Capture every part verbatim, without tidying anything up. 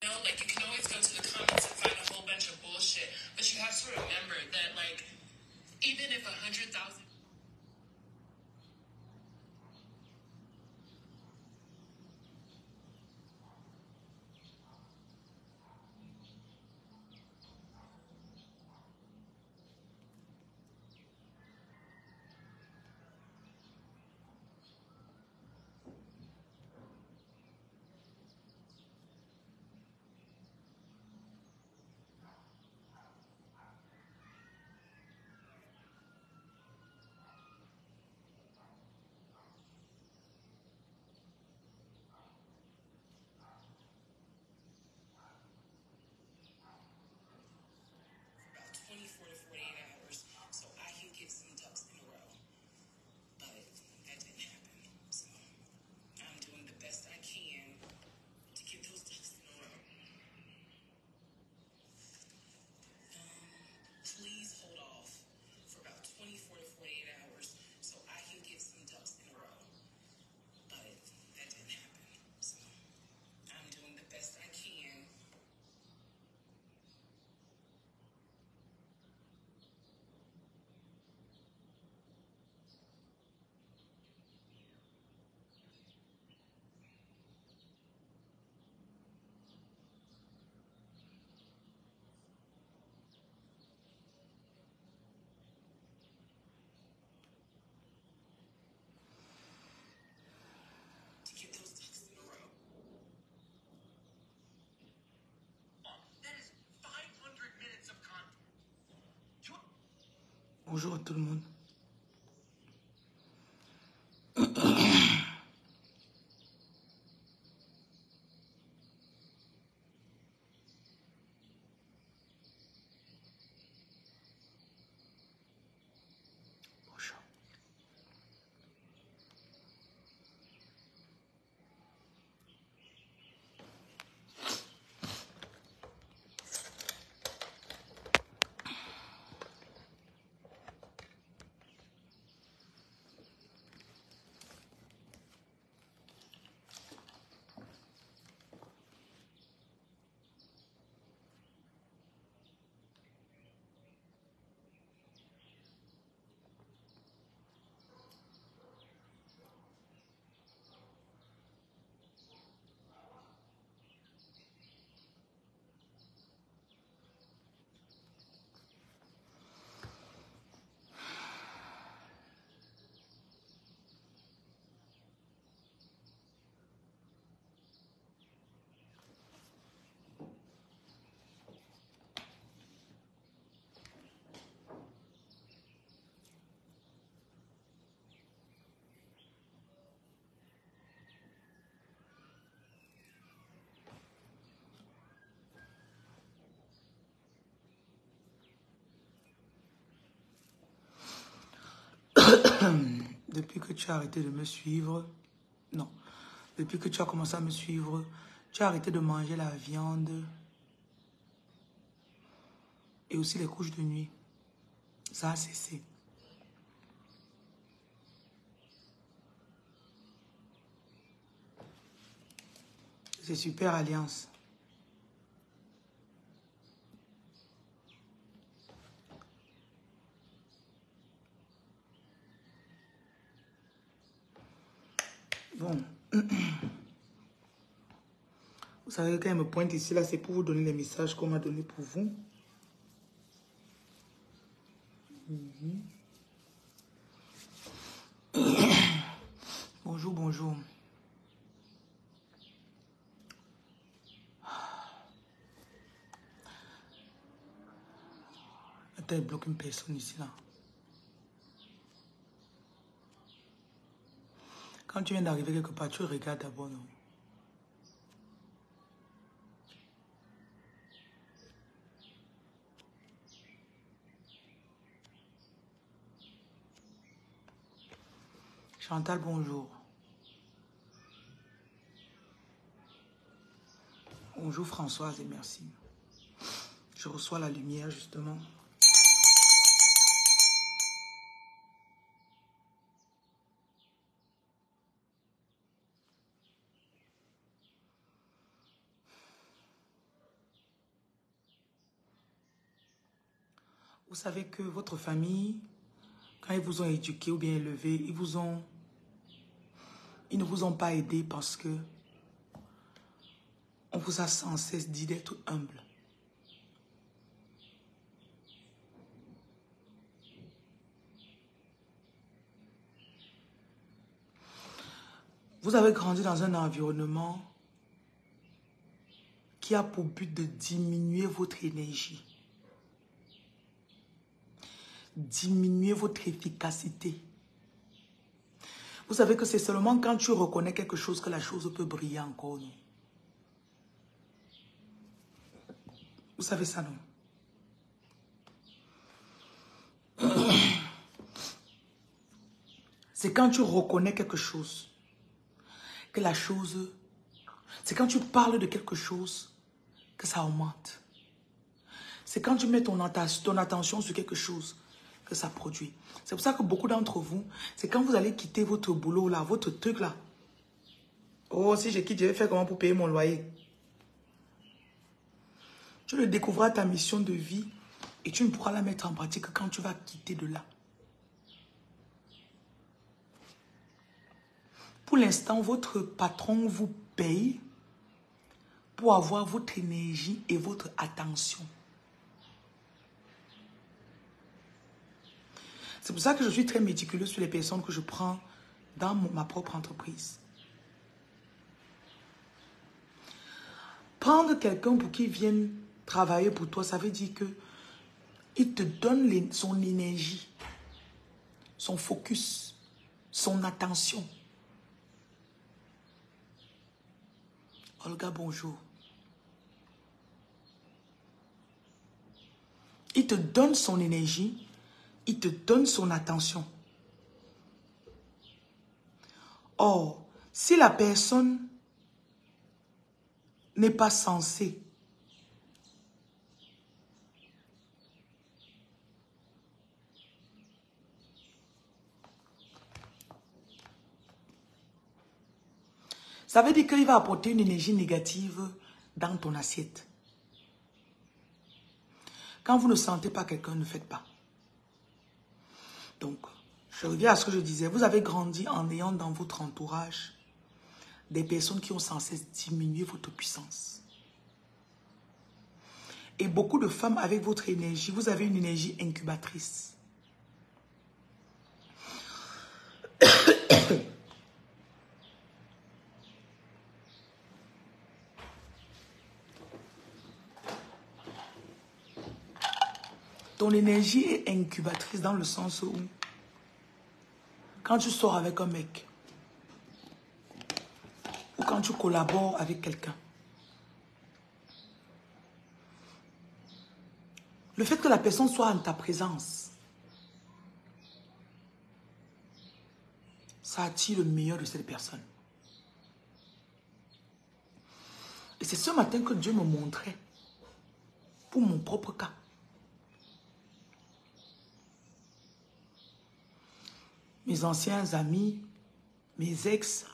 know, like you can always go to the comments and find a whole bunch of bullshit, but you have to remember that, like, even if a hundred thousand. twenty-four to forty-eight hours so I can get some ducks in a row. But that didn't happen. So I'm doing the best I can to get those ducks in a row. Um, please hold off for about twenty-four to forty-eight hours so I can get some ducks in a row. But that didn't happen. So I'm doing the best I can. To get those ducks in a row. That is five hundred minutes of content. Bonjour à tout le monde. Bonjour. Depuis que tu as arrêté de me suivre, non, depuis que tu as commencé à me suivre, tu as arrêté de manger la viande et aussi les couches de nuit. Ça a cessé. C'est super alliance. Bon. Vous savez, quand elle me pointe ici, là, c'est pour vous donner les messages qu'on m'a donnés pour vous. Mm-hmm. Bonjour, bonjour. Attends, il bloque une personne ici, là. Quand tu viens d'arriver quelque part, tu regardes d'abord, non? Chantal, bonjour. Bonjour Françoise et merci. Je reçois la lumière justement. Vous savez que votre famille, quand ils vous ont éduqué ou bien élevé, ils vous ont... Ils ne vous ont pas aidé parce que on vous a sans cesse dit d'être humble. Vous avez grandi dans un environnement qui a pour but de diminuer votre énergie, diminuer votre efficacité. Vous savez que c'est seulement quand tu reconnais quelque chose que la chose peut briller encore. Non? Vous savez ça, non? C'est quand tu reconnais quelque chose que la chose... C'est quand tu parles de quelque chose que ça augmente. C'est quand tu mets ton, ton attention sur quelque chose que ça produit. C'est pour ça que beaucoup d'entre vous, c'est quand vous allez quitter votre boulot là, votre truc là. Oh, si je quitte, je vais faire comment pour payer mon loyer? Tu le découvriras ta mission de vie et tu ne pourras la mettre en pratique que quand tu vas quitter de là. Pour l'instant, votre patron vous paye pour avoir votre énergie et votre attention. C'est pour ça que je suis très méticuleuse sur les personnes que je prends dans mon, ma propre entreprise. Prendre quelqu'un pour qu'il vienne travailler pour toi, ça veut dire que il te donne les, son énergie, son focus, son attention. Olga, bonjour. Il te donne son énergie, il te donne son attention. Or, si la personne n'est pas censée ça veut dire qu'il va apporter une énergie négative dans ton assiette. Quand vous ne sentez pas quelqu'un, ne faites pas. Donc, je reviens à ce que je disais. Vous avez grandi en ayant dans votre entourage des personnes qui ont sans cesse diminué votre puissance. Et beaucoup de femmes avec votre énergie, vous avez une énergie incubatrice. Ton énergie est incubatrice dans le sens où, quand tu sors avec un mec, ou quand tu collabores avec quelqu'un, le fait que la personne soit en ta présence, ça attire le meilleur de cette personne. Et c'est ce matin que Dieu me montrait, pour mon propre cas. Mes anciens amis, mes ex,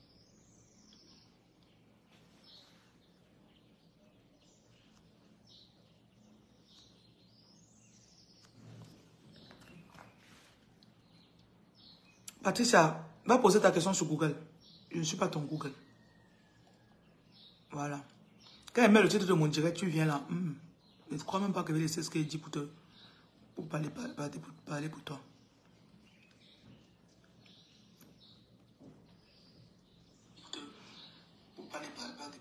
Patricia, va poser ta question sur Google. Je ne suis pas ton Google. Voilà. Quand elle met le titre de mon direct, tu viens là. Mm. Je ne crois même pas que je vais laisser ce qu'elle dit pour, te, pour, parler, parler, pour parler pour toi. Pour parler, parler, parler.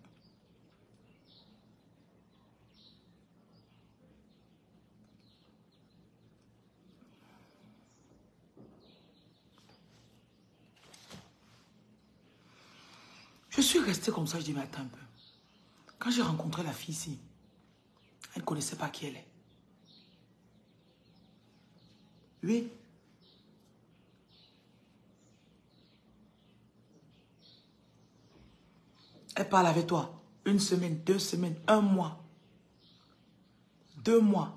Je suis restée comme ça, je dis, mais attends un peu. Quand j'ai rencontré la fille ici, elle ne connaissait pas qui elle est. Oui. Elle parle avec toi. Une semaine, deux semaines, un mois. Deux mois.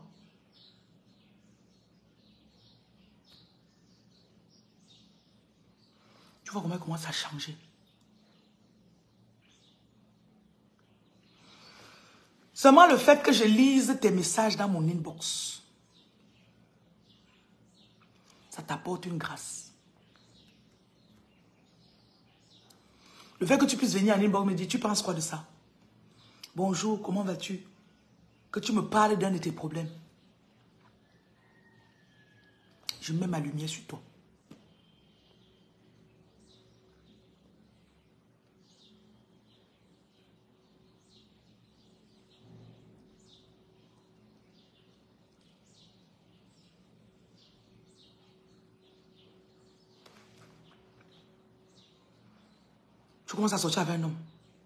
Tu vois comment elle commence à changer. Seulement le fait que je lise tes messages dans mon inbox, t'apporte une grâce. Le fait que tu puisses venir en inbox me dire, tu penses quoi de ça? Bonjour, comment vas-tu? Que tu me parles d'un de tes problèmes. Je mets ma lumière sur toi. Tu commences à sortir avec un homme.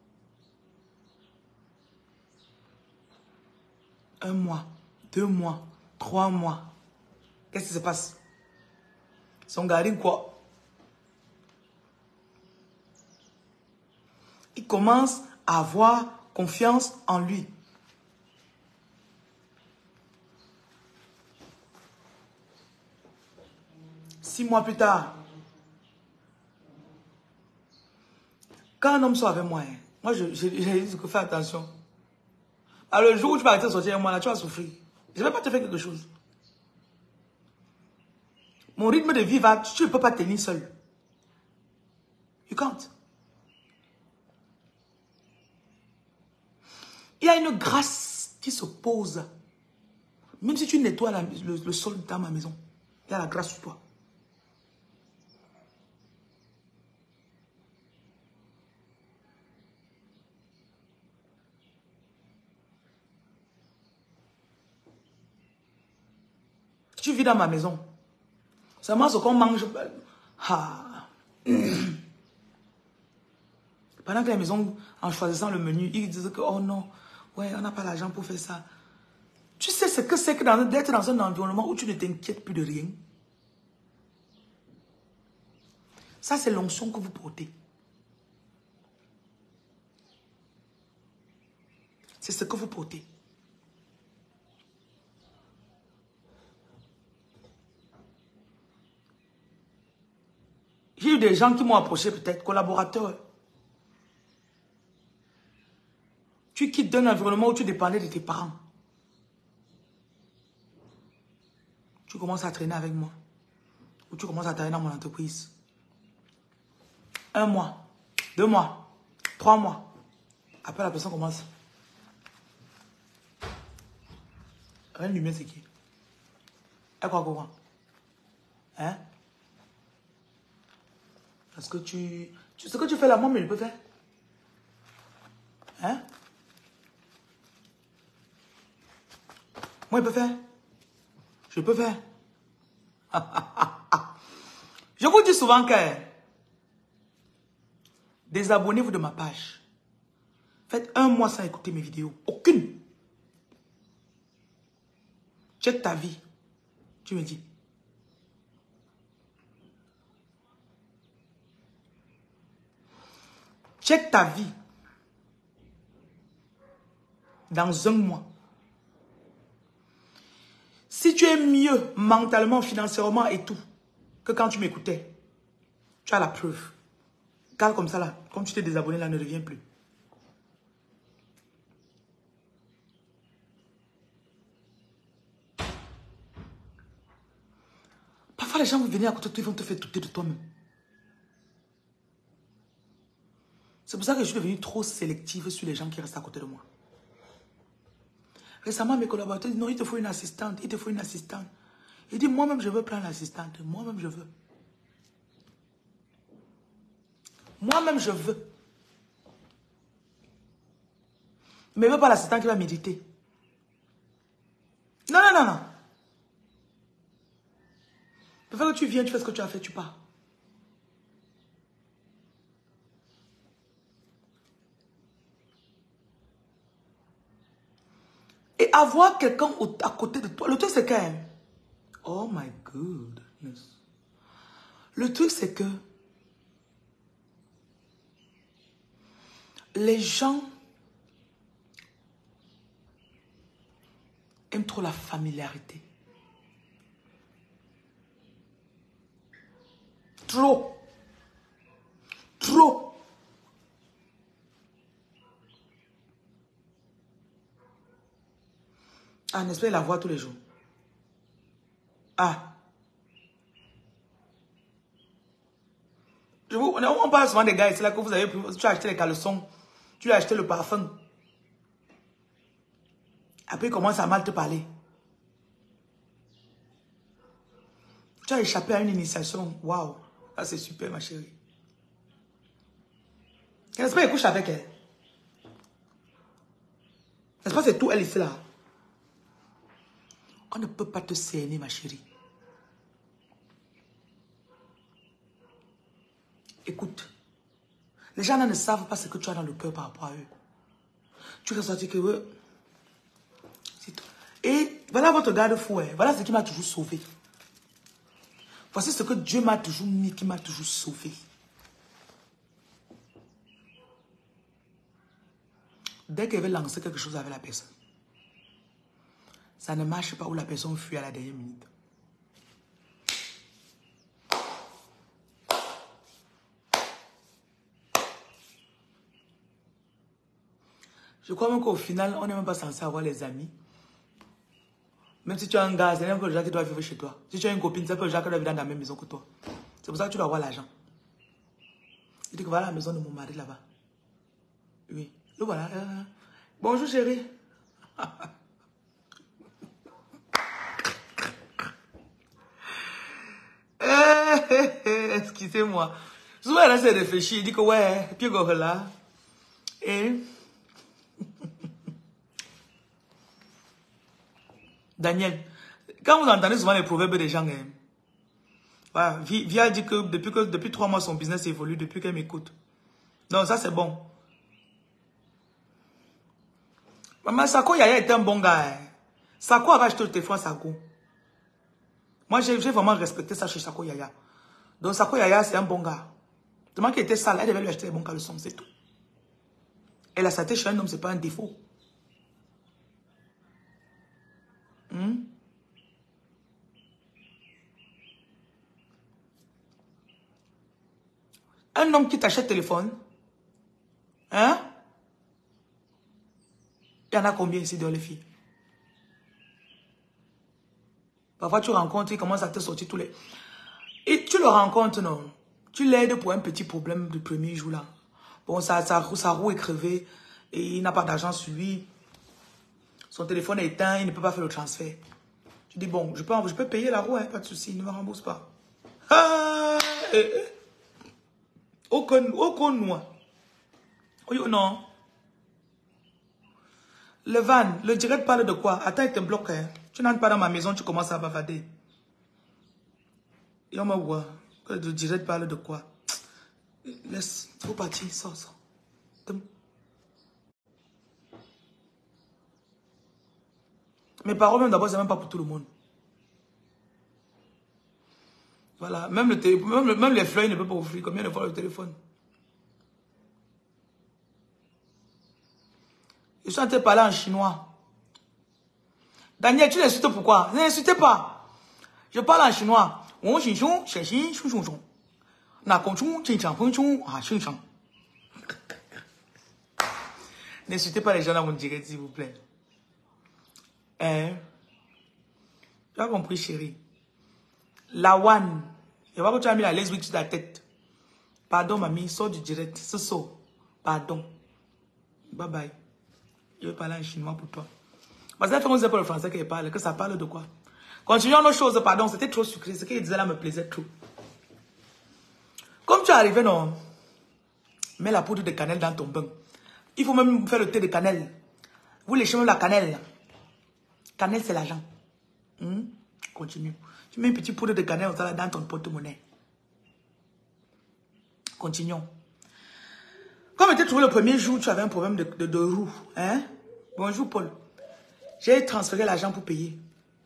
Un mois, deux mois, trois mois. Qu'est-ce qui se passe? Ils sont gardés quoi? Il commence à avoir confiance en lui. Six mois plus tard, quand un homme sort avec moi, hein, moi j'ai dit que fais attention. Alors le jour où tu vas arrêter de sortir avec moi, là, tu vas souffrir. Je ne vais pas te faire quelque chose. Mon rythme de vie va, tu ne peux pas tenir seul. You can't. Il y a une grâce qui se pose. Même si tu nettoies la, le, le sol dans ma maison, il y a la grâce sur toi. Tu vis dans ma maison. Seulement ce qu'on mange. Ah. Pendant que la maison, en choisissant le menu, ils disent que, oh non, ouais, on n'a pas l'argent pour faire ça. Tu sais ce que c'est que d'être dans un environnement où tu ne t'inquiètes plus de rien? Ça, c'est l'onction que vous portez. C'est ce que vous portez. J'ai eu des gens qui m'ont approché, peut-être, collaborateurs. Tu quittes un environnement où tu dépendais de tes parents. Tu commences à traîner avec moi. Ou tu commences à travailler dans mon entreprise. Un mois, deux mois, trois mois. Après, la personne commence. Rien de lumière, c'est qui? Elle croit comment? Hein? Parce que tu... tu... Ce que tu fais là, moi, mais je peux faire. Hein? Moi, je peux faire. Je peux faire. Je vous dis souvent que désabonnez-vous de ma page. Faites un mois sans écouter mes vidéos. Aucune. Check ta vie. Tu me dis. Check ta vie. Dans un mois. Si tu es mieux mentalement, financièrement et tout, que quand tu m'écoutais, tu as la preuve. Car comme ça là, comme tu t'es désabonné là, ne reviens plus. Parfois les gens vont venir à côté de toi, ils vont te faire douter de toi-même. C'est pour ça que je suis devenue trop sélective sur les gens qui restent à côté de moi. Récemment, mes collaborateurs disent, non, il te faut une assistante, il te faut une assistante. Il dit, moi-même, je veux prendre l'assistante. Moi-même, je veux. Moi-même, je veux. Mais ne veux pas l'assistant qui va méditer. Non, non, non, non. Le fait que tu viens, tu fais ce que tu as fait, tu pars. Et avoir quelqu'un à côté de toi, le truc c'est que... Oh my goodness. Le truc c'est que... Les gens aiment trop la familiarité. Trop. Trop. Ah, n'est-ce pas, il la voit tous les jours. Ah. Je vous, on parle souvent des gars, c'est là que vous avez pris, tu as acheté les caleçons, tu as acheté le parfum. Après, il commence à mal te parler. Tu as échappé à une initiation. Waouh, ça c'est super, ma chérie. N'est-ce pas, il couche avec elle? N'est-ce pas, c'est tout elle ici là? On ne peut pas te cerner, ma chérie. Écoute, les gens là ne savent pas ce que tu as dans le cœur par rapport à eux. Tu vas sortir que eux. Et voilà votre garde-fou. Hein. Voilà ce qui m'a toujours sauvé. Voici ce que Dieu m'a toujours mis, qui m'a toujours sauvé. Dès qu'elle veut lancer quelque chose avec la personne, ça ne marche pas où la personne fuit à la dernière minute. Je crois même qu'au final, on n'est même pas censé avoir les amis. Même si tu as un gars, c'est même que le gars qui doit vivre chez toi. Si tu as une copine, c'est que le gars qui doit vivre dans la même maison que toi. C'est pour ça que tu dois avoir l'argent. Il dit que voilà la maison de mon mari là-bas. Oui. Le voilà. Euh, bonjour chérie. Excusez-moi. Souvent elle s'est réfléchi. Il dit que ouais, puis go là. Et... Daniel, quand vous entendez souvent les proverbes des gens, hein, voilà, Via dit que depuis, que depuis trois mois, son business évolue, depuis qu'elle m'écoute. Non, ça c'est bon. Maman, Sako Yaya est un bon gars. Hein. Sako avait acheté le téléphone à Sako. Moi, j'ai vraiment respecté ça chez Sako Yaya. Donc, Sako Yaya, c'est un bon gars. Tellement qu'il était sale, elle devait lui acheter les bons caleçons, c'est tout. Et la saleté chez un homme, c'est pas un défaut. Hmm? Un homme qui t'achète téléphone, hein? Il y en a combien ici dans les filles? Parfois, tu rencontres, il commence à te sortir tous les... Et tu le rencontres, non? Tu l'aides pour un petit problème du premier jour, là. Bon, sa, sa, sa roue est crevée et il n'a pas d'argent sur lui. Son téléphone est éteint, il ne peut pas faire le transfert. Tu dis, bon, je peux, je peux payer la roue, hein, pas de souci, il ne me rembourse pas. Ah, eh, eh. Aucun, aucun noix. Oh, non. Le van, le direct parle de quoi? Attends, il te bloque. Hein. Tu n'entres pas dans ma maison, tu commences à bavader. Et on me voit. Le direct parle de quoi? Laisse, il faut partir, sors, sors. Mes paroles, même d'abord, c'est même pas pour tout le monde. Voilà, même, le télé, même, même les fleurs, ils ne peuvent pas offrir. Combien de fois le téléphone? Je suis en train de parler en chinois. Daniel, tu l'insultes pourquoi? Ne l'insultez pas. Je parle en chinois. N'insultez pas les gens dans mon direct, s'il vous plaît. Hein? Tu as compris, chérie? La one. Je vois que tu as mis la lesbique sur ta tête. Pardon, mamie, sors du direct. Ce saut. Pardon. Bye bye. Je vais parler en chinois pour toi. Parce que c'est pas le français qu'il parle, que ça parle de quoi? Continuons nos choses, pardon, c'était trop sucré. Ce qu'il disait là me plaisait trop. Comme tu es arrivé, non? Mets la poudre de cannelle dans ton bain. Il faut même faire le thé de cannelle. Vous léchez même la cannelle. Cannelle, c'est l'argent. Hmm? Continue. Tu mets une petite poudre de cannelle dans ton porte-monnaie. Continuons. Comme tu as trouvé le premier jour, tu avais un problème de, de, de roue. Hein? Bonjour, Paul. J'ai transféré l'argent pour payer.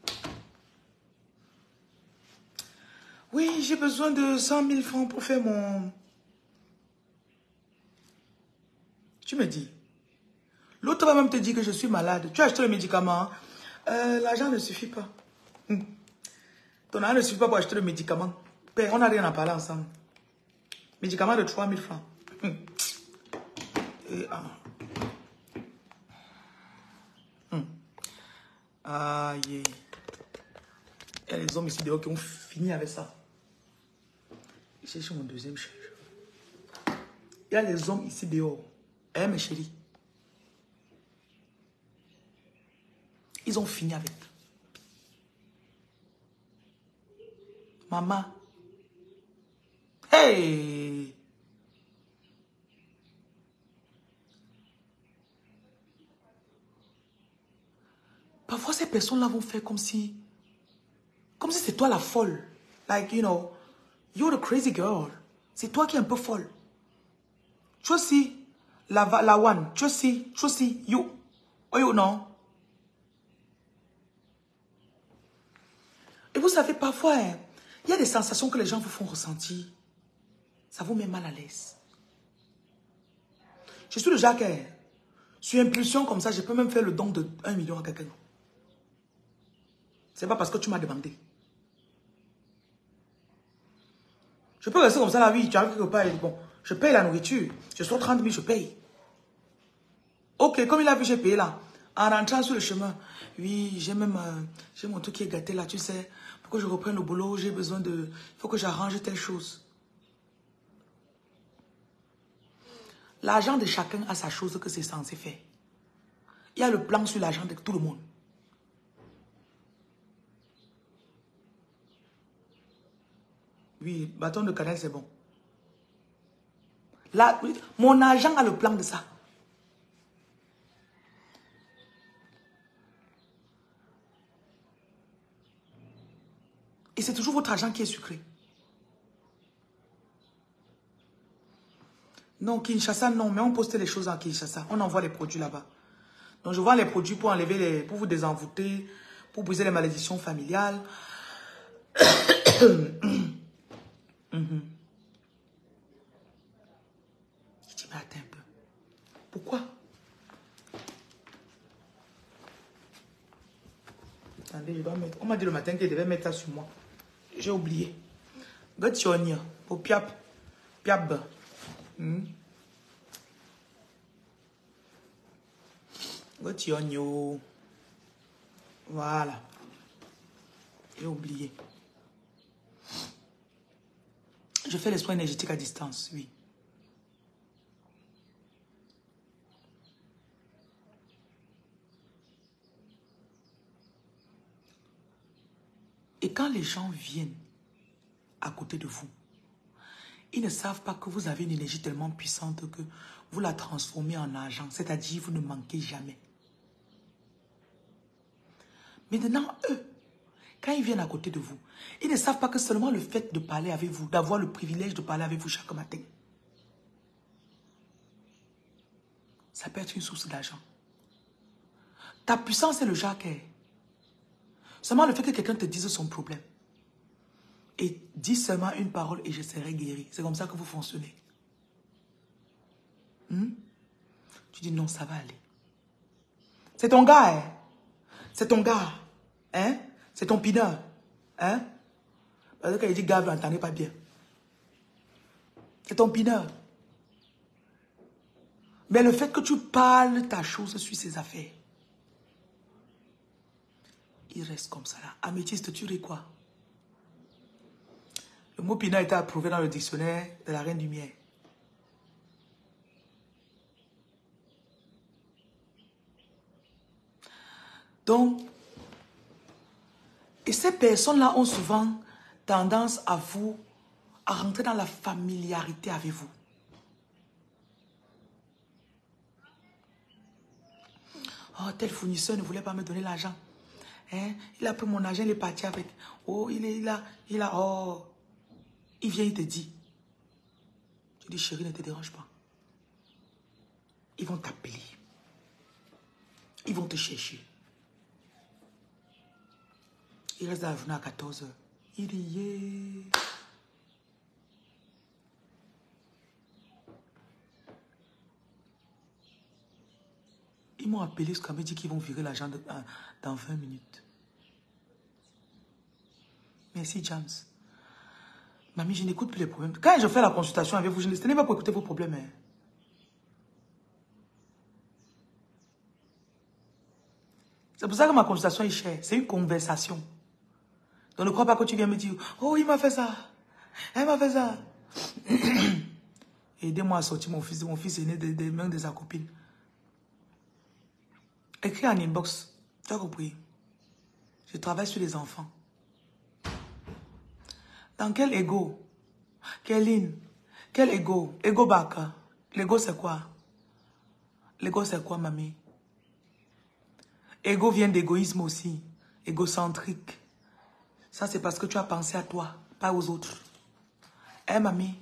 Oui, j'ai besoin de cent mille francs pour faire mon... Tu me dis. L'autre va même te dire que je suis malade. Tu as acheté le médicament. Euh, l'argent ne suffit pas. Hum. Ton argent ne suffit pas pour acheter le médicament. Père, on n'a rien à parler ensemble. Médicament de trois mille francs. Hum. Et, ah. Hum. Ah, yeah. Il y a les hommes ici dehors qui ont fini avec ça. Je cherche mon deuxième charge. Il y a les hommes ici dehors. Hein, mes chéris? Ils ont fini avec. Maman. Hey! Parfois, ces personnes-là vont faire comme si... Comme si c'est toi la folle. Like, you know, you're the crazy girl. C'est toi qui es un peu folle. Tu aussi, la, la one, tu aussi, tu aussi, you. Oh, you, non. Et vous savez, parfois, hein, il y a des sensations que les gens vous font ressentir. Ça vous met mal à l'aise. Je suis le genre que, sur impulsion comme ça, je peux même faire le don de un million à quelqu'un. C'est pas parce que tu m'as demandé. Je peux rester comme ça là, oui, tu arrives quelque part et bon, je paye la nourriture. Je sors trente mille, je paye. Ok, comme il a vu, j'ai payé là. En rentrant sur le chemin, oui, j'ai même, euh, j'ai mon truc qui est gâté là, tu sais. Pour que je reprenne le boulot, j'ai besoin de, il faut que j'arrange telle chose. L'argent de chacun a sa chose que c'est censé faire. Il y a le plan sur l'argent de tout le monde. Oui, bâton de cannelle, c'est bon. Là, oui, mon argent a le plan de ça. Et c'est toujours votre argent qui est sucré. Non, Kinshasa, non, mais on poste les choses en Kinshasa. On envoie les produits là-bas. Donc, je vends les produits pour enlever les, pour vous désenvoûter, pour briser les malédictions familiales. Mm-hmm. Je dis, mais attends un peu. Pourquoi? Attendez, je dois mettre. On m'a dit le matin qu'il devait mettre ça sur moi. J'ai oublié. Gotionia, pour piap. Piap. Hmm. Gotionia. Voilà. J'ai oublié. Je fais les soins énergétiques à distance, oui. Et quand les gens viennent à côté de vous, ils ne savent pas que vous avez une énergie tellement puissante que vous la transformez en argent. C'est-à-dire, vous ne manquez jamais. Maintenant, eux, quand ils viennent à côté de vous, ils ne savent pas que seulement le fait de parler avec vous, d'avoir le privilège de parler avec vous chaque matin, ça peut être une source d'argent. Ta puissance est le jacquet. Seulement le fait que quelqu'un te dise son problème. Et dis seulement une parole et je serai guéri. C'est comme ça que vous fonctionnez. Hmm? Tu dis non, ça va aller. C'est ton gars, hein? C'est ton gars. Hein? C'est ton pineur. Hein? Parce que quand il dit gars, vous n'entendez pas bien. C'est ton pineur. Mais le fait que tu parles ta chose sur ses affaires, il reste comme ça là. Améthyste, tu ris quoi? Le mot pineur a été approuvé dans le dictionnaire de la Reine du Miel. Donc, et ces personnes-là ont souvent tendance à vous, à rentrer dans la familiarité avec vous. Oh, tel fournisseur ne voulait pas me donner l'argent. Hein? Il a pris mon argent, il est parti avec. Oh, il est là, il a, oh. Il vient, il te dit. Je dis, chérie, ne te dérange pas. Ils vont t'appeler. Ils vont te chercher. Il reste dans la journée à quatorze heures. Il y est. Ils m'ont appelé, ce qu'on m'a dit qu'ils vont virer l'argent dans vingt minutes. Merci, James. Mamie, je n'écoute plus les problèmes. Quand je fais la consultation avec vous, je ne ce n'est pas pour écouter vos problèmes. Hein. C'est pour ça que ma consultation est chère. C'est une conversation. Donc ne crois pas que tu viens me dire, oh, il m'a fait ça. Elle m'a fait ça. Aidez-moi à sortir mon fils. Mon fils est né des de, mains de sa copine. Écris en inbox. Tu as compris? Je travaille sur les enfants. Dans quel ego? Kéline? Quel ego? Ego baka. L'ego c'est quoi? L'ego c'est quoi, mamie? Ego vient d'égoïsme aussi. Égocentrique. Ça c'est parce que tu as pensé à toi, pas aux autres. Hein, mamie?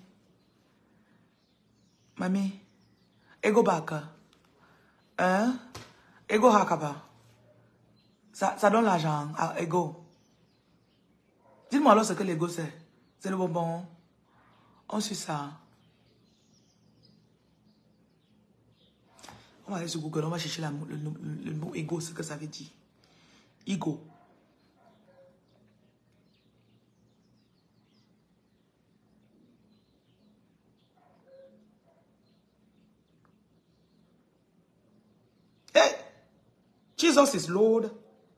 Mamie? Ego baka. Hein? Ego hakaba. Ça, ça donne l'argent à ego. Dites-moi alors ce que l'ego c'est. C'est le bonbon. On suit ça. On va aller sur Google, on va chercher la, le, le, le mot ego, ce que ça veut dire. Ego. Hey! Jesus is Lord.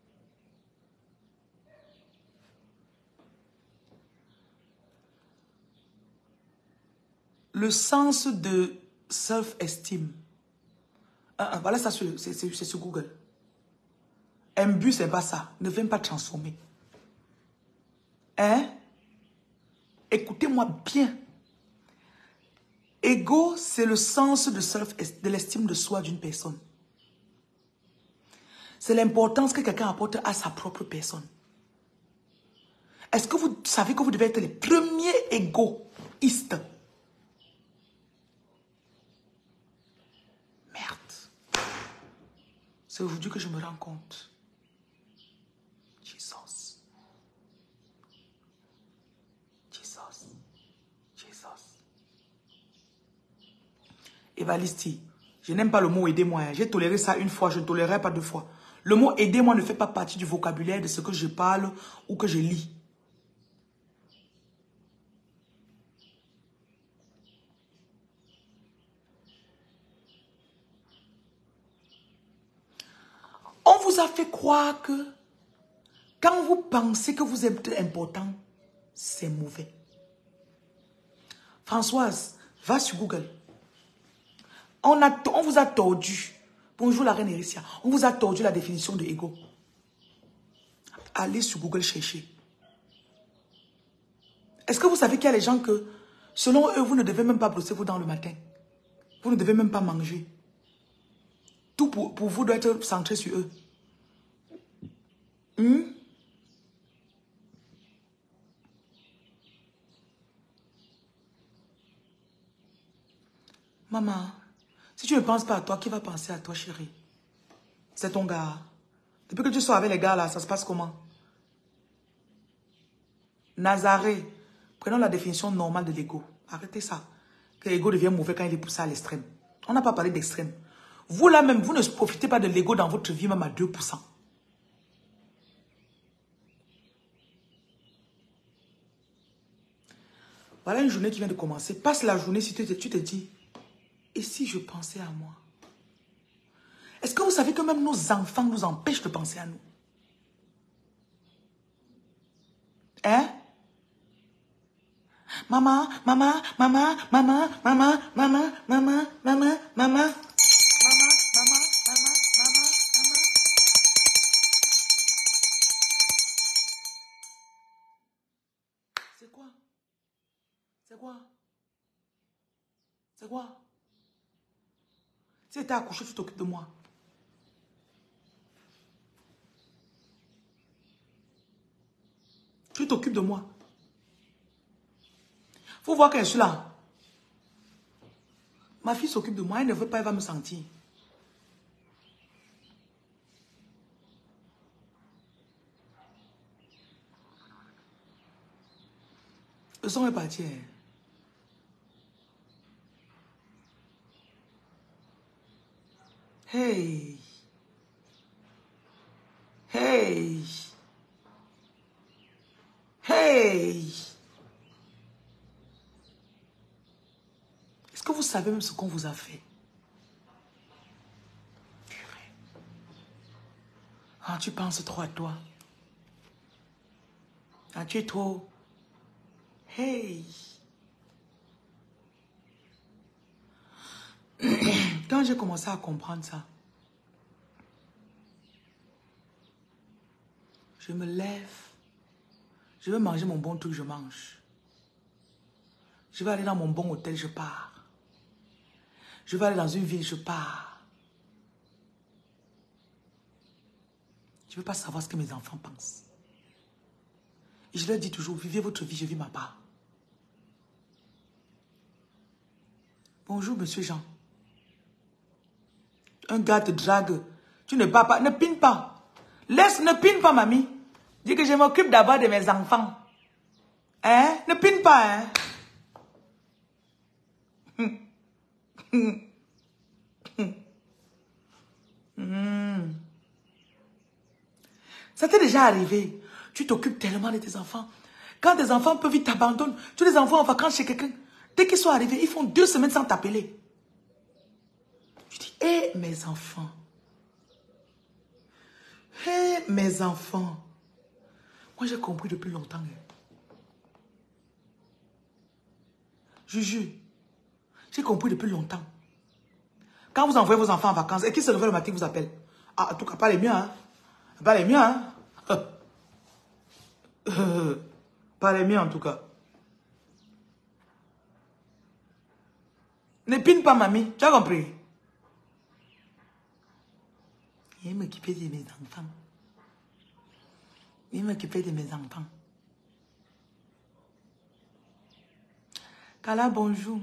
Le sens de self-esteem. Ah, ah, voilà ça, c'est sur Google. Un but, c'est pas ça. Ne viens pas transformer. Hein? Écoutez-moi bien. Ego, c'est le sens de self, de l'estime de soi d'une personne. C'est l'importance que quelqu'un apporte à sa propre personne. Est-ce que vous savez que vous devez être les premiers égoïstes? Merde. C'est aujourd'hui que je me rends compte. Jesus. Jesus. Jesus. Evalisti, je n'aime pas le mot aidez-moi. J'ai toléré ça une fois, je ne tolérerai pas deux fois. Le mot aidez-moi ne fait pas partie du vocabulaire de ce que je parle ou que je lis. On vous a fait croire que quand vous pensez que vous êtes important, c'est mauvais. Françoise, va sur Google. On, a, on vous a tordu. Bonjour la reine Ericia. On vous a tordu la définition de ego. Allez sur Google chercher. Est-ce que vous savez qu'il y a les gens que, selon eux, vous ne devez même pas brosser vos dents le matin. Vous ne devez même pas manger. Tout pour, pour vous doit être centré sur eux. Hmm? Maman, si tu ne penses pas à toi, qui va penser à toi, chérie? C'est ton gars. Depuis que tu sors avec les gars là, ça se passe comment? Nazaré. Prenons la définition normale de l'ego. Arrêtez ça. Que l'ego devient mauvais quand il est poussé à l'extrême. On n'a pas parlé d'extrême. Vous là même, vous ne profitez pas de l'ego dans votre vie même à deux pour cent. Voilà une journée qui vient de commencer. Passe la journée si tu te, tu te dis, et si je pensais à moi? Est-ce que vous savez que même nos enfants nous empêchent de penser à nous? Hein? Maman, maman, maman, maman, maman, maman, maman, maman, maman, maman, maman, maman, maman, maman, maman. C'est quoi? C'est quoi? C'est quoi? Si tu es accouché, tu t'occupes de moi. Tu t'occupes de moi. Faut voir que je suis là. Ma fille s'occupe de moi, elle ne veut pas, elle va me sentir. Le son est parti. Hey. Hey. Hey. Est-ce que vous savez même ce qu'on vous a fait? Ah, tu penses trop à toi. Ah, tu es trop... Hey. quand j'ai commencé à comprendre ça, je me lève. Je veux manger mon bon truc, je mange. Je vais aller dans mon bon hôtel, je pars. Je vais aller dans une ville, je pars. Je ne veux pas savoir ce que mes enfants pensent. Et je leur dis toujours, vivez votre vie, je vis ma part. Bonjour, monsieur Jean. Un gars te drague. Tu ne pars pas, ne pine pas. Laisse, ne pine pas, mamie. Dis que je m'occupe d'abord de mes enfants. Hein? Ne pine pas, hein? Hmm. Ça t'est déjà arrivé. Tu t'occupes tellement de tes enfants. Quand tes enfants peuvent, ils t'abandonnent. Tu les envoies en vacances chez quelqu'un. Dès qu'ils sont arrivés, ils font deux semaines sans t'appeler. Je dis, hé, mes enfants. Hé, mes enfants. Moi, j'ai compris depuis longtemps. Juju, j'ai compris depuis longtemps. Quand vous envoyez vos enfants en vacances, et qui se réveille le matin, vous appelle. Ah, en tout cas, pas les miens, hein. Pas les miens, hein. Euh, pas les miens, en tout cas. Ne pine pas, mamie. Tu as compris? Il m'occuper de mes enfants. Il m'occuper de mes enfants. Kala, bonjour.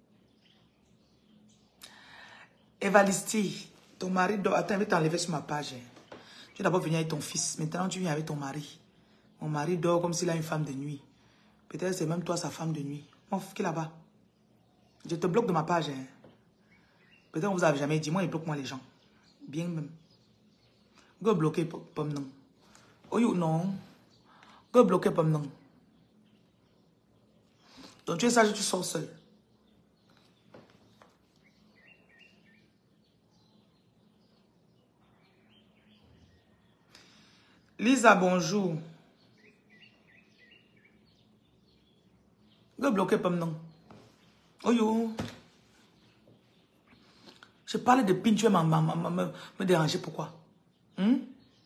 Evalisti, ton mari doit... Attends, je vais t'enlever sur ma page. Tu es d'abord venu avec ton fils. Maintenant, tu viens avec ton mari. Mon mari dort comme s'il a une femme de nuit. Peut-être c'est même toi sa femme de nuit. Mon fils qui est là-bas. Je te bloque de ma page. Hein. Peut-être on vous a jamais dit. Moi, il bloque moi les gens. Bien même. Go bloquer pomme non. Oh you non. Go bloquer pomme non. Donc tu es sage, tu sors seul. Lisa, bonjour. Go bloquer pomme non. Oh you. Je parle de pin, tu vas me déranger, pourquoi? Hmm?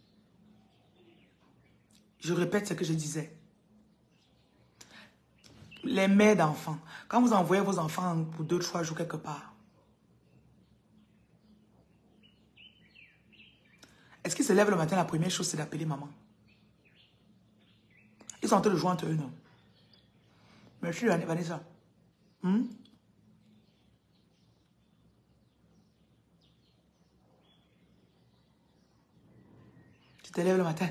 Je répète ce que je disais. Les mères d'enfants, quand vous envoyez vos enfants pour deux, trois jours quelque part, est-ce qu'ils se lèvent le matin, la première chose, c'est d'appeler maman? Ils sont en train de jouer entre eux, non? Merci, Vanessa. Hmm? Tu te lèves le matin.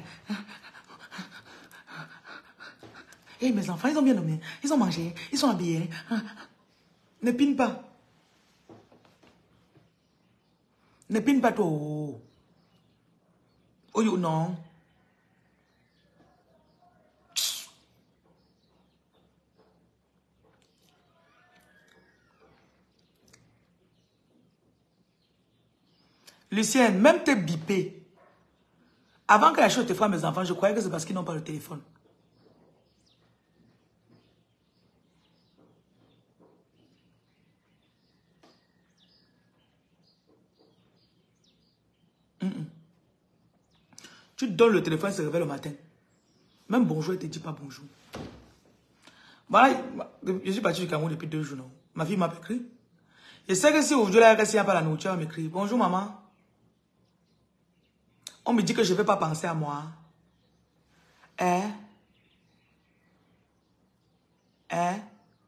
Hé, hey, mes enfants, ils ont bien dormi. Ils ont mangé. Ils sont habillés. Ne pine pas. Ne pine pas toi. Oh, you, non. Lucienne, même te biper. Avant que la chose te fasse mes enfants, je croyais que c'est parce qu'ils n'ont pas le téléphone. Mm -mm. Tu donnes le téléphone, il se réveille le matin. Même bonjour, il ne te dit pas bonjour. Voilà, je suis parti du Cameroun depuis deux jours. Non? Ma fille m'a écrit. Je sais que si aujourd'hui, là, s'il n'y a pas la nourriture, elle m'écrit. Bonjour, maman. On me dit que je ne vais pas penser à moi. Hein? Hein?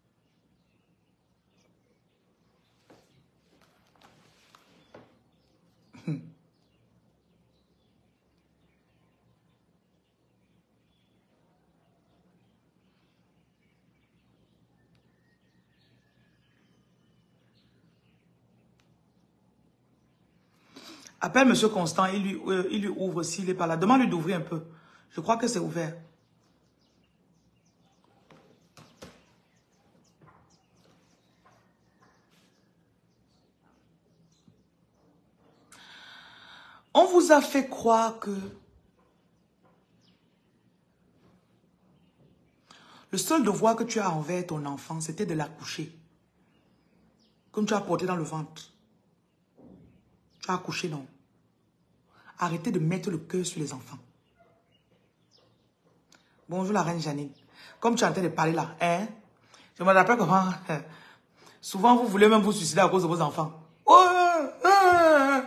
Appelle monsieur Constant, il lui, euh, il lui ouvre s'il n'est pas là. Demande-lui d'ouvrir un peu. Je crois que c'est ouvert. On vous a fait croire que le seul devoir que tu as envers ton enfant, c'était de l'accoucher. Comme tu as porté dans le ventre. Tu as accouché, non? Arrêtez de mettre le cœur sur les enfants. Bonjour la reine Janine. Comme tu es en train de parler là, hein? Je me rappelle comment... Souvent, vous voulez même vous suicider à cause de vos enfants. Oh, euh,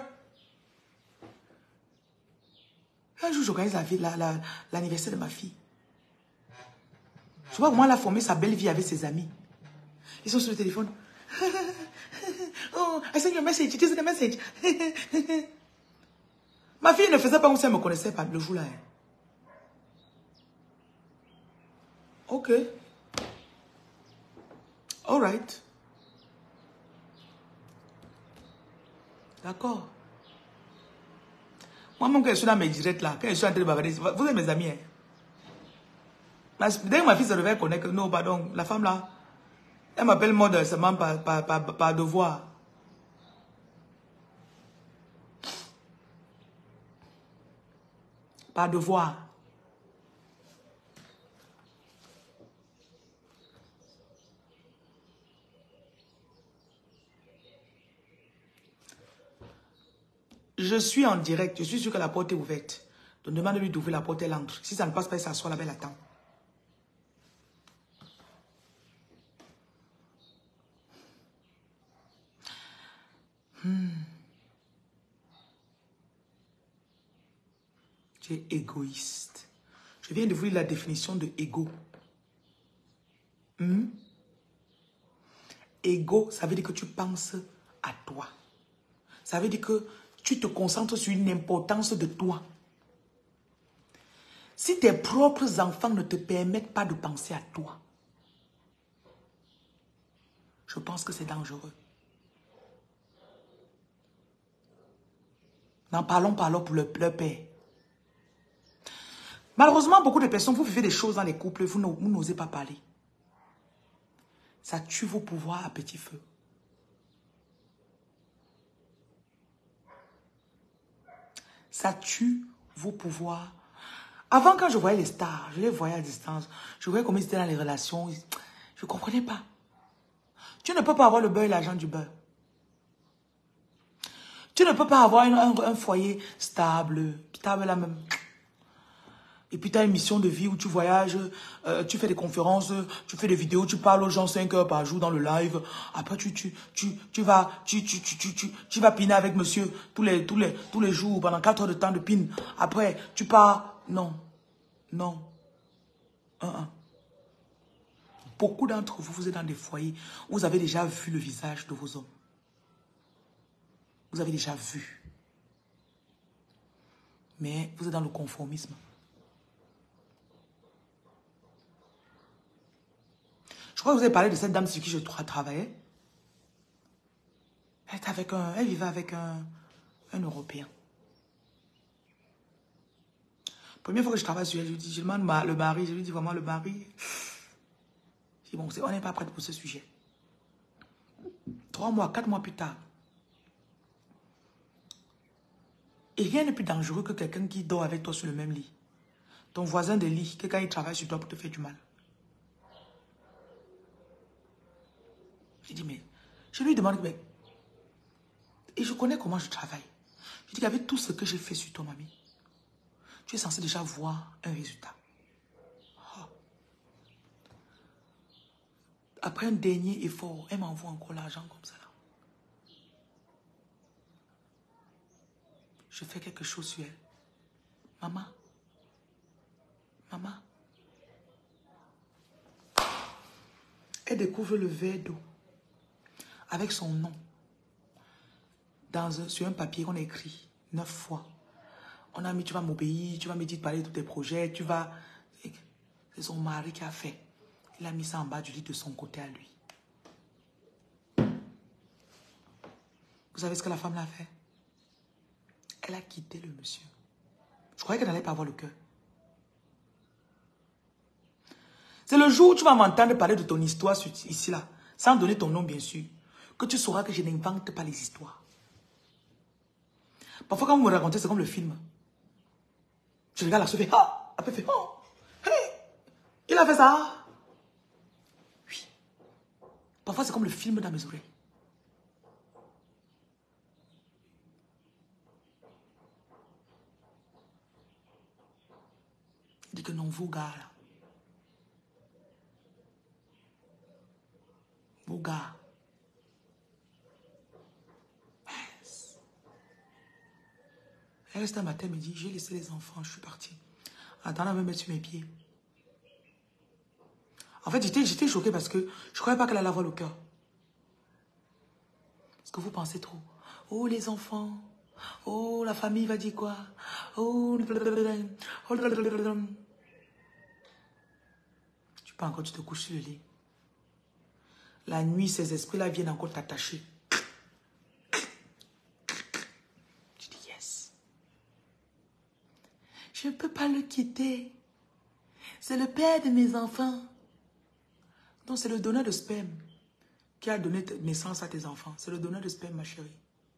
un jour, j'organise l'anniversaire la, la, de ma fille. Je vois comment elle a formé sa belle vie avec ses amis. Ils sont sur le téléphone. Oh, I sent you a message. It is a message. Ma fille ne faisait pas comme si elle ne me connaissait pas le jour-là. Ok. All right. D'accord. Moi-même, quand je suis dans mes directs là, quand je suis en train de bavarder, vous êtes mes amis. Hein? Dès que ma fille se réveille, elle connaît que non, pardon, la femme là, elle m'appelle mode seulement par, par, par, par devoir. Par devoir. Je suis en direct, je suis sûr que la porte est ouverte. Donc demande-lui d'ouvrir la porte, elle entre. Si ça ne passe pas, elle s'assoit là-bas, elle attend. Hmm. Tu es égoïste. Je viens de vous lire la définition de égo. Hmm? Égo, ça veut dire que tu penses à toi. Ça veut dire que tu te concentres sur une importance de toi. Si tes propres enfants ne te permettent pas de penser à toi, je pense que c'est dangereux. N'en parlons pas alors pour le, le père. Malheureusement, beaucoup de personnes, vous vivez des choses dans les couples, vous n'osez pas parler. Ça tue vos pouvoirs à petit feu. Ça tue vos pouvoirs. Avant, quand je voyais les stars, je les voyais à distance. Je voyais comment ils étaient dans les relations. Je ne comprenais pas. Tu ne peux pas avoir le beurre et l'argent du beurre. Tu ne peux pas avoir un, un, un foyer stable, stable là même. Et puis tu as une mission de vie où tu voyages, euh, tu fais des conférences, tu fais des vidéos, tu parles aux gens cinq heures par jour dans le live. Après tu, tu, tu, tu vas, tu, tu, tu, tu, tu, tu vas piner avec monsieur tous les, tous les, tous les jours pendant quatre heures de temps de pin. Après tu pars. Non, non. Un, un. Beaucoup d'entre vous, vous êtes dans des foyers où vous avez déjà vu le visage de vos hommes. Vous avez déjà vu. Mais vous êtes dans le conformisme. Je crois que vous avez parlé de cette dame sur qui je travaillais. Elle, était avec un, elle vivait avec un, un Européen. Première fois que je travaille sur elle, je lui dis, je demande le mari, je lui dis vraiment le mari. Je dis, bon, on n'est pas prêt pour ce sujet. Trois mois, quatre mois plus tard. Et rien n'est plus dangereux que quelqu'un qui dort avec toi sur le même lit. Ton voisin de lit, que quand il travaille sur toi pour te faire du mal. Je dis, mais je lui demande, mais... Et je connais comment je travaille. Je dis qu'avec tout ce que j'ai fait sur toi, mamie, tu es censé déjà voir un résultat. Oh. Après un dernier effort, elle m'envoie encore l'argent comme ça. Je fais quelque chose sur elle. Maman. Maman. Elle découvre le verre d'eau avec son nom dans un, sur un papier qu'on a écrit neuf fois. On a mis, tu vas m'obéir, tu vas me dire de parler de tous tes projets, tu vas... C'est son mari qui a fait. Il a mis ça en bas du lit de son côté à lui. Vous savez ce que la femme l'a fait? Elle a quitté le monsieur. Je croyais qu'elle n'allait pas avoir le cœur. C'est le jour où tu vas m'entendre parler de ton histoire ici, là, sans donner ton nom, bien sûr, que tu sauras que je n'invente pas les histoires. Parfois, quand vous me racontez, c'est comme le film. Je regarde la soeur, ah, après fait, oh, hey, il a fait ça. Oui. Parfois, c'est comme le film dans mes oreilles. dit que non, vous gars là. Vous gars. Yes. Elle reste un matin, elle me dit, j'ai laissé les enfants, je suis partie. Attends, elle me mettre sur mes pieds. En fait, j'étais choquée parce que je ne croyais pas qu'elle allait avoir le cœur. Parce que vous pensez trop. Oh, les enfants. Oh, la famille va dire quoi? Oh, tu peux encore, tu te couches sur le lit. La nuit, ces esprits-là viennent encore t'attacher. Tu dis yes. Je ne peux pas le quitter. C'est le père de mes enfants. Donc, c'est le donneur de sperme qui a donné naissance à tes enfants. C'est le donneur de sperme, ma chérie.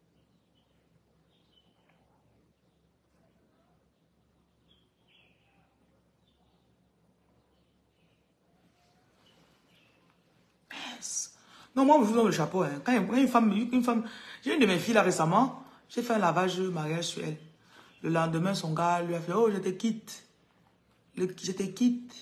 Yes. Non, moi, je vous donne le chapeau. Hein. Quand une femme, une femme, j'ai une de mes filles là récemment, j'ai fait un lavage mariage sur elle. Le lendemain, son gars lui a fait, oh, je te quitte. Le, je te quitte.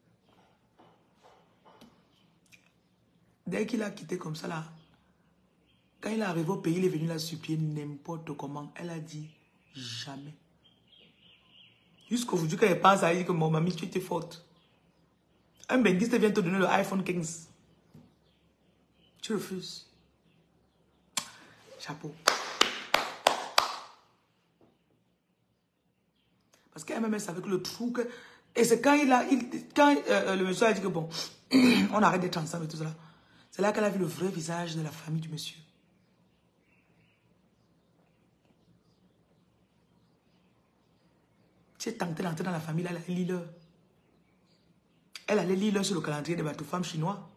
Dès qu'il a quitté comme ça là, quand il est arrivé au pays, il est venu la supplier n'importe comment. Elle a dit jamais. Jusqu'aujourd'hui, quand elle pense à elle, dit que mon mamie, tu étais forte. Un benguiste vient te donner le iPhone quinze. Tu refuses. Chapeau. Parce qu'elle-même savait que le trou que... Et c'est quand il a... Il, quand euh, le monsieur a dit que bon, on arrête d'être ensemble et tout ça. C'est là qu'elle a vu le vrai visage de la famille du monsieur. Tu es tenté d'entrer dans la famille, là, elle allait lire l'heure. Elle allait lire l'heure sur le calendrier des bateaux femmes chinois.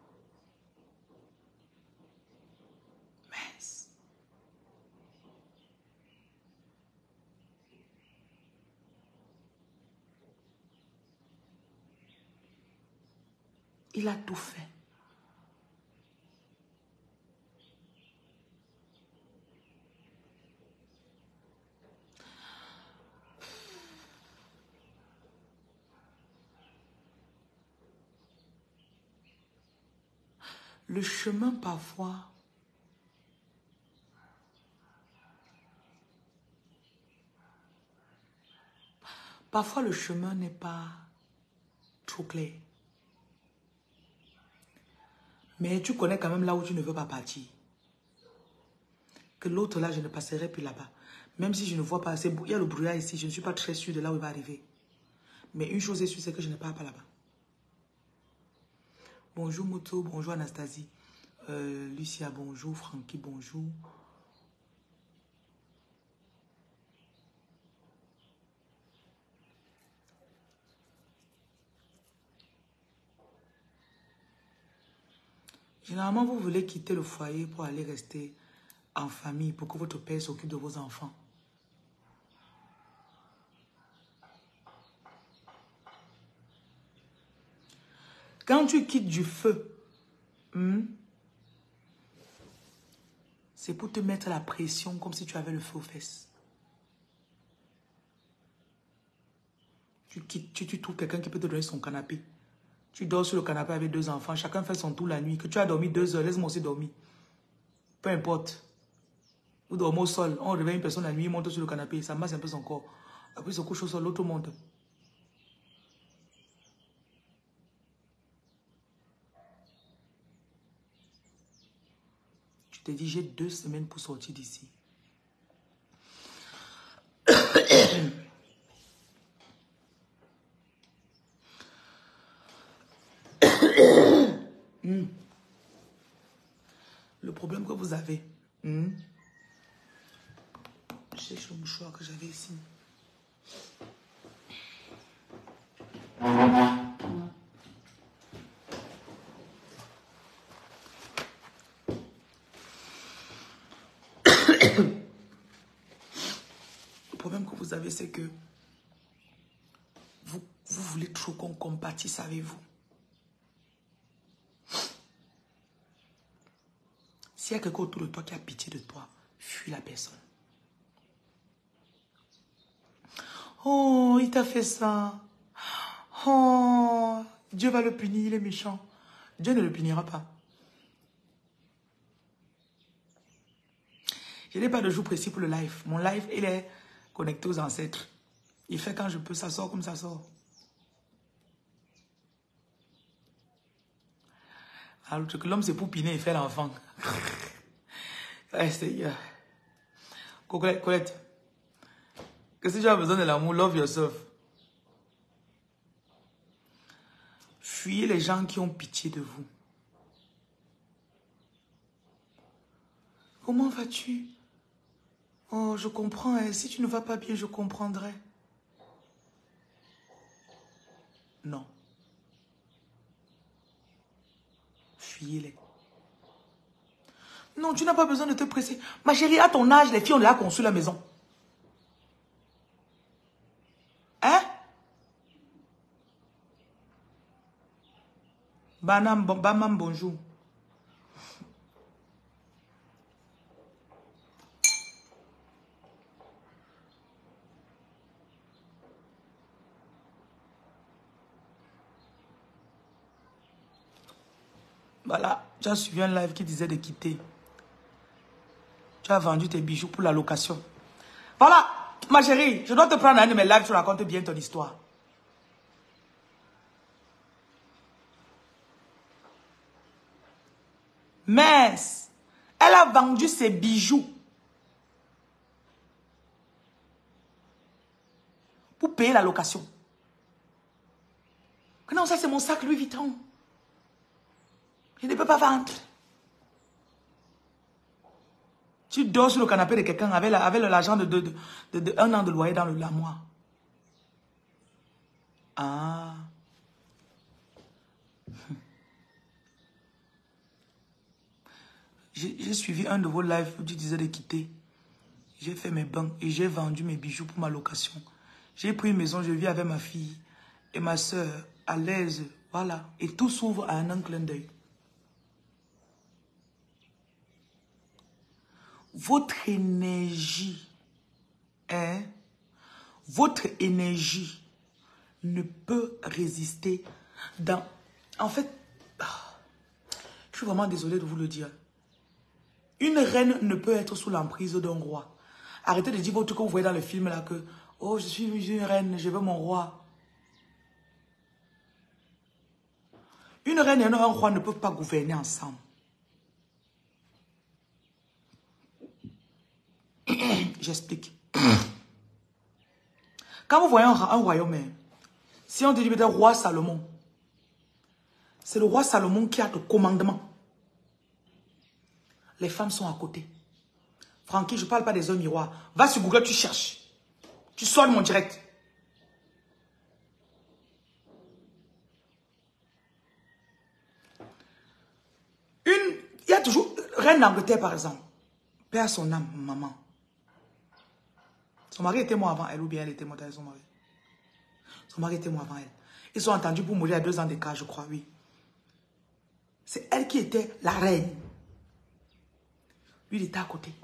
Mince. Il a tout fait. Le chemin, parfois, parfois le chemin n'est pas trop clair. Mais tu connais quand même là où tu ne veux pas partir. Que l'autre là, je ne passerai plus là-bas. Même si je ne vois pas assez, il y a le brouillard ici, je ne suis pas très sûre de là où il va arriver. Mais une chose est sûre, c'est que je ne pars pas là-bas. Bonjour Moto, bonjour Anastasie. Euh, Lucia, bonjour. Francky, bonjour. Généralement, vous voulez quitter le foyer pour aller rester en famille, pour que votre père s'occupe de vos enfants. Quand tu quittes du feu, hmm, c'est pour te mettre la pression comme si tu avais le feu aux fesses. Tu quittes, tu, tu trouves quelqu'un qui peut te donner son canapé. Tu dors sur le canapé avec deux enfants, chacun fait son tour la nuit. Que tu as dormi deux heures, laisse-moi aussi dormir. Peu importe. Vous dormez au sol, on réveille une personne la nuit, il monte sur le canapé, ça masse un peu son corps. Après, il se couche au sol, l'autre monte. Tu te dis, j'ai deux semaines pour sortir d'ici. mm. Le problème que vous avez, mm. je cherche le mouchoir que j'avais ici. Le problème que vous avez, c'est que vous, vous voulez trop qu'on compatisse avec vous. S'il y a quelqu'un autour de toi qui a pitié de toi, fuis la personne. Oh, il t'a fait ça. Oh, Dieu va le punir, il est méchant. Dieu ne le punira pas. Je n'ai pas de jour précis pour le live. Mon live, il est connecté aux ancêtres. Il fait quand je peux, ça sort comme ça sort. Alors, l'homme, c'est pour piner et faire l'enfant. Seigneur. Colette, Colette, que si tu as besoin de l'amour, love yourself. Fuyez les gens qui ont pitié de vous. Comment vas-tu? Oh, je comprends. Hein. Si tu ne vas pas bien, je comprendrai. Non. Fuyez-les. Non, tu n'as pas besoin de te presser. Ma chérie, à ton âge, les filles ont déjà conçu la maison. Hein? Banam, Bamam, bonjour. Voilà, tu as suivi un live qui disait de quitter. Tu as vendu tes bijoux pour la location. Voilà, ma chérie, je dois te prendre un de mes lives, tu racontes bien ton histoire. Mince, elle a vendu ses bijoux pour payer la location. Non, ça c'est mon sac Louis Vuitton. Je ne peux pas vendre. Tu dors sur le canapé de quelqu'un avec l'argent de, de, de, de, de un an de loyer dans le lamois. Ah. J'ai suivi un de vos lives où tu disais de quitter. J'ai fait mes banques et j'ai vendu mes bijoux pour ma location. J'ai pris une maison, je vis avec ma fille et ma soeur à l'aise. Voilà. Et tout s'ouvre à un clin d'œil. Votre énergie, hein, votre énergie ne peut résister dans... En fait, je suis vraiment désolée de vous le dire. Une reine ne peut être sous l'emprise d'un roi. Arrêtez de dire votre que vous voyez dans le film là que oh, je suis une reine, je veux mon roi. Une reine et un roi ne peuvent pas gouverner ensemble. J'explique. Quand vous voyez un, un royaume, si on dit peut-être roi Salomon, c'est le roi Salomon qui a le commandement. Les femmes sont à côté. Francky, je ne parle pas des hommes miroirs. Va sur Google, tu cherches. Tu sors mon direct. Une, il y a toujours, reine d'Angleterre par exemple, perd son âme, maman. Son mari était mort avant elle, ou bien elle était morte avec son mari. Son mari était mort avant elle. Ils sont entendus pour mourir à deux ans d'écart, je crois, oui. C'est elle qui était la reine. Lui, il était à côté.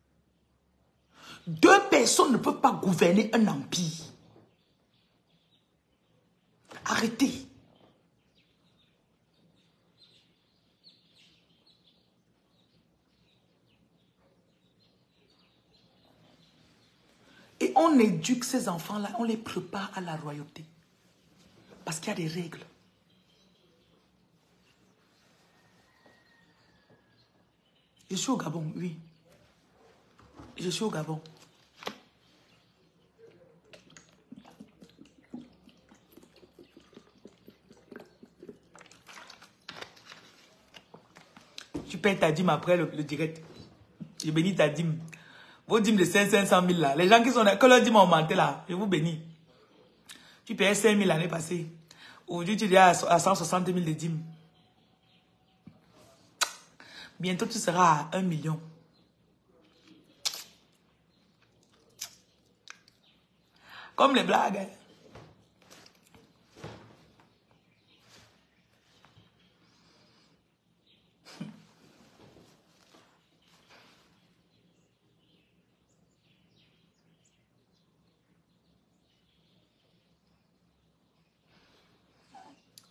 Deux personnes ne peuvent pas gouverner un empire. Arrêtez. Et on éduque ces enfants-là, on les prépare à la royauté. Parce qu'il y a des règles. Je suis au Gabon, oui. Je suis au Gabon. Tu payes ta dîme après le, le direct. Je bénis ta dîme. Vos dîmes de cinq cents mille là. Les gens qui sont là, que leur dîme a augmenté là, je vous bénis. Tu payais cinq mille l'année passée. Aujourd'hui, tu es à, à cent soixante mille de dîmes. Bientôt, tu seras à un million. Comme les blagues. Hein.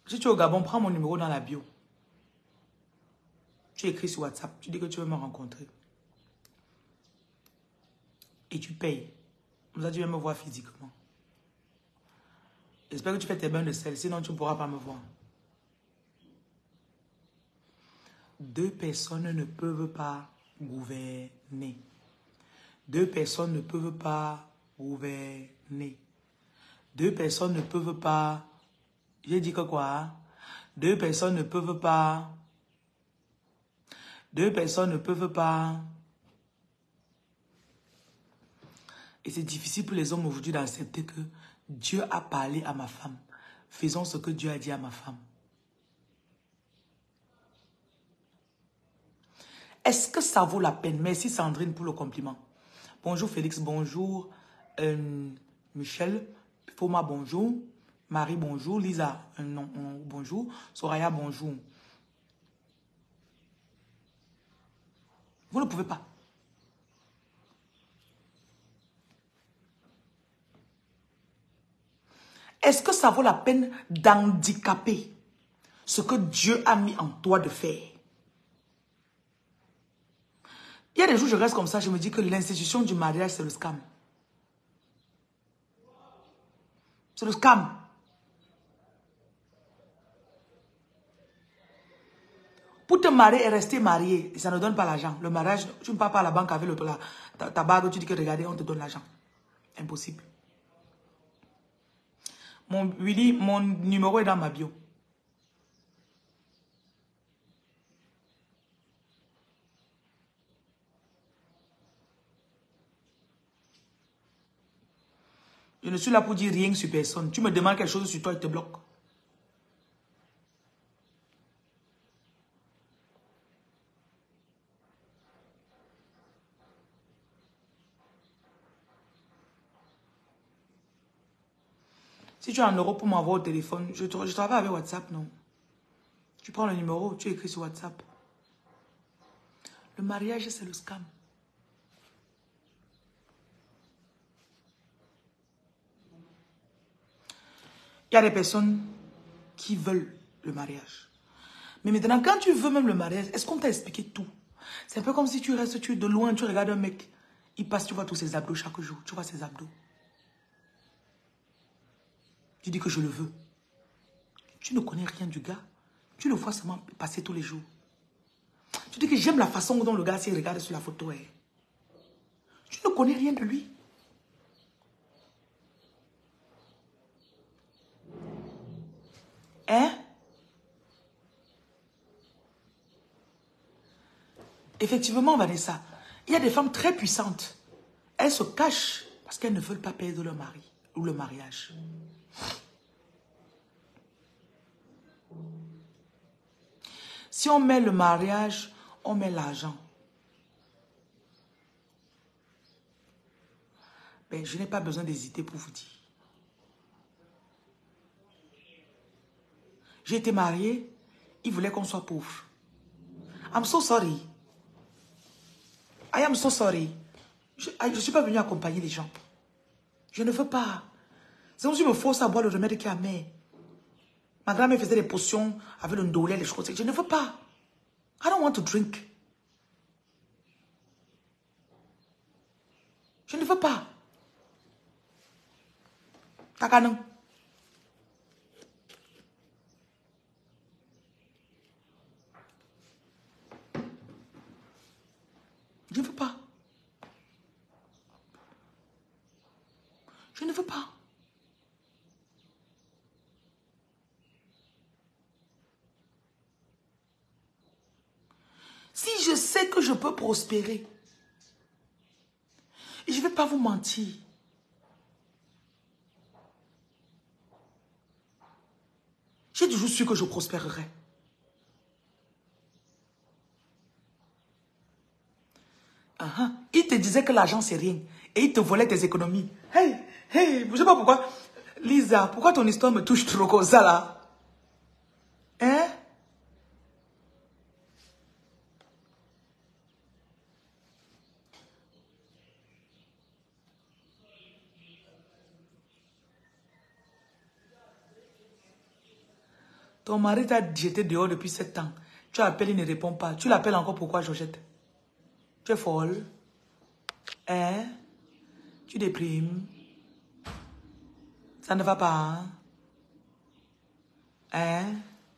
Si tu es au Gabon, prends mon numéro dans la bio. Tu écris sur WhatsApp, tu dis que tu veux me rencontrer. Et tu payes. Comme ça, tu viens me voir physiquement. J'espère que tu fais tes bains de sel, sinon tu ne pourras pas me voir. Deux personnes ne peuvent pas gouverner. Deux personnes ne peuvent pas gouverner. Deux personnes ne peuvent pas... J'ai dit que quoi? Deux personnes ne peuvent pas... Deux personnes ne peuvent pas... Et c'est difficile pour les hommes aujourd'hui d'accepter que Dieu a parlé à ma femme. Faisons ce que Dieu a dit à ma femme. Est-ce que ça vaut la peine? Merci Sandrine pour le compliment. Bonjour Félix, bonjour euh, Michel, Foma, bonjour. Marie, bonjour. Lisa, euh, non, euh, bonjour. Soraya, bonjour. Vous ne pouvez pas. Est-ce que ça vaut la peine d'handicaper ce que Dieu a mis en toi de faire? Il y a des jours, je reste comme ça, je me dis que l'institution du mariage, c'est le scam. C'est le scam. Pour te marier et rester marié, ça ne donne pas l'argent. Le mariage, tu ne pars pas à la banque avec le, la, ta, ta bague, tu dis que regardez, on te donne l'argent. Impossible. Mon Willy, mon numéro est dans ma bio. Je ne suis là pour dire rien sur personne. Tu me demandes quelque chose sur toi, il te bloque. Si tu es en Europe pour m'envoyer au téléphone, je, je travaille avec WhatsApp, non. Tu prends le numéro, tu écris sur WhatsApp. Le mariage, c'est le scam. Il y a des personnes qui veulent le mariage. Mais maintenant, quand tu veux même le mariage, est-ce qu'on t'a expliqué tout? C'est un peu comme si tu restes tu, de loin, tu regardes un mec, il passe, tu vois tous ses abdos chaque jour. Tu vois ses abdos. Tu dis que je le veux. Tu ne connais rien du gars. Tu le vois seulement passer tous les jours. Tu dis que j'aime la façon dont le gars s'il regarde sur la photo. Eh. Tu ne connais rien de lui. Hein? Effectivement, Vanessa, il y a des femmes très puissantes. Elles se cachent parce qu'elles ne veulent pas perdre leur mari ou le mariage. Si on met le mariage, on met l'argent. Ben, je n'ai pas besoin d'hésiter pour vous dire. J'ai été mariée, il voulait qu'on soit pauvre. I'm so sorry. I am so sorry. Je ne suis pas venue accompagner les gens. Je ne veux pas. C'est comme si je me force à boire le remède qui est amer. Ma grand-mère faisait des potions avec le ndolé, les choses. Je ne veux pas. I don't want to drink. Je ne veux pas. Takanon. Je ne veux pas. Je ne veux pas. Si je sais que je peux prospérer, et je ne vais pas vous mentir. J'ai toujours su que je prospérerais. Uh-huh. Il te disait que l'argent, c'est rien. Et il te volait tes économies. Hey, hey, je ne sais pas pourquoi. Lisa, pourquoi ton histoire me touche trop comme ça, là? Hein? Ton mari t'a jeté dehors depuis sept ans. Tu appelles, il ne répond pas. Tu l'appelles encore pourquoi, Georgette? Tu es folle. Hein? Tu déprimes. Ça ne va pas, hein? Hein?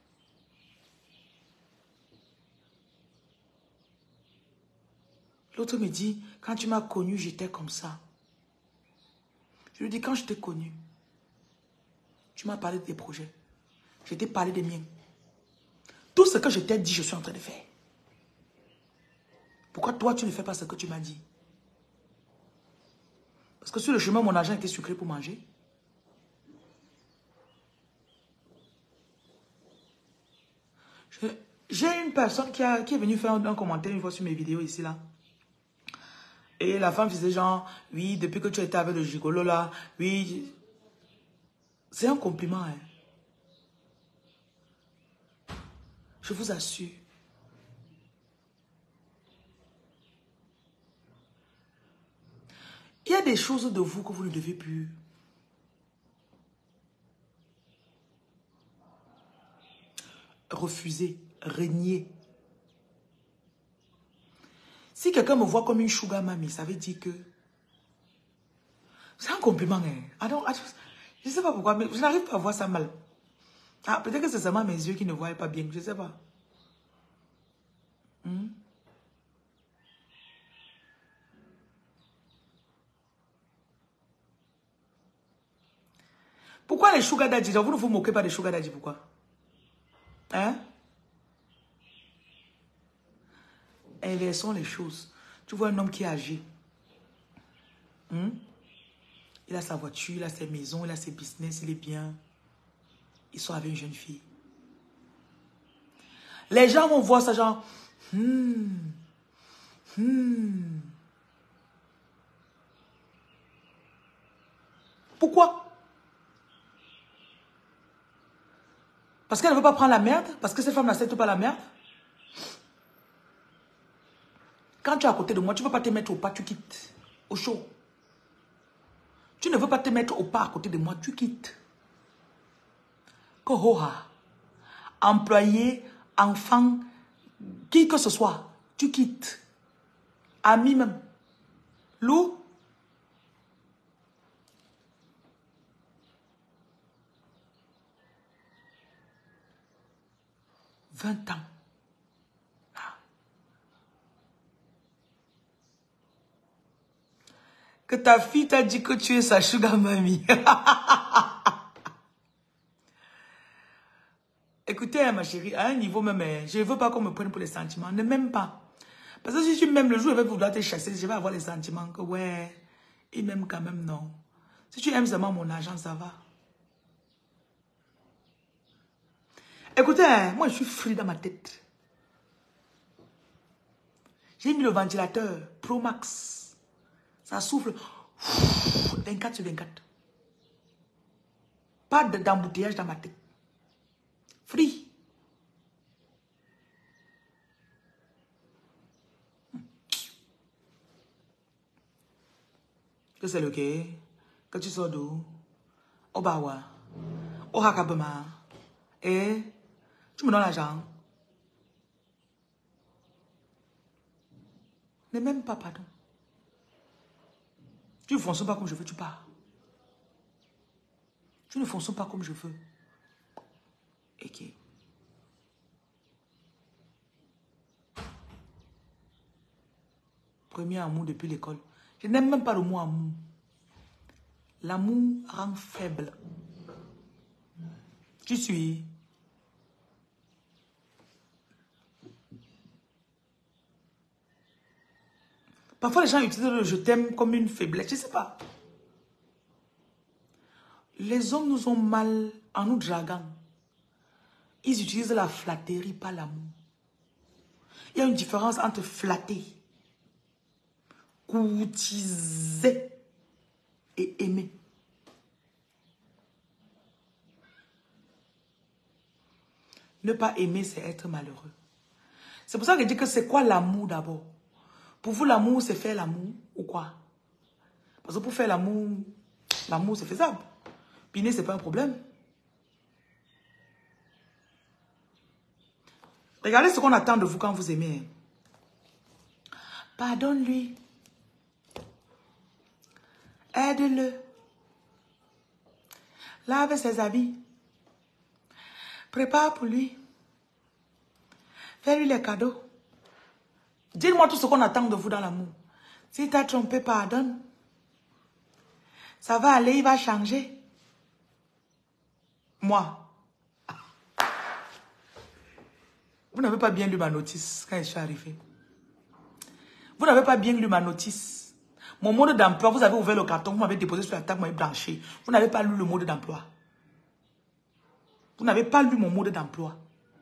L'autre me dit, quand tu m'as connu, j'étais comme ça. Je lui dis, quand je t'ai connu, tu m'as parlé de tes projets. Je t'ai parlé des miens. Tout ce que je t'ai dit, je suis en train de faire. Pourquoi toi, tu ne fais pas ce que tu m'as dit? Parce que sur le chemin, mon argent était sucré pour manger. J'ai une personne qui, a, qui est venue faire un, un commentaire une fois sur mes vidéos ici, là. Et la femme faisait genre, oui, depuis que tu étais avec le gigolo, là, oui. C'est un compliment, hein. Je vous assure. Il y a des choses de vous que vous ne devez plus. Refuser, renier. Si quelqu'un me voit comme une sugar mommy, ça veut dire que... C'est un compliment, hein. I don't, I just, je ne sais pas pourquoi, mais je n'arrive pas à voir ça mal. Ah, peut-être que c'est seulement mes yeux qui ne voient pas bien, je ne sais pas. Hmm? Pourquoi les sugar daddy? Vous ne vous moquez pas des sugar daddy, pourquoi? Hein? Inversons les choses. Tu vois un homme qui est âgé. Hmm? Il a sa voiture, il a ses maisons, il a ses business, il est bien. Ils sont avec une jeune fille. Les gens vont voir ça genre... Hmm, hmm. Pourquoi? Parce qu'elle ne veut pas prendre la merde? Parce que cette femme n'accepte pas la merde? Quand tu es à côté de moi, tu ne veux pas te mettre au pas, tu quittes. Au chaud. Tu ne veux pas te mettre au pas à côté de moi, tu quittes. Kohoha. Employé, enfant, qui que ce soit, tu quittes. Ami même. Lou. vingt ans. Que ta fille t'a dit que tu es sa sugar mommy. Écoutez, ma chérie, à un niveau même, je ne veux pas qu'on me prenne pour les sentiments. Ne m'aime pas. Parce que si tu m'aimes, le jour où je vais vouloir te chasser, je vais avoir les sentiments que, ouais, il m'aime quand même, non. Si tu aimes seulement mon argent, ça va. Écoutez, moi, je suis free dans ma tête. J'ai mis le ventilateur Pro Max. Ça souffle vingt-quatre sur vingt-quatre. Pas d'embouteillage dans ma tête. Free. Que c'est le quai? Que tu sors d'où? Au Bawa. Au Hakabema. Et tu me donnes l'argent. Ne m'aime pas, pardon. Tu ne fonctionnes pas comme je veux, tu pars. Tu ne fonctionnes pas comme je veux. Ok. Premier amour depuis l'école. Je n'aime même pas le mot amour. L'amour rend faible. Tu suis. Parfois, les gens utilisent le je t'aime comme une faiblesse. Je ne sais pas. Les hommes nous ont mal en nous draguant. Ils utilisent la flatterie, pas l'amour. Il y a une différence entre flatter, courtiser et aimer. Ne pas aimer, c'est être malheureux. C'est pour ça que je dis que c'est quoi l'amour d'abord? Pour vous, l'amour, c'est faire l'amour ou quoi? Parce que pour faire l'amour, l'amour, c'est faisable. Piner, c'est pas un problème. Regardez ce qu'on attend de vous quand vous aimez. Pardonne-lui. Aide-le. Lave ses habits. Prépare pour lui. Fais-lui les cadeaux. Dites-moi tout ce qu'on attend de vous dans l'amour. Si tu as trompé, pardonne. Ça va aller, il va changer. Moi. Vous n'avez pas bien lu ma notice quand je suis arrivée. Vous n'avez pas bien lu ma notice. Mon mode d'emploi, vous avez ouvert le carton, vous m'avez déposé sur la table, vous m'avez branché. Vous n'avez pas lu le mode d'emploi. Vous n'avez pas lu mon mode d'emploi.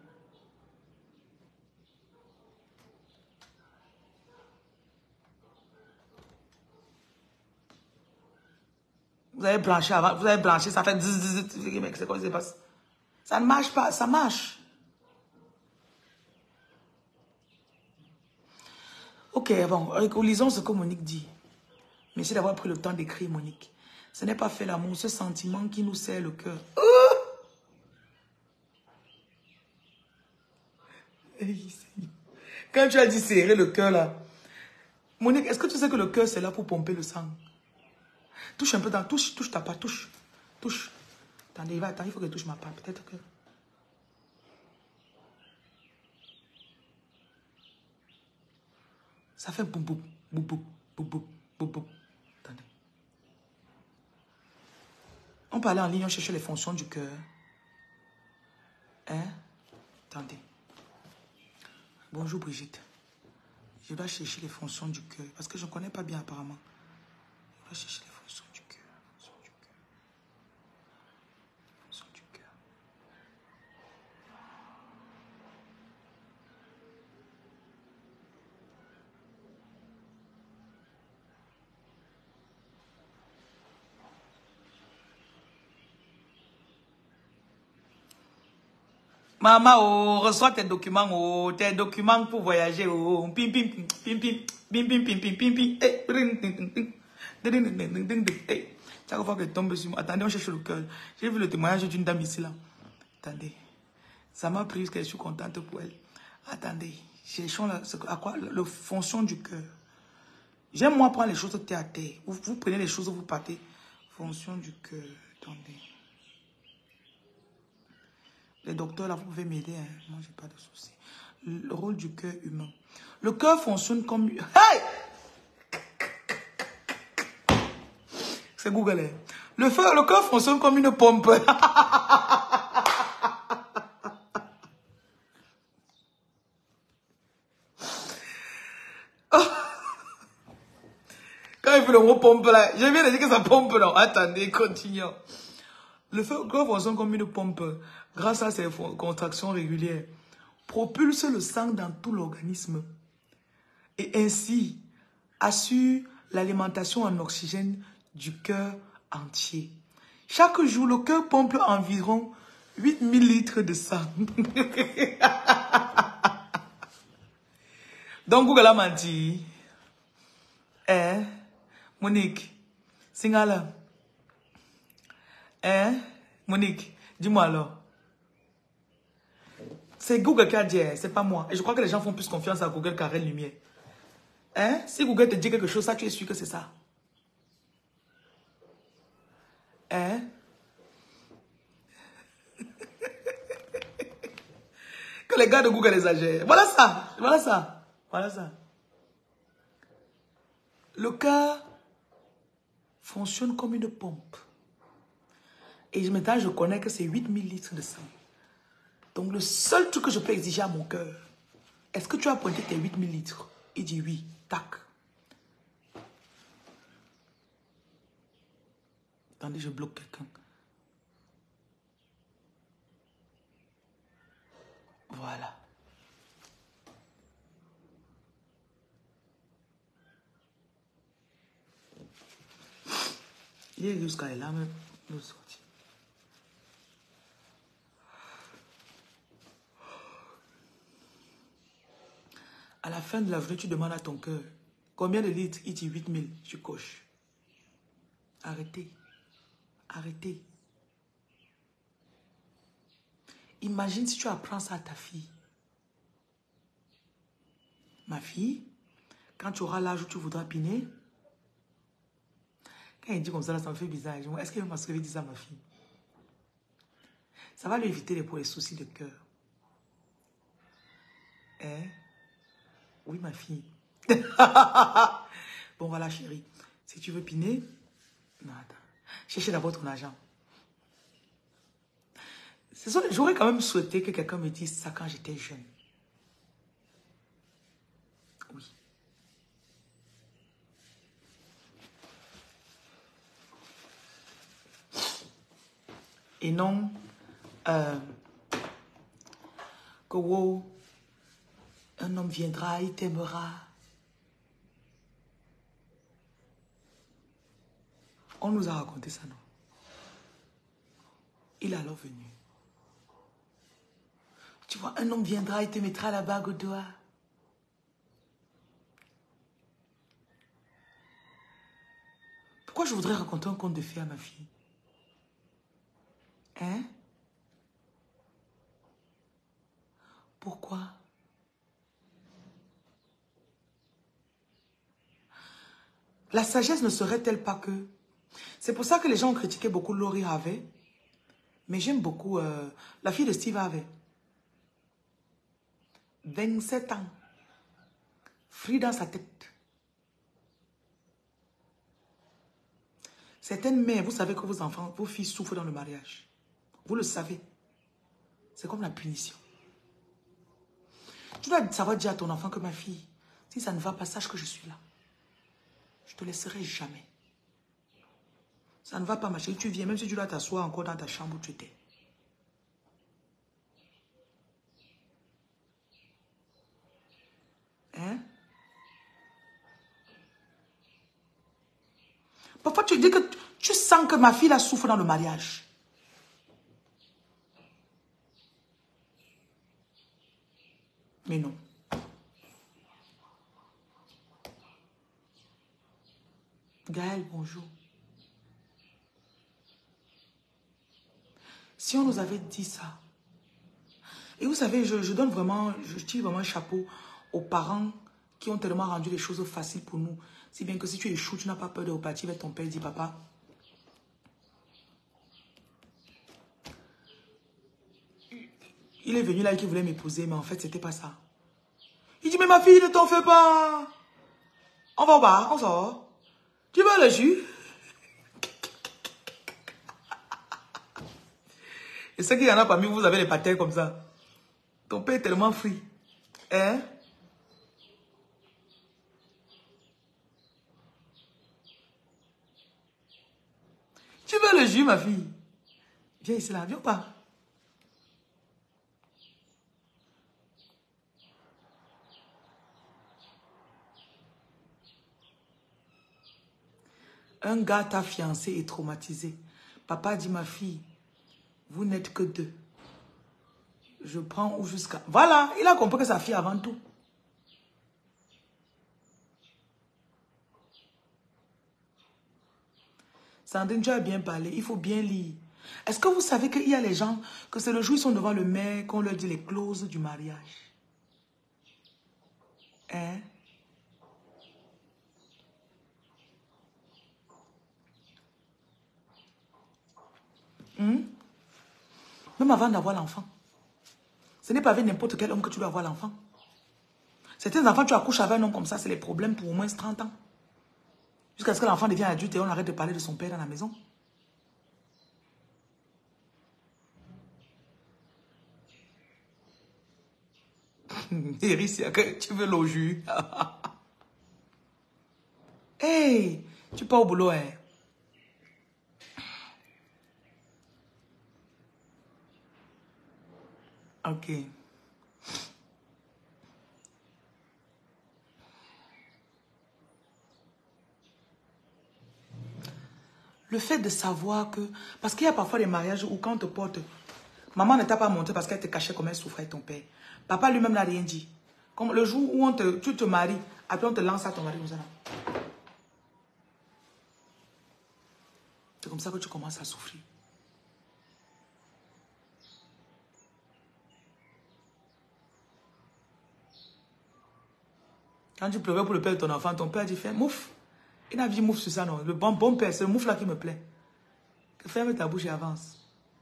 Vous avez branché avant, vous avez branché, ça fait zzz, zzz, zzz, c'est quoi qui se passe? Ça ne marche pas, ça marche. Ok, bon, lisons ce que Monique dit. Merci d'avoir pris le temps d'écrire, Monique. Ce n'est pas fait l'amour, ce sentiment qui nous serre le cœur. Oh! Quand tu as dit serrer le cœur là, Monique, est-ce que tu sais que le cœur c'est là pour pomper le sang? Touche un peu dans, touche, touche ta part, touche, touche. Attendez, il va, attends, il faut que je touche ma part, peut-être que... Ça fait boum boum, boum boum, boum boum, boum boum. Attendez. On parlait en ligne, on cherchait les fonctions du cœur. Hein? Attendez. Bonjour Brigitte. Je dois chercher les fonctions du cœur. Parce que je ne connais pas bien apparemment. Je dois chercher les fonctions du cœur. Fonctions du cœur. Fonctions du cœur. Maman, oh, reçois tes documents, oh, tes documents pour voyager, oh, pim, pim, pim, pim, pim, pim, pim, pim, pim, pim, pim, eh, eh, chaque fois qu'elle tombe sur moi, attendez, on cherche le cœur. J'ai vu le témoignage d'une dame ici, là. Attendez, ça m'a pris, parce que je suis contente pour elle. Attendez, cherchons la, à quoi, la fonction du cœur. J'aime moi prendre les choses terre à terre. Vous, vous prenez les choses, vous partez. Fonction du cœur, attendez. Les docteurs, là, vous pouvez m'aider. Hein. Moi, j'ai pas de souci. Le rôle du cœur humain. Le cœur fonctionne comme... Hey! C'est Google. Hein. Le, feu, le cœur fonctionne comme une pompe. Quand il fait le mot pompe, là, je viens de dire que ça pompe, non. Attendez, continuons. Le cœur fonctionne comme une pompe. Grâce à ses contractions régulières, propulse le sang dans tout l'organisme et ainsi assure l'alimentation en oxygène du cœur entier. Chaque jour, le cœur pompe environ huit mille litres de sang. Donc, Google a menti. Hein? Monique, Singala. Hein? Monique, dis-moi alors. C'est Google qui a dit, c'est pas moi. Et je crois que les gens font plus confiance à Google qu'à Reine Lumière. Hein? Si Google te dit quelque chose, ça, tu es sûr que c'est ça. Hein? Que les gars de Google exagèrent. Voilà ça. Voilà ça. Voilà ça. Le cœur fonctionne comme une pompe. Et maintenant, je connais que c'est huit mille litres de sang. Donc, le seul truc que je peux exiger à mon cœur, est-ce que tu as pointé tes huit mille litres? Il dit oui. Tac. Attendez, je bloque quelqu'un. Voilà. Il est jusqu'à là, même. Nous sortir. À la fin de la journée, tu demandes à ton cœur combien de litres? Il dit huit mille. Tu coches. Arrêtez. Arrêtez. Imagine si tu apprends ça à ta fille. Ma fille, quand tu auras l'âge où tu voudras piner, quand il dit comme ça, là, ça me fait bizarre. Est-ce qu'il va m'assurer de dire ça à ma fille? Ça va lui éviter les, pour les soucis de cœur. Hein? Oui, ma fille. Bon, voilà, chérie. Si tu veux piner, non, attends. Cherchez d'abord ton argent. J'aurais quand même souhaité que quelqu'un me dise ça quand j'étais jeune. Oui. Et non, euh, que wow, un homme viendra, il t'aimera. On nous a raconté ça, non? Il est alors venu. Tu vois, un homme viendra, il te mettra la bague au doigt. Pourquoi je voudrais raconter un conte de fées à ma fille? Hein? Pourquoi? La sagesse ne serait-elle pas que... C'est pour ça que les gens ont critiqué beaucoup Lori Harvey. Mais j'aime beaucoup euh, la fille de Steve Harvey. vingt-sept ans. Frit dans sa tête. Certaines mères, vous savez que vos enfants, vos filles souffrent dans le mariage. Vous le savez. C'est comme la punition. Tu dois savoir dire à ton enfant que ma fille, si ça ne va pas, sache que je suis là. Je ne te laisserai jamais. Ça ne va pas, ma chérie. Tu viens, même si tu dois t'asseoir encore dans ta chambre où tu étais. Hein? Parfois, tu dis que tu sens que ma fille la souffre dans le mariage. Mais non. Gaël, bonjour. Si on nous avait dit ça, et vous savez, je, je donne vraiment, je tire vraiment un chapeau aux parents qui ont tellement rendu les choses faciles pour nous. Si bien que si tu échoues, tu n'as pas peur de repartir avec ton père et dire, papa, il est venu là et qui voulait m'épouser, mais en fait, c'était pas ça. Il dit, mais ma fille, ne t'en fais pas. On va au bar, on sort. Tu veux le jus? Et ce qu'il y en a parmi vous, vous avez les patins comme ça. Ton père est tellement free. Hein? Tu veux le jus, ma fille? Viens ici là, viens pas. Un gars t'a fiancé et traumatisé. Papa dit, ma fille, vous n'êtes que deux. Je prends ou jusqu'à... Voilà, il a compris que sa fille avant tout. Sandrine, tu as bien parlé, il faut bien lire. Est-ce que vous savez qu'il y a les gens, que c'est le jour où ils sont devant le maire qu'on leur dit les clauses du mariage? Hein? Hum? Même avant d'avoir l'enfant. Ce n'est pas avec n'importe quel homme que tu dois avoir l'enfant. Certains enfants, tu accouches avec un homme comme ça, c'est les problèmes pour au moins trente ans. Jusqu'à ce que l'enfant devienne adulte et on arrête de parler de son père dans la maison. Ericia, tu veux l'eau jus? Hey, tu pars au boulot, hein? Ok. Le fait de savoir que... Parce qu'il y a parfois des mariages où quand on te porte... Maman ne t'a pas montré parce qu'elle te cachait comment elle souffrait ton père. Papa lui-même n'a rien dit. Comme le jour où on te, tu te maries, après on te lance à ton mari. C'est comme ça que tu commences à souffrir. Quand tu pleurais pour le père de ton enfant, ton père dit, fais mouf. Il n'a dit mouf sur ça, non. Le bon, bon père, c'est le mouf là qui me plaît. Ferme ta bouche et avance.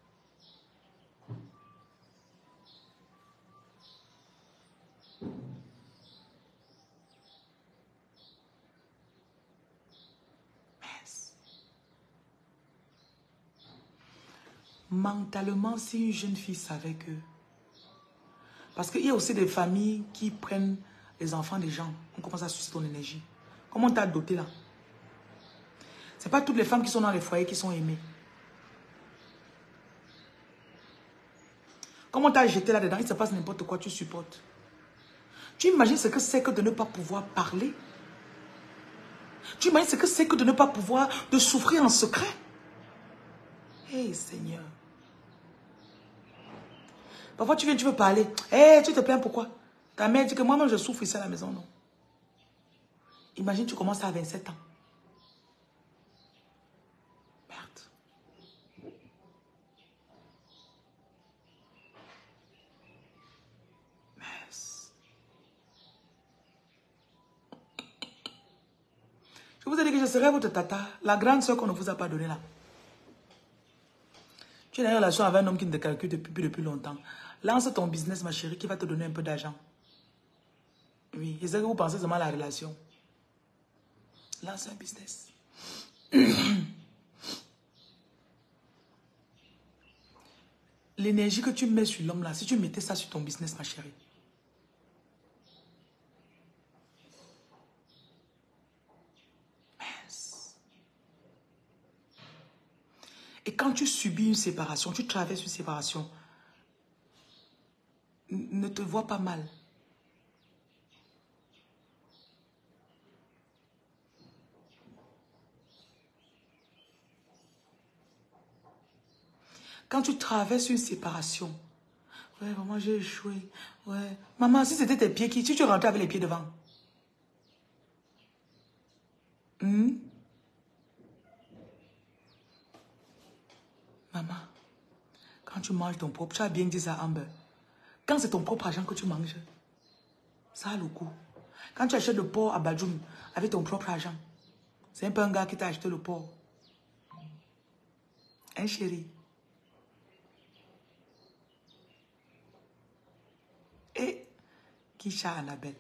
Mentalement, si une jeune fille savait que... Parce qu'il y a aussi des familles qui prennent les enfants des gens. On commence à sucer ton énergie. Comment on t'a doté là? Ce n'est pas toutes les femmes qui sont dans les foyers qui sont aimées. Comment on t'a jeté là-dedans? Il se passe n'importe quoi, tu supportes. Tu imagines ce que c'est que de ne pas pouvoir parler? Tu imagines ce que c'est que de ne pas pouvoir, de souffrir en secret? Hé, hey, Seigneur. Parfois, tu viens, tu veux parler. Hé, hey, tu te plains pourquoi? Ta mère dit que moi-même, je souffre ici à la maison, non? Imagine, tu commences à vingt-sept ans. Merde. Mince. Je vous ai dit que je serai votre tata, la grande soeur qu'on ne vous a pas donnée là. Tu es dans une relation avec un homme qui ne te calcule depuis, depuis longtemps. Lance ton business, ma chérie, qui va te donner un peu d'argent. Oui, et c'est que vous pensez seulement à la relation. Lance un business. L'énergie que tu mets sur l'homme là, si tu mettais ça sur ton business, ma chérie. Mince. Et quand tu subis une séparation, tu traverses une séparation, ne te vois pas mal. Quand tu traverses une séparation, ouais, maman, j'ai échoué. Ouais. Maman, si c'était tes pieds qui, si tu rentrais avec les pieds devant. Hmm? Maman, quand tu manges ton propre, tu as bien dit ça, Amber. Quand c'est ton propre argent que tu manges, ça a le goût. Quand tu achètes le porc à Badjoum avec ton propre argent, c'est un peu un gars qui t'a acheté le porc. Hein, chérie? Et Kisha Annabelle.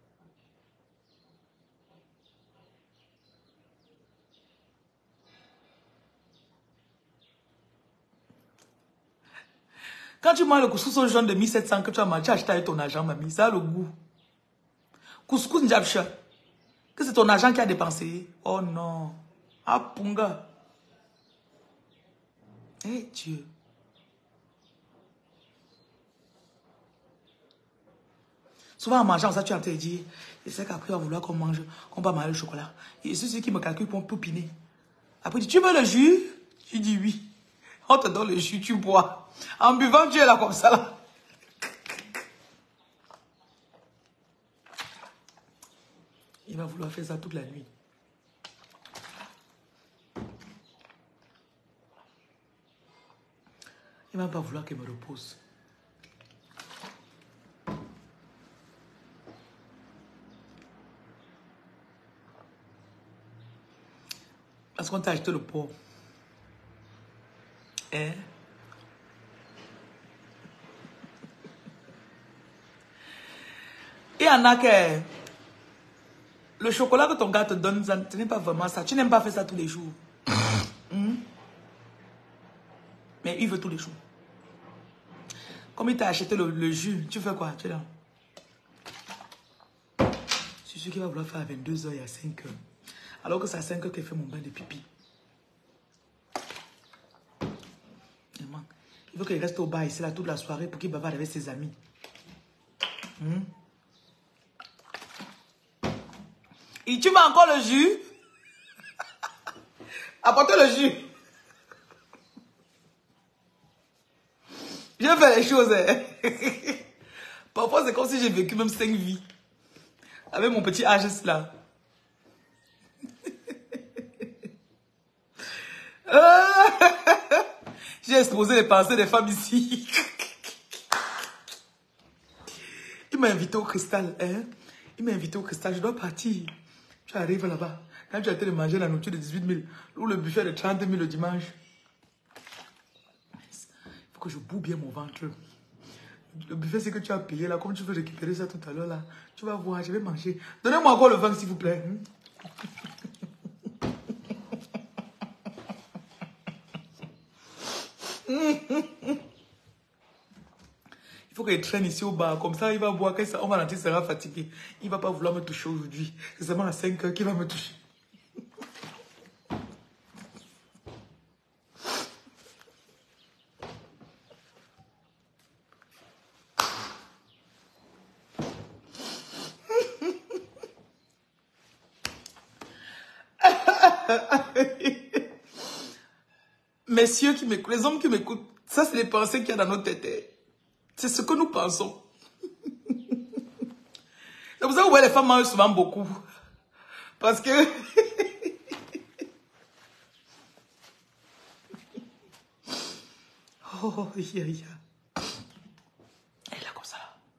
Quand tu manges le couscous au jaune de mille sept cents que tu as mangé, acheté avec ton argent, mamie, ça a le goût. Couscous Njabche, que c'est ton argent qui a dépensé. Oh non. Ah, punga. Eh hey, Dieu. Souvent en mangeant ça, tu as te dit, je sais qu'après on va vouloir qu'on mange, qu'on va manger le chocolat. Et c'est celui qui me calcule pour poupiner. Après, tu veux le jus? Tu dis oui. On te donne le jus, tu bois. En buvant, tu es là comme ça là. Il va vouloir faire ça toute la nuit. Il ne va pas vouloir qu'il me repose. Parce qu'on t'a acheté le porc. Hein? Il y en a que... Le chocolat que ton gars te donne, ce n'est pas vraiment ça. Tu n'aimes pas faire ça tous les jours. Hmm? Mais il veut tous les jours. Comme il t'a acheté le, le jus, tu fais quoi? Tu es là. C'est celui qui va vouloir faire à vingt-deux heures, il y a cinq heures. Alors que c'est à cinq heures qu'il fait mon bain de pipi. Il veut qu'il reste au bar ici là toute la soirée pour qu'il bavarde avec ses amis. Hmm? Et tu mets encore le jus? Apportez le jus. Je fais les choses. Hein. Parfois, c'est comme si j'ai vécu même cinq vies. Avec mon petit âge là. J'ai exposé les pensées des femmes ici. Il m'a invité au cristal. Hein? Il m'a invité au cristal, je dois partir. Tu arrives là-bas. Quand tu as été de manger la nourriture de dix-huit mille, ou le buffet de trente mille le dimanche, il faut que je boue bien mon ventre. Le buffet, c'est que tu as payé là, comme tu veux récupérer ça tout à l'heure là. Tu vas voir, je vais manger. Donnez-moi encore le vin, s'il vous plaît. Il faut qu'il traîne ici au bar. Comme ça, il va boire. Quand on va rentrer, il sera fatigué. Il ne va pas vouloir me toucher aujourd'hui. C'est seulement à cinq heures qu'il va me toucher. Messieurs qui m'écoutent, les hommes qui m'écoutent, ça c'est les pensées qu'il y a dans notre tête. C'est ce que nous pensons. C'est pour ça que vous voyez les femmes mangent souvent beaucoup. Parce que... oh, yeah, yeah. Elle est là comme ça.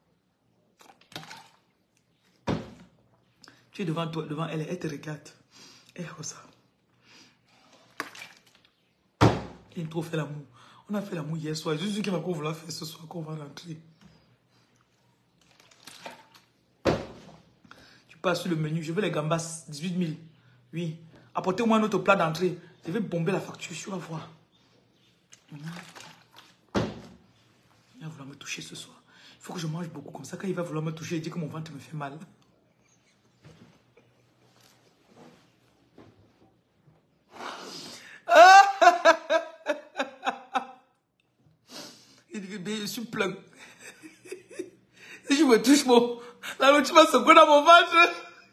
Tu es devant toi, devant elle, elle te regarde. Elle est comme ça. Il aime trop faire l'amour. On a fait l'amour hier soir. Je suis sûr qu'il va encore vouloir faire ce soir qu'on va rentrer. Tu passes sur le menu. Je veux les gambas. dix-huit mille. Oui. Apportez-moi un autre plat d'entrée. Je vais bomber la facture. Tu vas voir. Il va vouloir me toucher ce soir. Il faut que je mange beaucoup. Comme ça, quand il va vouloir me toucher, il dit que mon ventre me fait mal. Je suis plein. Si je me touche, mon... la l'autre va se couler dans mon ventre.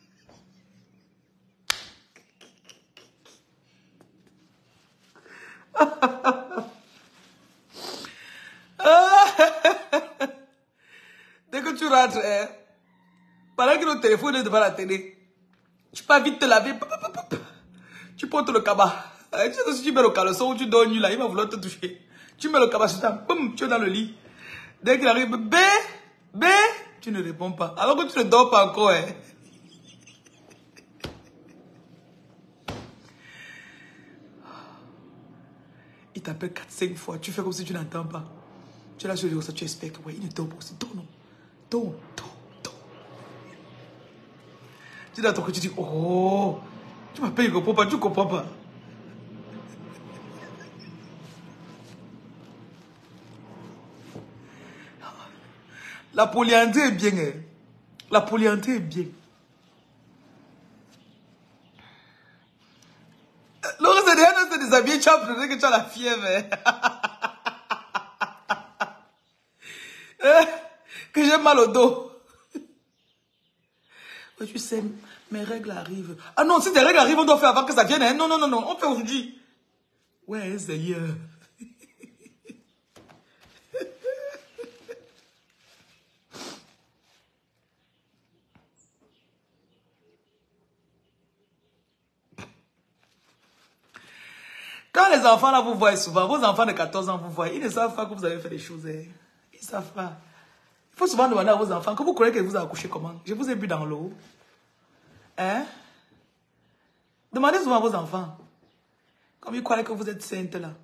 Dès que tu rentres, hein, pendant que le téléphone est devant la télé, tu peux vite te laver. Tu portes le cabas. Tu sais, si tu mets le caleçon ou tu dors nu là, il va vouloir te toucher. Tu mets le cabas sur ta... Boum, tu es dans le lit. Dès qu'il arrive, B, B, tu ne réponds pas. Alors que tu ne dors pas encore. Hein. Il t'appelle quatre cinq fois. Tu fais comme si tu n'entends pas. Tu es là sur le ça, tu espères que ouais, il ne dort pas aussi. Dors, non. Dors, dors, dors. Tu es dans ton côté, tu dis, oh, tu m'appelles, il ne comprend pas, tu ne comprends pas. La polyandrie est bien. Hein. La polyandrie est bien. Lorsque c'est déjà de se déshabiller, tu as appris que tu as la fièvre. Hein. Que j'ai mal au dos. Tu sais, mes règles arrivent. Ah non, si tes règles arrivent, on doit faire avant que ça vienne. Hein? Non, non, non, non, on fait aujourd'hui. Ouais, c'est hier. Quand les enfants là vous voient souvent, vos enfants de quatorze ans vous voient, ils ne savent pas que vous avez fait des choses. Hein. Ils ne savent pas. Il faut souvent demander à vos enfants que vous croyez qu'elle vous a accouché comment. Je vous ai bu dans l'eau. Hein? Demandez souvent à vos enfants. Comme ils croient que vous êtes sainte là.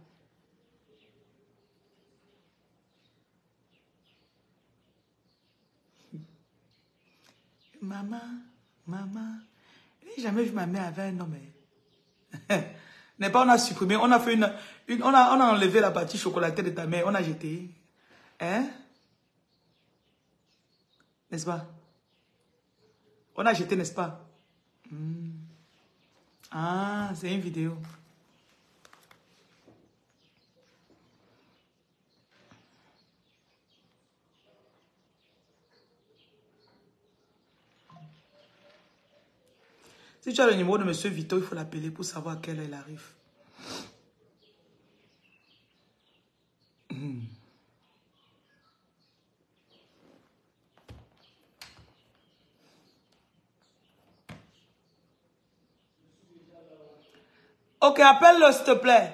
Maman, maman. Je n'ai jamais vu ma mère avec un homme. N'est pas, on a supprimé, on a fait une, une on, a, on a enlevé la partie chocolatée de ta mère, on a jeté. Hein? N'est-ce pas? On a jeté, n'est-ce pas? Hmm. Ah, c'est une vidéo. Si tu as le numéro de M. Vito, il faut l'appeler pour savoir à quelle heure il arrive. Mm. Ok, appelle-le s'il te plaît.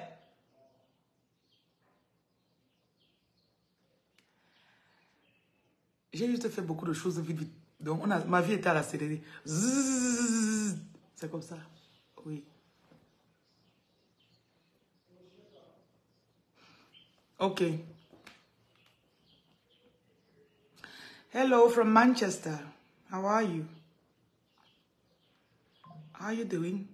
J'ai juste fait beaucoup de choses vite, vite. Donc, on a, ma vie était à l'accéléré. C'est comme ça. Oui. Ok. Hello from Manchester. How are you? How are you doing?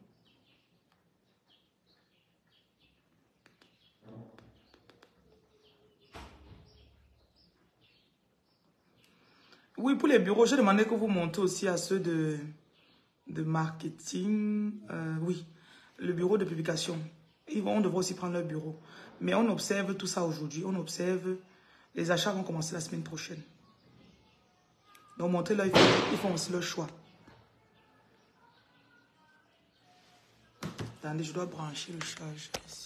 Oui, pour les bureaux, j'ai demandé que vous montez aussi à ceux de, de marketing. Euh, oui, le bureau de publication. Ils vont, on devrait aussi prendre leur bureau. Mais on observe tout ça aujourd'hui. On observe. Les achats vont commencer la semaine prochaine. Donc, montrez-leur, ils, ils font aussi leur choix. Attendez, je dois brancher le charge ici.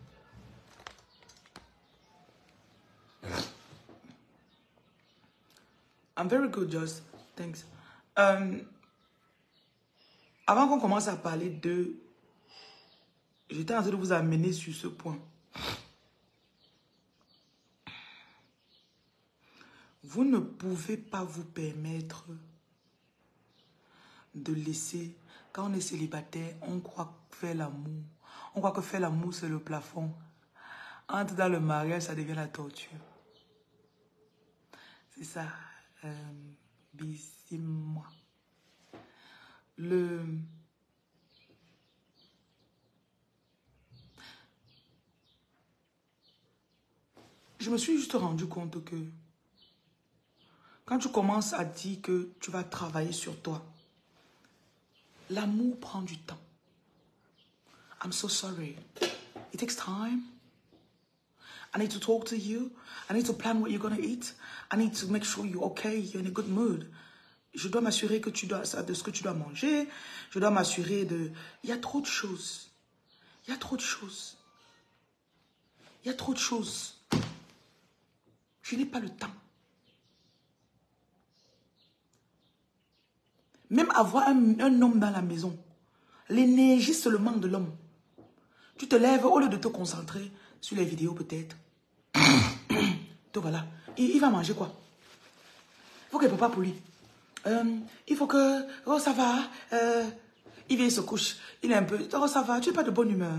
I'm very good, Just. Thanks. Euh, avant qu'on commence à parler de... J'étais en train de vous amener sur ce point. Vous ne pouvez pas vous permettre de laisser... Quand on est célibataire, on croit faire l'amour. On croit que faire l'amour, c'est le plafond. Entre dans le mariage, ça devient la torture. C'est ça. Euh, Bissis-moi. Le... Je me suis juste rendu compte que quand tu commences à dire que tu vas travailler sur toi, l'amour prend du temps. I'm so sorry. It takes time. I need to talk to you. I need to plan what you're going to eat. I need to make sure you're okay, you're in a good mood. Je dois m'assurer que tu dois, de ce que tu dois manger. Je dois m'assurer de... Il y a trop de choses. Il y a trop de choses. Il y a trop de choses. Je n'ai pas le temps. Même avoir un, un homme dans la maison, l'énergie seulement de l'homme. Tu te lèves, au lieu de te concentrer sur les vidéos peut-être. Donc voilà. Il, il va manger quoi? Il faut qu'il prépare pour lui. Euh, il faut que... Oh, ça va. Euh, il vient, il se couche. Il est un peu... Oh, ça va. Tu n'es pas de bonne humeur.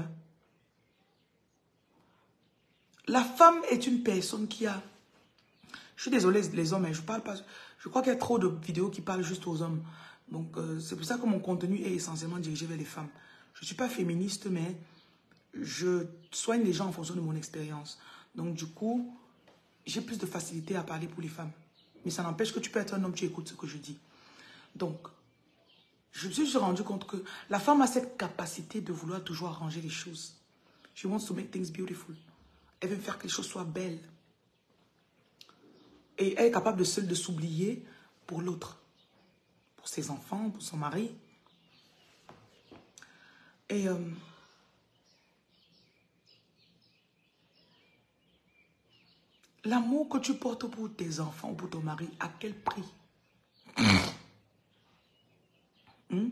La femme est une personne qui a... Je suis désolée, les hommes, mais je parle pas... Je crois qu'il y a trop de vidéos qui parlent juste aux hommes. Donc, euh, c'est pour ça que mon contenu est essentiellement dirigé vers les femmes. Je ne suis pas féministe, mais je soigne les gens en fonction de mon expérience. Donc, du coup, j'ai plus de facilité à parler pour les femmes. Mais ça n'empêche que tu peux être un homme, tu écoutes ce que je dis. Donc, je me suis rendu compte que la femme a cette capacité de vouloir toujours arranger les choses. She wants to make things beautiful. Elle veut faire que les choses soient belles. Et elle est capable de seule de s'oublier pour l'autre. Pour ses enfants, pour son mari. Et... Euh, l'amour que tu portes pour tes enfants ou pour ton mari, à quel prix? hmm?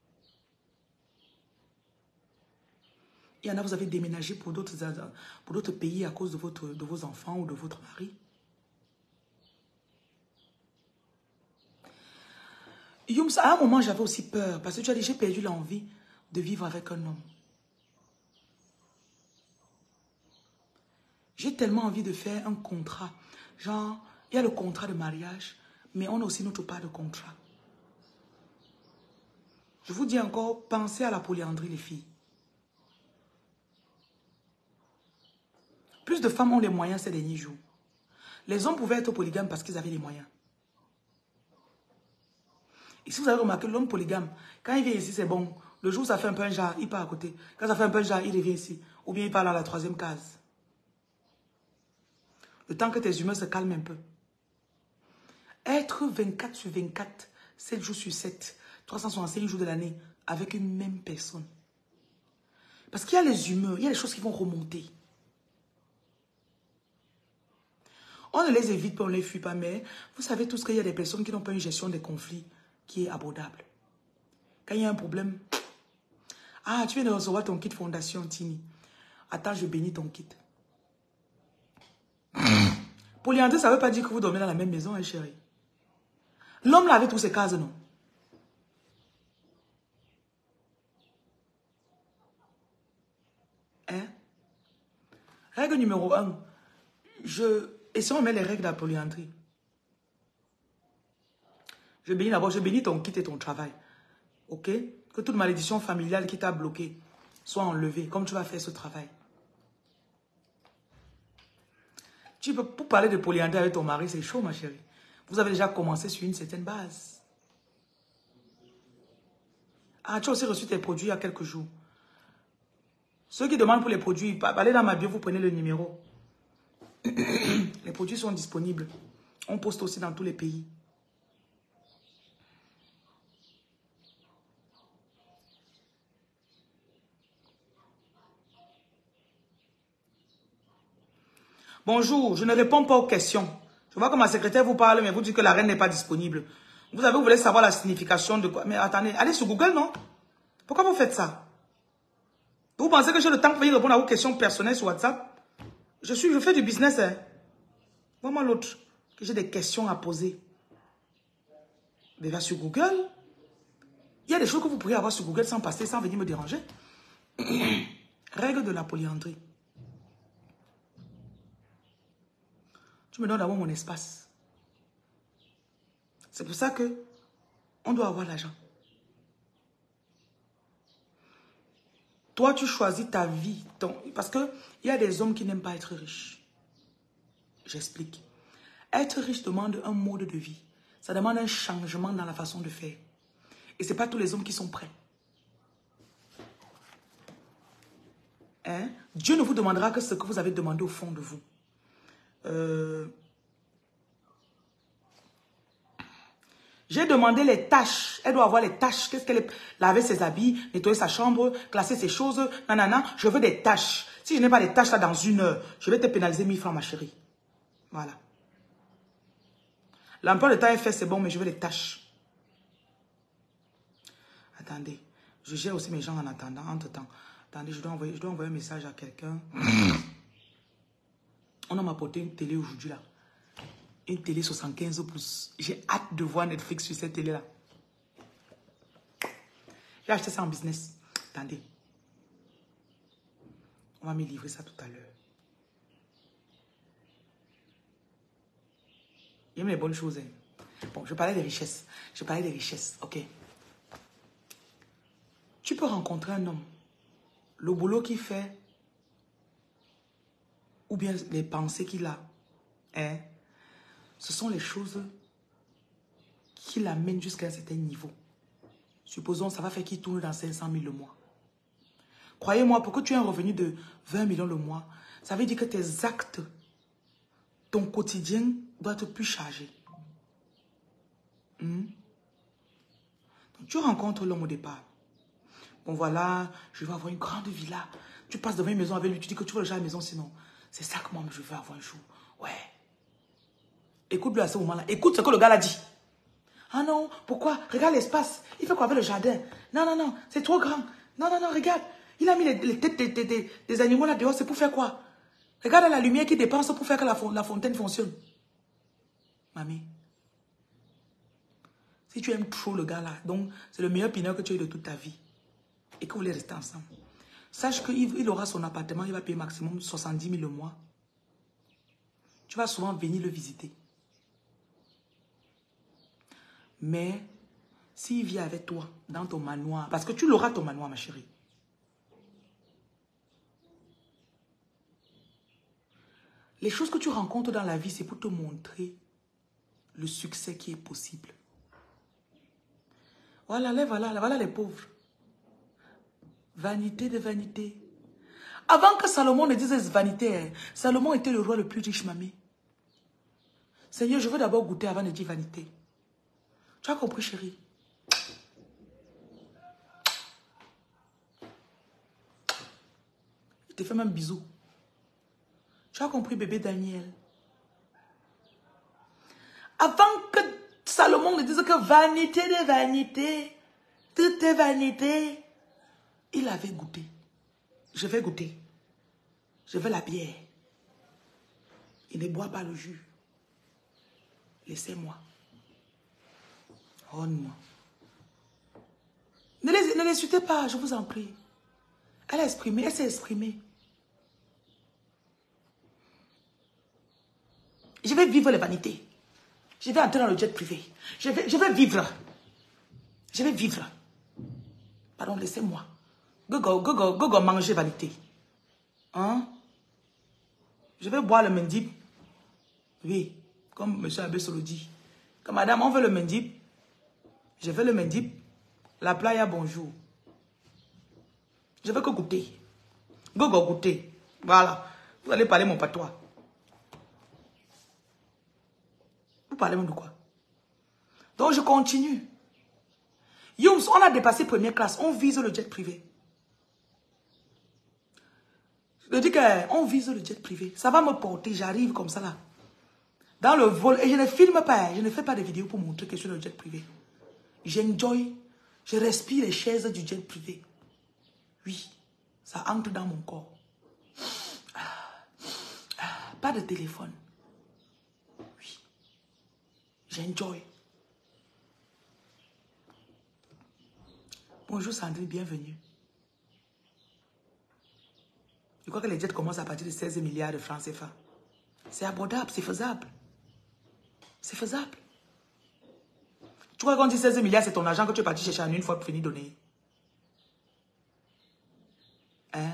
Il y en a, vous avez déménagé pour d'autres pour d'autres pays à cause de, votre, de vos enfants ou de votre mari. Yums, à un moment, j'avais aussi peur parce que tu as dit, j'ai perdu l'envie de vivre avec un homme. J'ai tellement envie de faire un contrat. Genre, il y a le contrat de mariage, mais on a aussi notre part de contrat. Je vous dis encore, pensez à la polyandrie, les filles. Plus de femmes ont les moyens ces derniers jours. Les hommes pouvaient être polygames parce qu'ils avaient les moyens. Et si vous avez remarqué, l'homme polygame, quand il vient ici, c'est bon. Le jour où ça fait un peu un jar, il part à côté. Quand ça fait un peu un jar, il revient ici. Ou bien il part dans la troisième case. Le temps que tes humeurs se calment un peu. Être vingt-quatre sur vingt-quatre, sept jours sur sept, trois cent soixante-cinq jours de l'année, avec une même personne. Parce qu'il y a les humeurs, il y a les choses qui vont remonter. On ne les évite pas, on ne les fuit pas, mais vous savez tous qu'il y a des personnes qui n'ont pas une gestion des conflits qui est abordable. Quand il y a un problème, ah, tu viens de recevoir ton kit fondation, Tini. Attends, je bénis ton kit. Polyandrie, ça ne veut pas dire que vous dormez dans la même maison, hein, chérie. L'homme là avait tous ses cases, non? Hein? Règle numéro un. Je... Et si on met les règles de la polyandrie? Je bénis d'abord, je bénis ton kit et ton travail. Ok? Que toute malédiction familiale qui t'a bloqué soit enlevée, comme tu vas faire ce travail. Tu peux, pour parler de polyandrie avec ton mari, c'est chaud, ma chérie. Vous avez déjà commencé sur une certaine base. Ah, tu as aussi reçu tes produits il y a quelques jours. Ceux qui demandent pour les produits, allez dans ma bio, vous prenez le numéro. Les produits sont disponibles. On poste aussi dans tous les pays. Bonjour, je ne réponds pas aux questions. Je vois que ma secrétaire vous parle, mais vous dit que la reine n'est pas disponible. Vous avez, vous voulez savoir la signification de quoi? Mais attendez, allez sur Google, non? Pourquoi vous faites ça? Vous pensez que j'ai le temps pour venir répondre à vos questions personnelles sur WhatsApp? Je suis, je fais du business, hein. Moi, l'autre, que j'ai des questions à poser. Mais va sur Google. Il y a des choses que vous pourriez avoir sur Google sans passer, sans venir me déranger. Règle de la polyandrie. Tu me donnes d'abord mon espace. C'est pour ça que on doit avoir l'argent. Toi, tu choisis ta vie. Ton, parce qu'il y a des hommes qui n'aiment pas être riches. J'explique. Être riche demande un mode de vie. Ça demande un changement dans la façon de faire. Et ce n'est pas tous les hommes qui sont prêts. Hein? Dieu ne vous demandera que ce que vous avez demandé au fond de vous. Euh... J'ai demandé les tâches. Elle doit avoir les tâches. Qu'est-ce qu'elle est? Laver ses habits, nettoyer sa chambre, classer ses choses. Nanana. Je veux des tâches. Si je n'ai pas les tâches là dans une heure, je vais te pénaliser mille francs, ma chérie. Voilà. L'emploi de temps est fait, c'est bon, mais je veux les tâches. Attendez. Je gère aussi mes gens en attendant, entre-temps. Attendez, je dois envoyer, je dois envoyer un message à quelqu'un. On a m'apporté une télé aujourd'hui là. Une télé soixante-quinze pouces. J'ai hâte de voir Netflix sur cette télé là. J'ai acheté ça en business. Attendez. On va me livrer ça tout à l'heure. Il aime les bonnes choses. Hein. Bon, je parlais des richesses. Je parlais des richesses, ok. Tu peux rencontrer un homme. Le boulot qu'il fait, ou bien les pensées qu'il a, hein, ce sont les choses qui l'amènent jusqu'à un certain niveau. Supposons, ça va faire qu'il tourne dans cinq cent mille le mois. Croyez-moi, pour que tu aies un revenu de vingt millions le mois, ça veut dire que tes actes, ton quotidien doit être plus chargé. Hmm? Donc, tu rencontres l'homme au départ. Bon voilà, je vais avoir une grande villa. Tu passes devant une maison avec lui, tu dis que tu veux déjà la maison sinon. C'est ça que moi je veux avoir un jour. Ouais. Écoute-le à ce moment-là. Écoute ce que le gars l'a dit. Ah non, pourquoi? Regarde l'espace. Il fait quoi avec le jardin? Non, non, non, c'est trop grand. Non, non, non, regarde. Il a mis les, les têtes des, des, des, des animaux là dehors, c'est pour faire quoi? Regarde la lumière qui dépense pour faire que la, la fontaine fonctionne. Mamie. Si tu aimes trop le gars là, donc c'est le meilleur pineur que tu as eu de toute ta vie. Et que vous voulez rester ensemble. Sache qu'il il aura son appartement, il va payer maximum soixante-dix mille le mois. Tu vas souvent venir le visiter. Mais s'il vit avec toi dans ton manoir, parce que tu l'auras ton manoir, ma chérie. Les choses que tu rencontres dans la vie, c'est pour te montrer le succès qui est possible. Voilà, là, voilà, voilà les pauvres. Vanité de vanité. Avant que Salomon ne dise vanité, Salomon était le roi le plus riche, mamie. Seigneur, je veux d'abord goûter avant de dire vanité. Tu as compris, chérie? Il te fait même un bisou. Tu as compris, bébé Daniel? Avant que Salomon ne dise que vanité de vanité, tout est vanité, il avait goûté. Je vais goûter. Je veux la bière. Il ne boit pas le jus. Laissez-moi. Oh non. Ne les, ne les insultez pas, je vous en prie. Elle a exprimé, elle s'est exprimée. Je vais vivre les vanités. Je vais entrer dans le jet privé. Je vais, je vais vivre. Je vais vivre. Pardon, laissez-moi. Gogo, gogo, gogo, manger vanité. Hein? Je vais boire le mendib. Oui, comme M. Abessolo dit. Comme madame, on veut le mendib. Je veux le mendib. La playa, bonjour. Je veux que goûter. Gogo, goûter. Voilà. Vous allez parler mon patois. Vous parlez même de quoi? Donc, je continue. Youms, on a dépassé première classe. On vise le jet privé. Je dis qu'on vise le jet privé. Ça va me porter. J'arrive comme ça là. Dans le vol. Et je ne filme pas. Je ne fais pas de vidéos pour montrer que je suis dans le jet privé. J'enjoy. Je respire les chaises du jet privé. Oui. Ça entre dans mon corps. Pas de téléphone. Oui. J'enjoy. Bonjour Sandrine, bienvenue. Je crois que les jets commencent à partir de seize milliards de francs C F A. C'est abordable, c'est faisable. C'est faisable. Tu crois qu'on dit seize milliards, c'est ton argent que tu es parti chercher en une fois pour finir donner? Hein?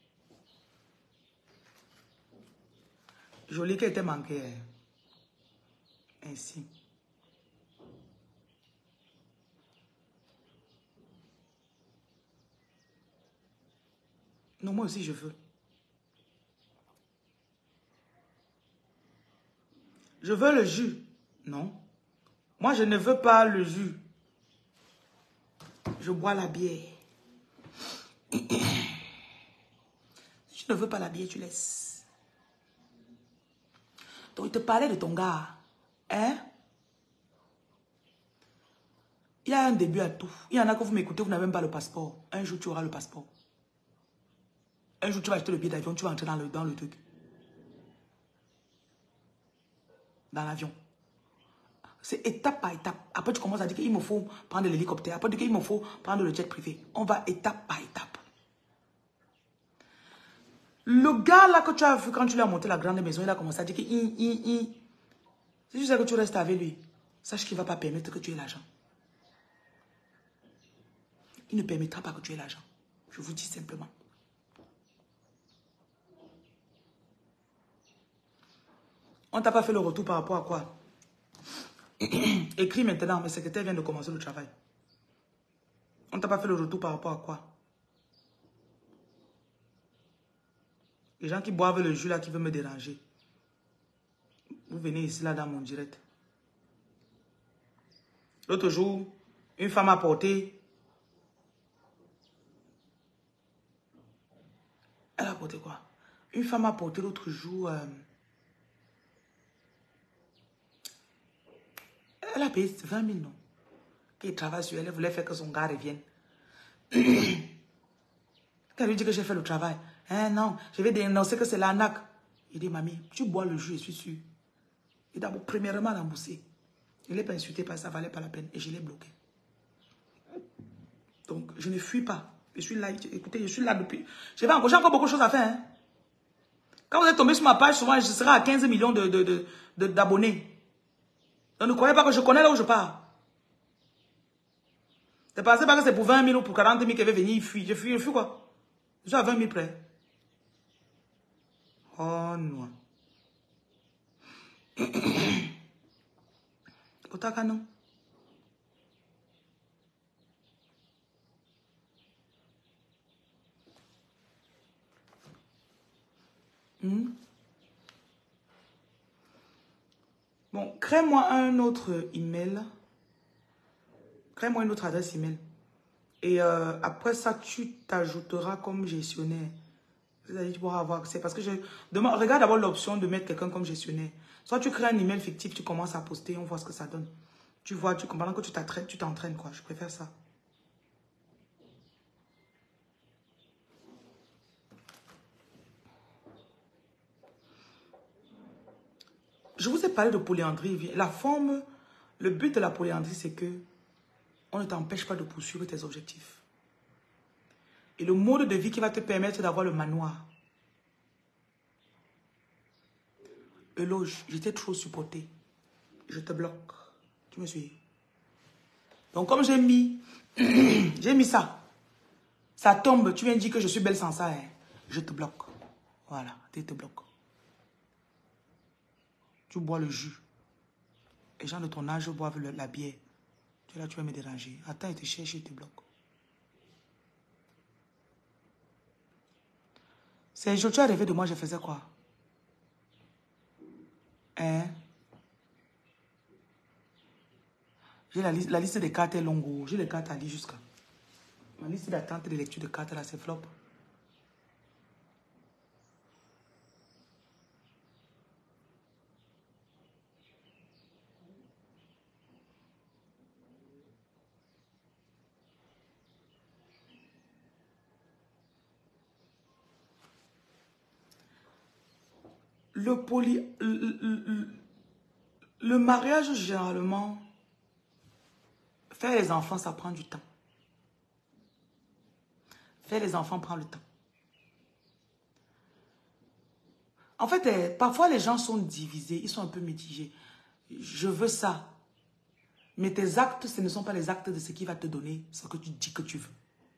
Joli qui était manqué. Ainsi. Non, moi aussi je veux. Je veux le jus. Non. Moi, je ne veux pas le jus. Je bois la bière. Si tu ne veux pas la bière, tu laisses. Donc, il te parlait de ton gars. Hein? Il y a un début à tout. Il y en a que vous m'écoutez, vous n'avez même pas le passeport. Un jour, tu auras le passeport. Un jour, tu vas acheter le billet d'avion, tu vas entrer dans le, dans le truc. Dans l'avion. C'est étape par étape. Après, tu commences à dire qu'il me faut prendre l'hélicoptère. Après, tu dis qu'il me faut prendre le jet privé. On va étape par étape. Le gars là que tu as vu quand tu lui as monté la grande maison, il a commencé à dire que hi, hi, hi. Si tu sais que tu restes avec lui, sache qu'il ne va pas permettre que tu aies l'argent. Il ne permettra pas que tu aies l'argent. Je vous dis simplement. On ne t'a pas fait le retour par rapport à quoi? Écris maintenant, mes secrétaires viennent de commencer le travail. On ne t'a pas fait le retour par rapport à quoi? Les gens qui boivent le jus là, qui veulent me déranger. Vous venez ici là dans mon direct. L'autre jour, une femme a porté. Elle a porté quoi? Une femme a porté l'autre jour. Euh, elle a payé vingt mille, non? Qu'elle travaille sur elle, elle voulait faire que son gars revienne. Quand lui dit que j'ai fait le travail. Hein, non, je vais dénoncer que c'est l'arnaque. Il dit, mamie, tu bois le jus, je suis sûr. Et d'abord, premièrement, l'emboursé. Je ne l'ai pas insulté parce que ça ne valait pas la peine. Et je l'ai bloqué. Donc, je ne fuis pas. Je suis là. Écoutez, je suis là depuis... J'ai encore, encore beaucoup de choses à faire. Hein. Quand vous êtes tombé sur ma page, souvent, je serai à quinze millions de, de, de, de, d'abonnés. Donc, ne croyez pas que je connais là où je pars. Ne pensez pas que c'est pour vingt mille ou pour quarante mille qu'elle veut venir fuir. Je fuis, je fuis quoi? Je suis à vingt mille près. Oh non. Otaka non. Hmm? Bon, crée-moi un autre email. Crée-moi une autre adresse email. Et euh, après ça, tu t'ajouteras comme gestionnaire. C'est-à-dire, tu pourras avoir. C'est parce que je. Demain, regarde d'abord l'option de mettre quelqu'un comme gestionnaire. Soit tu crées un email fictif, tu commences à poster, on voit ce que ça donne. Tu vois, tu, pendant que tu t'entraînes, tu t'entraînes, quoi. Je préfère ça. Je vous ai parlé de polyandrie. La forme, le but de la polyandrie, c'est que on ne t'empêche pas de poursuivre tes objectifs. Et le mode de vie qui va te permettre d'avoir le manoir. Eloge, j'étais trop supporté. Je te bloque. Tu me suis? Donc comme j'ai mis, j'ai mis ça. Ça tombe, tu viens dire que je suis belle sans ça. Hein. Je te bloque. Voilà, tu te bloques. Tu bois le jus. Les gens de ton âge boivent le, la bière. Tu es là, tu vas me déranger. Attends, il te cherche, il te bloque. Sergio, tu as rêvé de moi, je faisais quoi? Hein? J'ai la, la liste des cartes est longue. J'ai les cartes à lire jusqu'à. Ma liste d'attente de lecture de cartes là, c'est flop. Le poly... Le, le, le mariage, généralement, faire les enfants, ça prend du temps. Faire les enfants prend le temps. En fait, eh, parfois, les gens sont divisés, ils sont un peu mitigés. Je veux ça. Mais tes actes, ce ne sont pas les actes de ce qui va te donner ce que tu dis que tu veux.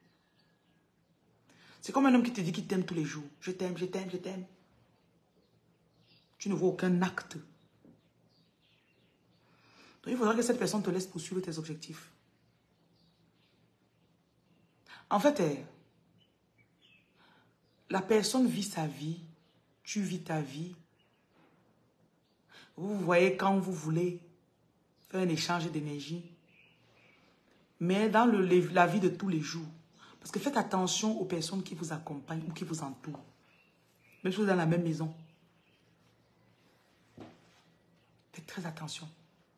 C'est comme un homme qui te dit qu'il t'aime tous les jours. Je t'aime, je t'aime, je t'aime. Tu ne vois aucun acte. Donc, il faudra que cette personne te laisse poursuivre tes objectifs. En fait, eh, la personne vit sa vie, tu vis ta vie. Vous vous voyez quand vous voulez faire un échange d'énergie. Mais dans le, la vie de tous les jours. Parce que faites attention aux personnes qui vous accompagnent ou qui vous entourent. Même si vous êtes dans la même maison. Faites très attention.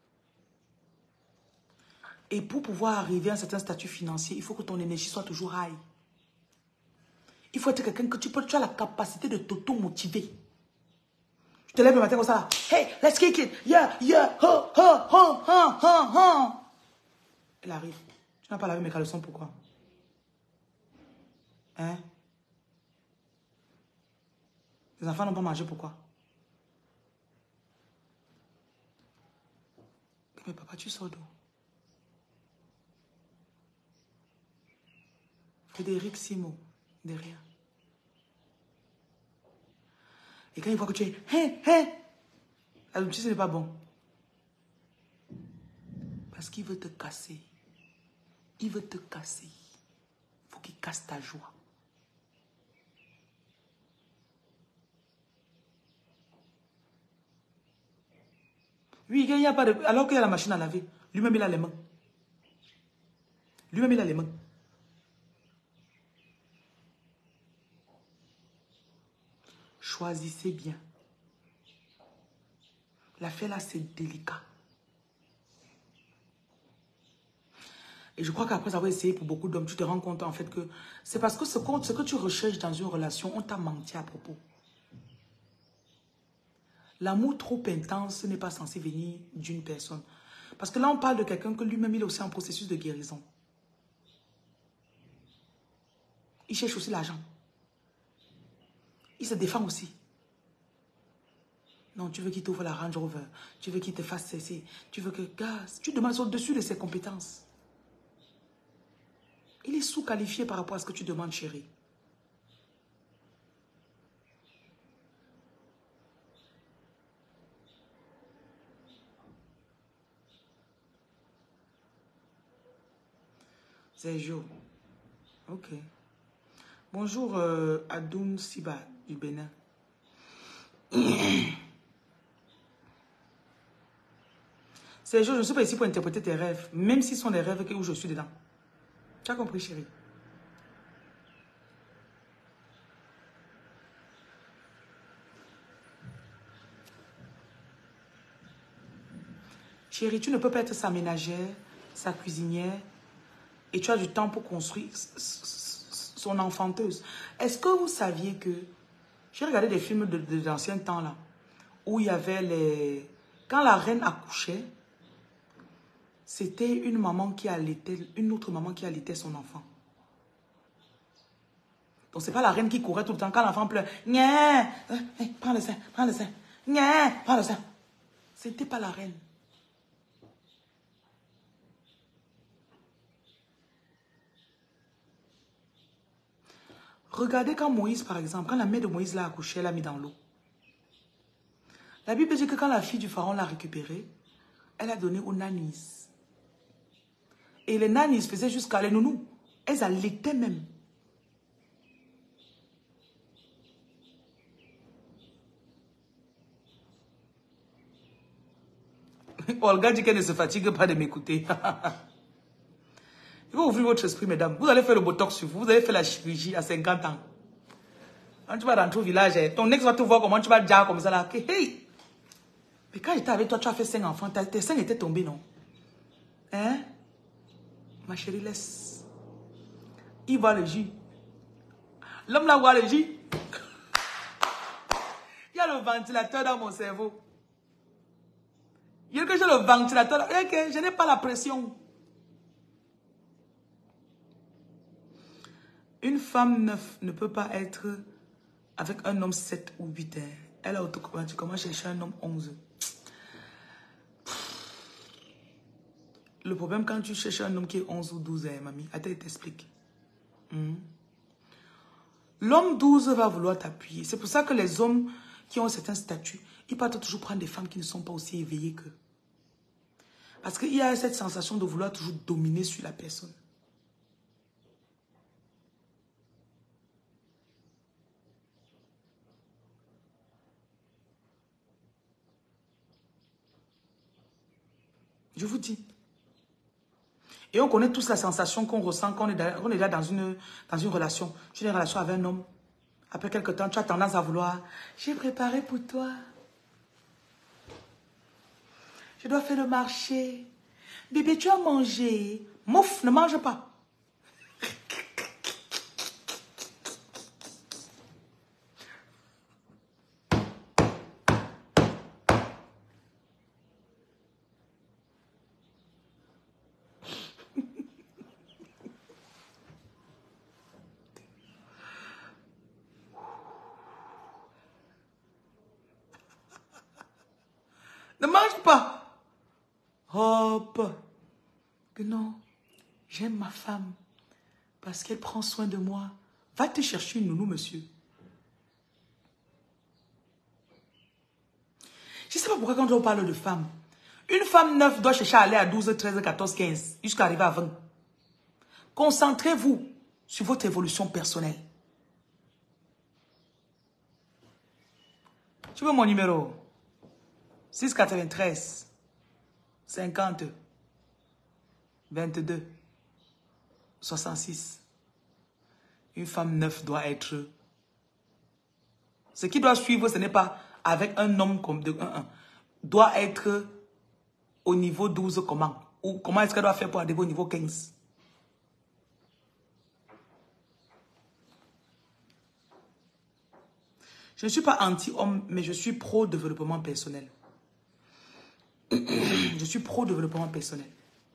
Et pour pouvoir arriver à un certain statut financier, il faut que ton énergie soit toujours high. Il faut être quelqu'un que tu peux, tu as la capacité de t'auto-motiver. Tu te lèves le matin comme ça. Hey, let's kick it. Yeah, yeah, ha, ha, ha, ha, ha, ha. Elle arrive. Tu n'as pas lavé mes caleçons, pourquoi? Hein? Les enfants n'ont pas mangé, pourquoi? Mais papa, tu sors d'où? Frédéric Simo, derrière. Et quand il voit que tu es, hein, hein, alors tu sais, ce n'est pas bon. Parce qu'il veut te casser. Il veut te casser. Il faut qu'il casse ta joie. Oui, il n'y a pas de... Alors qu'il y a la machine à laver, lui-même il a les mains. Lui-même il a les mains. Choisissez bien. L'affaire là, c'est délicat. Et je crois qu'après avoir essayé pour beaucoup d'hommes, tu te rends compte en fait que c'est parce que ce, ce que tu recherches dans une relation, on t'a menti à propos. L'amour trop intense n'est pas censé venir d'une personne. Parce que là, on parle de quelqu'un que lui-même, il est aussi en processus de guérison. Il cherche aussi l'argent. Il se défend aussi. Non, tu veux qu'il t'ouvre la Range Rover. Tu veux qu'il te fasse cesser. Tu veux que... Gars, tu demandes au-dessus de ses compétences. Il est sous-qualifié par rapport à ce que tu demandes, chérie. Sergio. Ok. Bonjour, euh, Adoun Siba du Bénin. Sergio, je ne suis pas ici pour interpréter tes rêves, même s'ils sont des rêves où je suis dedans. Tu as compris, chérie? Chérie, tu ne peux pas être sa ménagère, sa cuisinière, et tu as du temps pour construire son enfanteuse. Est-ce que vous saviez que... J'ai regardé des films de, de, d'anciens temps, là, où il y avait les... Quand la reine accouchait, C'était une maman qui allaitait, une autre maman qui allaitait son enfant. Donc, ce n'est pas la reine qui courait tout le temps. Quand l'enfant pleure, Nya, hey, prends le sein, prends le sein, Nya, prends le sein. Ce n'était pas la reine. Regardez quand Moïse, par exemple, quand la mère de Moïse l'a accouché, elle l'a mis dans l'eau. La Bible dit que quand la fille du pharaon l'a récupérée, elle a donné aux nannies. Et les nannies faisaient jusqu'à les nounous. Elles allaitaient même. Olga dit qu'elle ne se fatigue pas de m'écouter. Il faut ouvrir votre esprit, mesdames. Vous allez faire le botox sur vous. Vous allez faire la chirurgie à cinquante ans. Quand tu vas rentrer au village, ton ex va te voir comment tu vas dire comme ça là. Hey! Mais quand j'étais avec toi, tu as fait cinq enfants. Tes seins étaient tombés, non? Hein? Ma chérie, laisse. Il voit le jus. L'homme là voit le jus. Il y a le ventilateur dans mon cerveau. Il y a que j'ai le ventilateur. Okay, je n'ai pas la pression. Une femme ne, ne peut pas être avec un homme sept ou huit heures. Elle a automatiquement cherché un homme onze. Le problème quand tu cherches un homme qui est onze ou douze heures, mamie, attends, je t'explique. Hmm. L'homme douze va vouloir t'appuyer. C'est pour ça que les hommes qui ont un certain statut, ils partent toujours prendre des femmes qui ne sont pas aussi éveillées qu'eux. Parce qu'il y a cette sensation de vouloir toujours dominer sur la personne. Je vous dis. Et on connaît tous la sensation qu'on ressent quand on est, on est là dans une, dans une relation. Tu as une relation avec un homme. Après quelque temps, tu as tendance à vouloir. J'ai préparé pour toi. Je dois faire le marché. Bébé, tu as mangé. Mouf, ne mange pas. Ne mange pas. Hop. Que non. J'aime ma femme. Parce qu'elle prend soin de moi. Va te chercher une nounou, monsieur. Je ne sais pas pourquoi quand on parle de femme. Une femme neuve doit chercher à aller à douze, treize, quatorze, quinze. Jusqu'à arriver à vingt. Concentrez-vous sur votre évolution personnelle. Tu veux mon numéro? six quatre-vingt-treize, cinquante, vingt-deux, soixante-six. Une femme neuve doit être... Ce qui doit suivre, ce n'est pas avec un homme comme de un un. Doit être au niveau douze comment? Ou comment est-ce qu'elle doit faire pour arriver au niveau quinze? Je ne suis pas anti-homme, mais je suis pro-développement personnel. Je suis pro-développement personnel.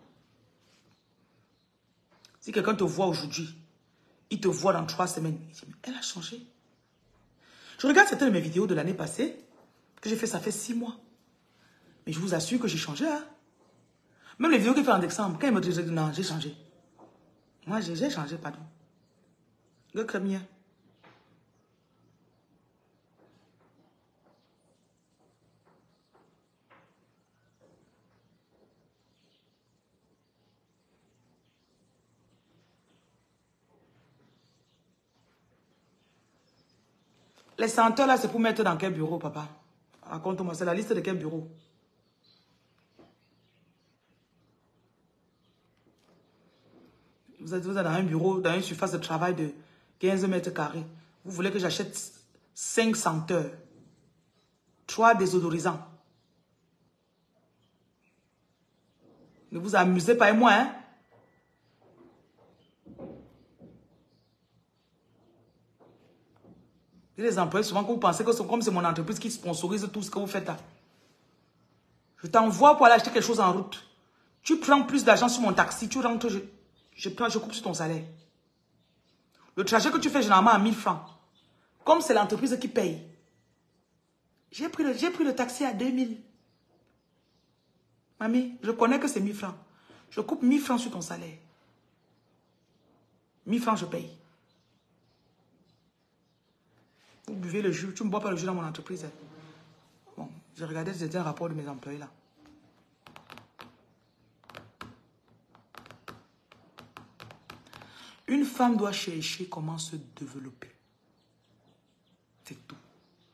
Si quelqu'un te voit aujourd'hui, il te voit dans trois semaines, il dit, mais elle a changé. Je regarde certaines de mes vidéos de l'année passée, que j'ai fait, ça fait six mois. Mais je vous assure que j'ai changé. Hein? Même les vidéos qu'il fait en décembre, quand il me dit, non, j'ai changé. Moi, j'ai changé, pardon. Le crémier. Les senteurs là, c'est pour mettre dans quel bureau, papa? Raconte-moi, c'est la liste de quel bureau? Vous êtes, vous êtes dans un bureau, dans une surface de travail de quinze mètres carrés. Vous voulez que j'achète cinq senteurs, trois désodorisants. Ne vous amusez pas et moi, hein? Et les employés, souvent, que vous pensez que c'est comme c'est mon entreprise qui sponsorise tout ce que vous faites là. Je t'envoie pour aller acheter quelque chose en route. Tu prends plus d'argent sur mon taxi, tu rentres, je, je, prends, je coupe sur ton salaire. Le trajet que tu fais généralement à mille francs. Comme c'est l'entreprise qui paye. J'ai pris, le, j'ai pris le taxi à deux mille. Mamie, je connais que c'est mille francs. Je coupe mille francs sur ton salaire. mille francs, je paye. Vous buvez le jus. Tu ne bois pas le jus dans mon entreprise. Bon, j'ai regardé, c'était un rapport de mes employés là. Une femme doit chercher comment se développer. C'est tout.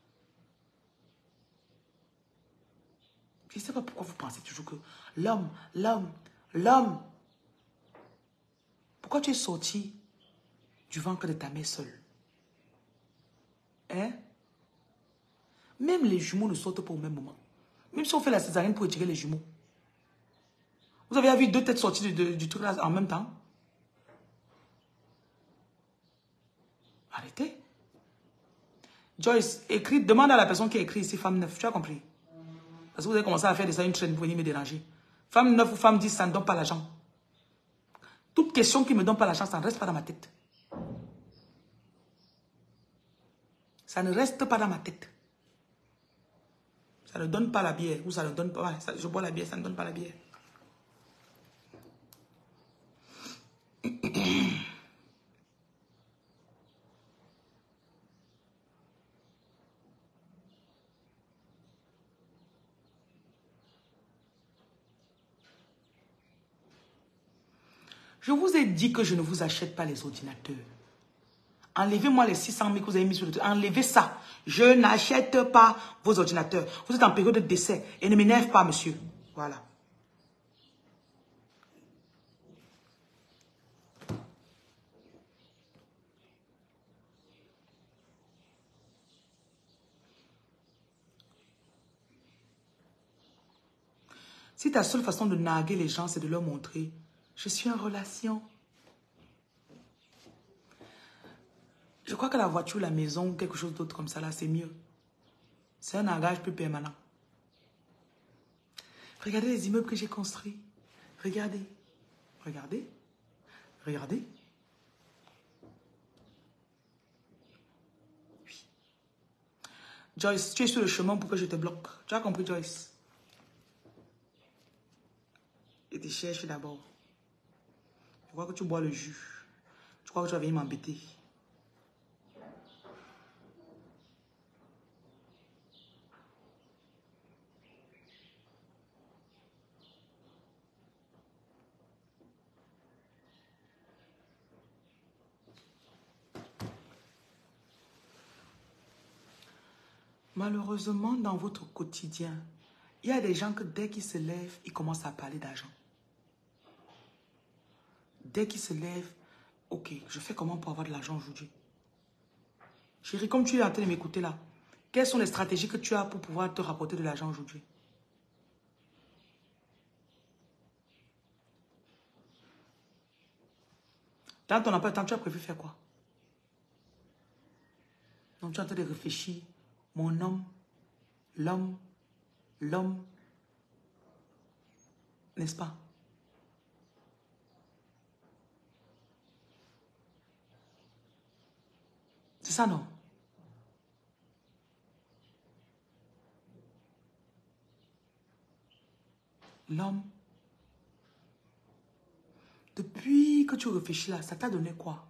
Je ne sais pas pourquoi vous pensez toujours que l'homme, l'homme, l'homme. Pourquoi tu es sorti du ventre de ta mère seule? Hein? Même les jumeaux ne sortent pas au même moment. Même si on fait la césarienne pour étirer les jumeaux. Vous avez vu deux têtes sorties du, du truc là en même temps? Arrêtez. Joyce, écris, demande à la personne qui a écrit ici femme neuf. Tu as compris? Parce que vous avez commencé à faire de ça une traîne pour venir me déranger. Femme neuf ou femme dix, ça ne donne pas l'argent. Toute question qui ne me donne pas l'argent, ça ne reste pas dans ma tête. Ça ne reste pas dans ma tête. Ça ne donne pas la bière. Ou ça ne donne pas. Ça, je bois la bière, ça ne donne pas la bière. Je vous ai dit que je ne vous achète pas les ordinateurs. Enlevez-moi les six cent mille que vous avez mis sur le truc. Enlevez ça. Je n'achète pas vos ordinateurs. Vous êtes en période de décès. Et ne m'énerve pas, monsieur. Voilà. Si ta seule façon de narguer les gens, c'est de leur montrer « Je suis en relation ». Je crois que la voiture, la maison ou quelque chose d'autre comme ça, là, c'est mieux. C'est un nargage plus permanent. Regardez les immeubles que j'ai construits. Regardez. Regardez. Regardez. Oui. Joyce, tu es sur le chemin pour que je te bloque. Tu as compris, Joyce? Et te cherche d'abord. Je crois que tu bois le jus. Je crois que tu vas venir m'embêter. Malheureusement, dans votre quotidien, il y a des gens que dès qu'ils se lèvent, ils commencent à parler d'argent. Dès qu'ils se lèvent, ok, je fais comment pour avoir de l'argent aujourd'hui? Chérie, comme tu es en train de m'écouter là, quelles sont les stratégies que tu as pour pouvoir te rapporter de l'argent aujourd'hui? Dans ton emploi de temps, tu as prévu faire quoi? Donc tu es en train de réfléchir. Mon homme, l'homme, l'homme, n'est-ce pas? C'est ça, non? L'homme. Depuis que tu réfléchis là, ça t'a donné quoi?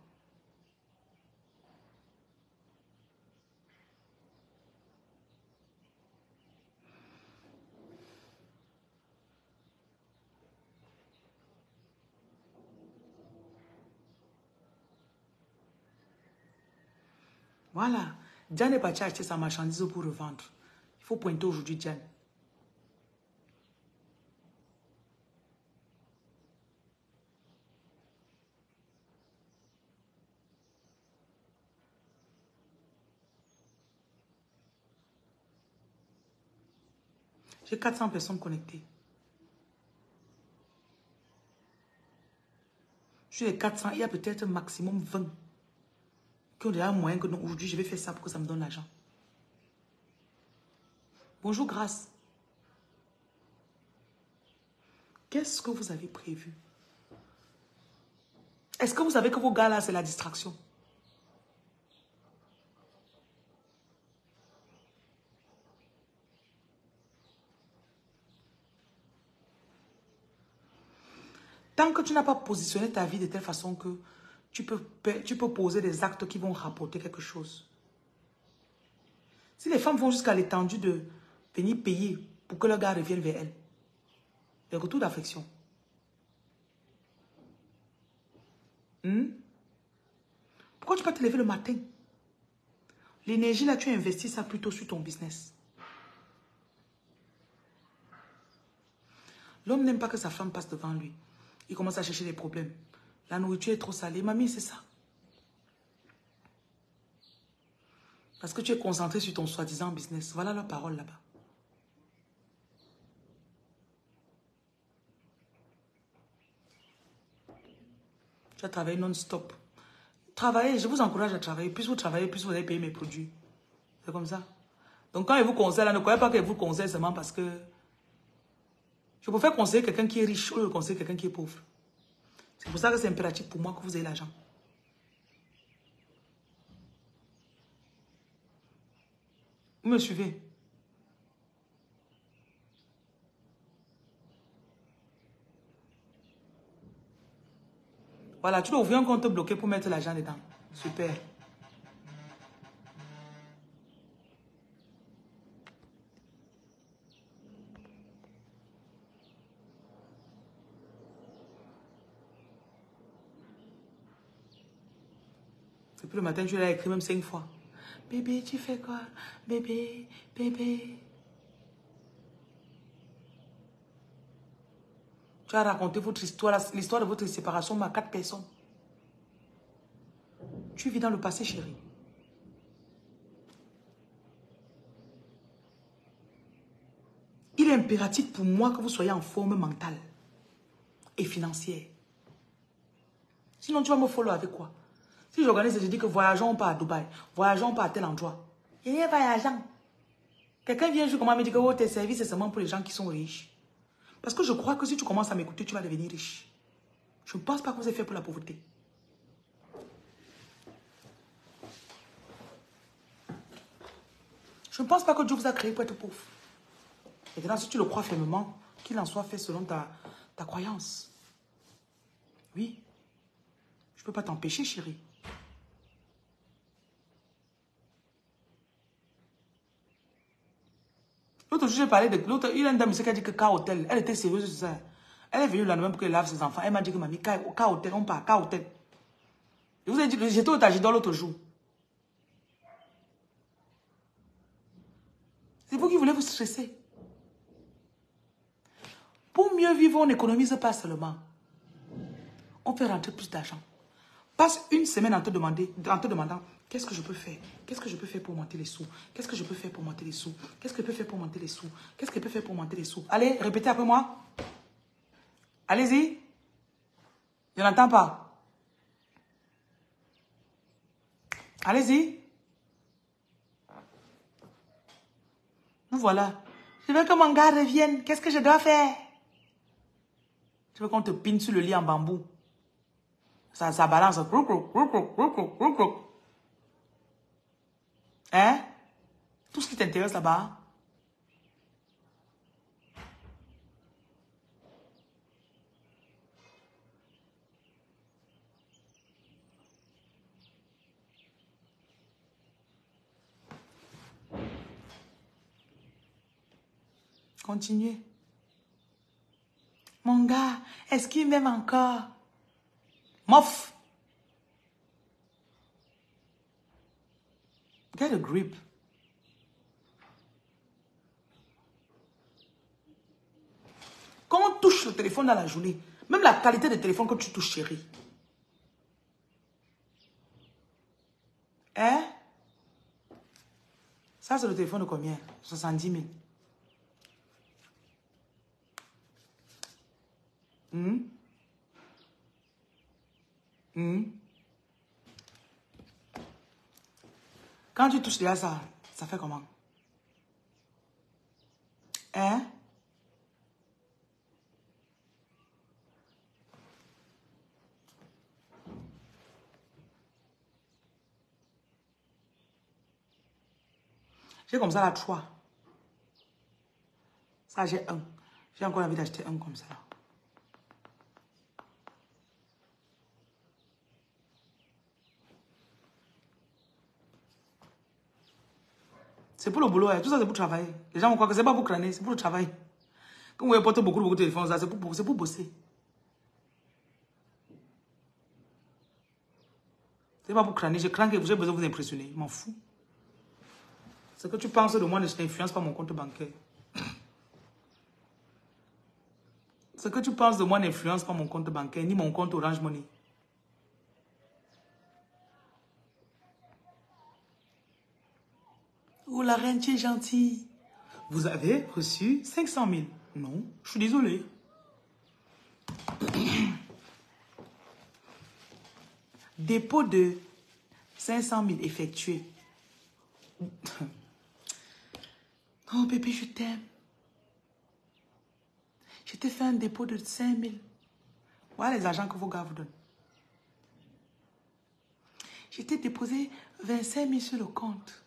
Voilà. Diane est partie acheter sa marchandise pour revendre. Il faut pointer aujourd'hui Diane. J'ai quatre cents personnes connectées. Sur les quatre cents, il y a peut-être maximum vingt qui ont déjà un moyen que non, aujourd'hui, je vais faire ça pour que ça me donne l'argent. Bonjour, Grâce. Qu'est-ce que vous avez prévu? Est-ce que vous savez que vos gars là, c'est la distraction? Tant que tu n'as pas positionné ta vie de telle façon que tu peux, tu peux poser des actes qui vont rapporter quelque chose. Si les femmes vont jusqu'à l'étendue de venir payer pour que leur gars revienne vers elles, les retours d'affection. Hmm? Pourquoi tu ne peux pas te lever le matin? L'énergie là, tu investis ça plutôt sur ton business. L'homme n'aime pas que sa femme passe devant lui. Il commence à chercher des problèmes. La nourriture est trop salée. Mamie, c'est ça. Parce que tu es concentré sur ton soi-disant business. Voilà leur parole là-bas. Tu vas travailler non-stop. Travaillez, je vous encourage à travailler. Plus vous travaillez, plus vous allez payer mes produits. C'est comme ça. Donc quand ils vous conseillent, là, ne croyez pas qu'ils vous conseillent seulement parce que... Je préfère conseiller quelqu'un qui est riche ou conseiller quelqu'un qui est pauvre. C'est pour ça que c'est impératif pour moi que vous ayez l'argent. Vous me suivez? Voilà, tu dois ouvrir un compte bloqué pour mettre l'argent dedans. Super. Depuis le matin, tu l'as écrit même cinq fois. Bébé, tu fais quoi? Bébé, bébé. Tu as raconté votre histoire, l'histoire de votre séparation à quatre personnes. Tu vis dans le passé, chérie. Il est impératif pour moi que vous soyez en forme mentale et financière. Sinon, tu vas me follow avec quoi? Si j'organise et je dis que voyageons pas à Dubaï, voyageons pas à tel endroit. Il n'y a pas d'argent. Quelqu'un vient juste comment me dire que oh, tes services, c'est seulement pour les gens qui sont riches. Parce que je crois que si tu commences à m'écouter, tu vas devenir riche. Je ne pense pas que vous êtes fait pour la pauvreté. Je ne pense pas que Dieu vous a créé pour être pauvre. Maintenant, si tu le crois fermement, qu'il en soit fait selon ta, ta croyance. Oui. Je ne peux pas t'empêcher, chérie. L'autre jour, j'ai parlé de l'autre. Il y a une dame ici qui a dit que K-Hotel, elle était sérieuse sur ça. Elle est venue là même pour qu'elle lave ses enfants. Elle m'a dit que mamie, K-Hotel, on part, K-Hotel. Je vous ai dit que j'étais au Tajidor l'autre jour. C'est vous qui voulez vous stresser. Pour mieux vivre, on n'économise pas seulement. On fait rentrer plus d'argent. Passe une semaine en te, demander, en te demandant qu'est-ce que je peux faire? Qu'est-ce que je peux faire pour monter les sous? Qu'est-ce que je peux faire pour monter les sous? Qu'est-ce que je peux faire pour monter les sous? Qu'est-ce que je peux faire pour monter les sous? Allez, répétez après moi. Allez-y. Je n'entends pas. Allez-y. Nous voilà. Je veux que mon gars revienne. Qu'est-ce que je dois faire? Je veux qu'on te pine sur le lit en bambou. Ça, ça balance. Hein? Tout ce qui t'intéresse là-bas. Continuez. Mon gars, est-ce qu'il m'aime encore? Mof. Get a grip. Quand on touche le téléphone dans la journée, même la qualité de téléphone que tu touches, chérie. Hein? Ça, c'est le téléphone de combien? soixante-dix mille. Hum? Hum? Quand tu touches déjà ça, ça fait comment? Hein? J'ai comme ça là trois. Ça, j'ai un. J'ai encore envie d'acheter un comme ça. C'est pour le boulot, hein. Tout ça c'est pour travailler. Les gens vont croire que c'est pas pour crâner, c'est pour le travail. Quand vous portez beaucoup, beaucoup de téléphones, c'est pour, c'est pour bosser. C'est pas pour crâner, je crains que j'ai besoin de vous impressionner. Je m'en fous. Ce que tu penses de moi ne t'influence pas mon compte bancaire. Ce que tu penses de moi n'influence pas mon compte bancaire, ni mon compte Orange Money. Oh, la reine, tu es gentille. Vous avez reçu cinq cent mille. Non, je suis désolée. Dépôt de cinq cent mille effectué. Oh, bébé, je t'aime. Je t'ai fait un dépôt de cinq mille. Voilà les argents que vos gars vous donnent. Je t'ai déposé vingt-cinq mille sur le compte.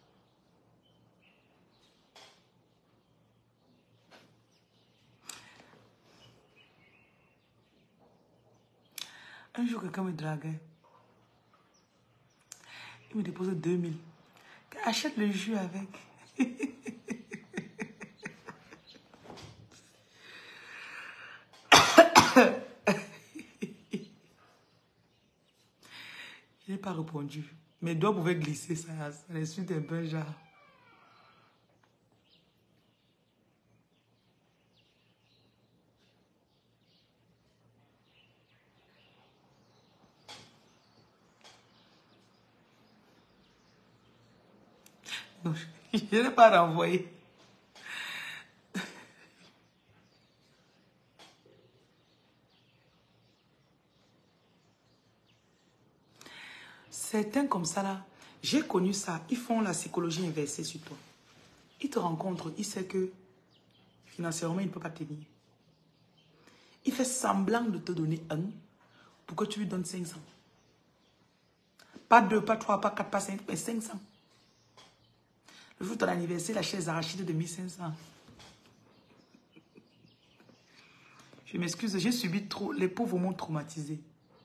Un jour, quelqu'un me draguait. Il me dépose deux mille. Achète le jus avec. Je n'ai pas répondu. Mes doigts pouvaient glisser, ça, ça l'insulte un peu, genre. Non, je n'ai pas renvoyé. Certains comme ça, là, j'ai connu ça. Ils font la psychologie inversée sur toi. Ils te rencontrent, ils savent que financièrement, il ne peut pas tenir. Il fait semblant de te donner un pour que tu lui donnes cinq cents. Pas deux, pas trois, pas quatre, pas cinq, mais cinq cents. Le jour de ton anniversaire, la chaise arrachée de mille cinq cents. Je m'excuse, j'ai subi trop. Les pauvres m'ont traumatisé.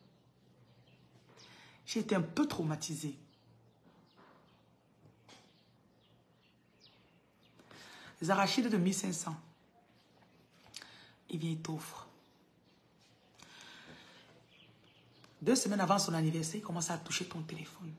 J'ai été un peu traumatisée. Les arachides de mille cinq cents. Il vient, il t'offre. Deux semaines avant son anniversaire, il commence à toucher ton téléphone.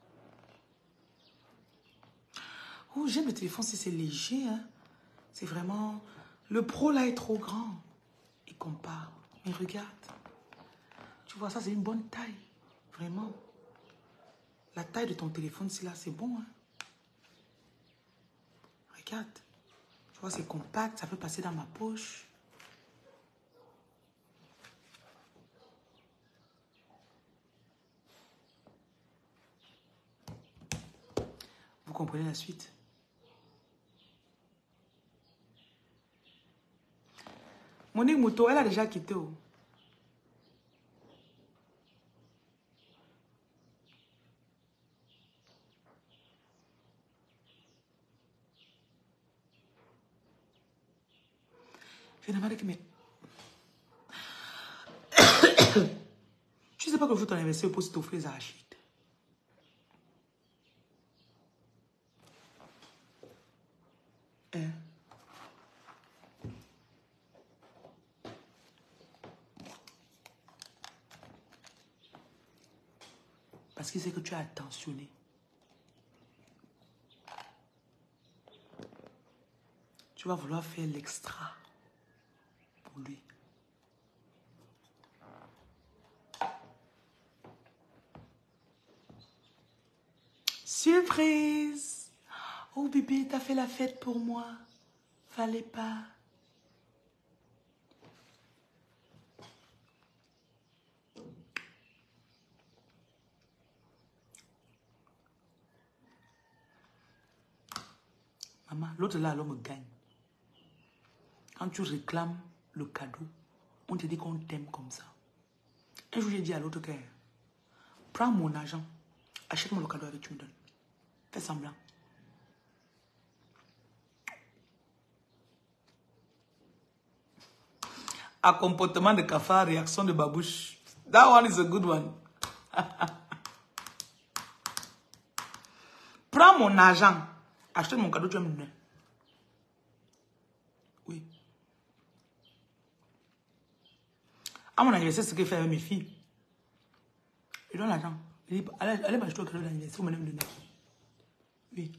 Oh, j'aime le téléphone si c'est léger. Hein? C'est vraiment... Le pro, là, est trop grand. Il compare. Mais regarde. Tu vois, ça, c'est une bonne taille. Vraiment. La taille de ton téléphone, c'est là, c'est bon. Hein? Regarde. Tu vois, c'est compact. Ça peut passer dans ma poche. Vous comprenez la suite? Monique Mouto, elle a déjà quitté. Oh. Je demande que mais... Tu sais pas que le jour de ton anniversaire, pour t'offrir les arachides. Hein? Parce qu'il sait que tu as attentionné. Tu vas vouloir faire l'extra pour lui. Surprise! Oh bébé, t'as fait la fête pour moi. Fallait pas. Maman, l'autre là, l'homme gagne. Quand tu réclames le cadeau, on te dit qu'on t'aime comme ça. Un jour, j'ai dit à l'autre que prends mon argent, achète-moi le cadeau avec tu me donnes. Fais semblant. à comportement de cafard, réaction de babouche. That one is a good one. Prends mon argent. Achète mon cadeau, tu vas me donner. Oui. À mon anniversaire, c'est ce que je fais avec mes filles. Je donne l'argent. Je dis, allez, allez m'acheter un cadeau d'anniversaire, vous me donner. Oui.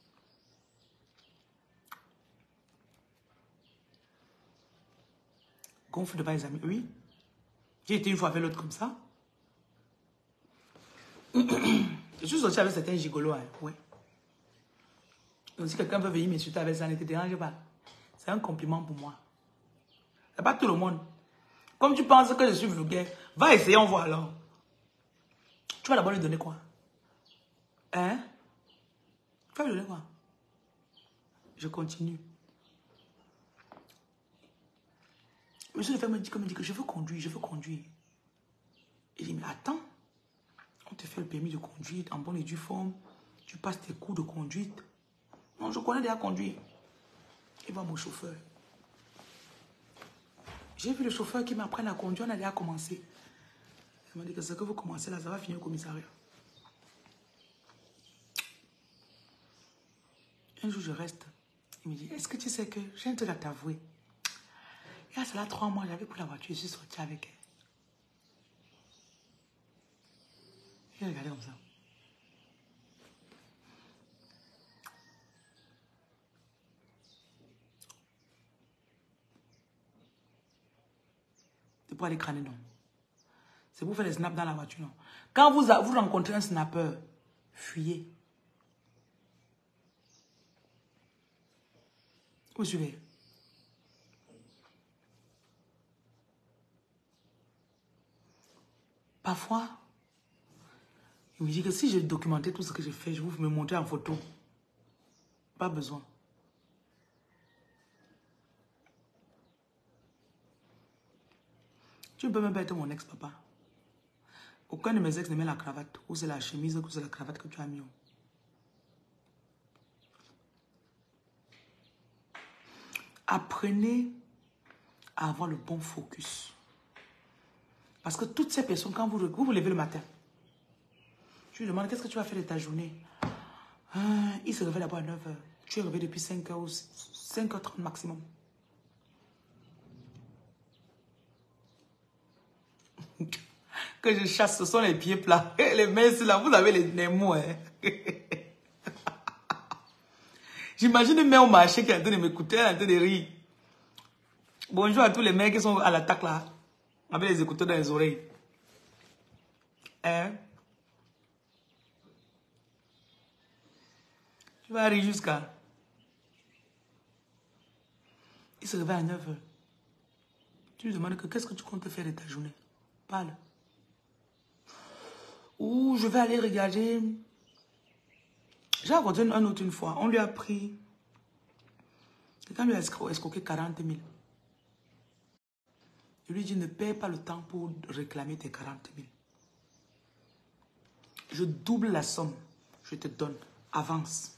Gonfle de pas les amis. Oui. J'ai été une fois avec l'autre comme ça. Je suis sorti avec certains gigolos. Hein. Oui. Donc si quelqu'un veut venir m'insulter avec ça, ne te dérange pas. C'est un compliment pour moi. C'est pas tout le monde. Comme tu penses que je suis vulgaire, va essayer, on voit alors. Tu vas d'abord lui donner quoi? Hein? Tu vas lui donner quoi? Je continue. Monsieur le frère me dit, me dit que je veux conduire, je veux conduire. Il dit, mais attends, on te fait le permis de conduire en bonne et due forme. Tu passes tes cours de conduite. Non, je connais déjà conduire. Il va mon chauffeur. J'ai vu le chauffeur qui m'apprend à conduire, on a déjà commencé. Il m'a dit que ce que vous commencez là, ça va finir au commissariat. Un jour, je reste. Il me dit, est-ce que tu sais que j'ai un truc à t'avouer? Il y a cela trois mois, j'avais pris la voiture, je suis sorti avec elle. Il regardait comme ça. C'est pour aller crâner, non. C'est pour faire les snaps dans la voiture, non. Quand vous, vous rencontrez un snapper, fuyez. Vous suivez? Parfois, il me dit que si je documentais tout ce que j'ai fait, je vous me montrer en photo. Pas besoin. Tu ne peux même pas être mon ex-papa. Aucun de mes ex ne met la cravate. Ou c'est la chemise, ou c'est la cravate que tu as mis. Apprenez à avoir le bon focus. Parce que toutes ces personnes, quand vous vous, vous levez le matin, je lui demande qu'est-ce que tu vas faire de ta journée. Ah, il se réveille d'abord à neuf heures. Tu es réveillé depuis cinq heures ou cinq heures trente maximum. Que je chasse, ce sont les pieds plats. Les mains, là, vous avez les nez mous. Hein. J'imagine une mère au marché qui est en train de m'écouter, en train de rire. Bonjour à tous les mecs qui sont à l'attaque là, avec les écouteurs dans les oreilles. Hein? Tu vas rire jusqu'à... Il se réveille à neuf heures. Tu lui demandes que qu'est-ce que tu comptes faire de ta journée? Parle. Ou je vais aller regarder... J'ai rencontré un autre une fois. On lui a pris... Quelqu'un lui a escroqué quarante mille. Je lui dis, ne perds pas le temps pour réclamer tes quarante mille. Je double la somme. Je te donne. Avance.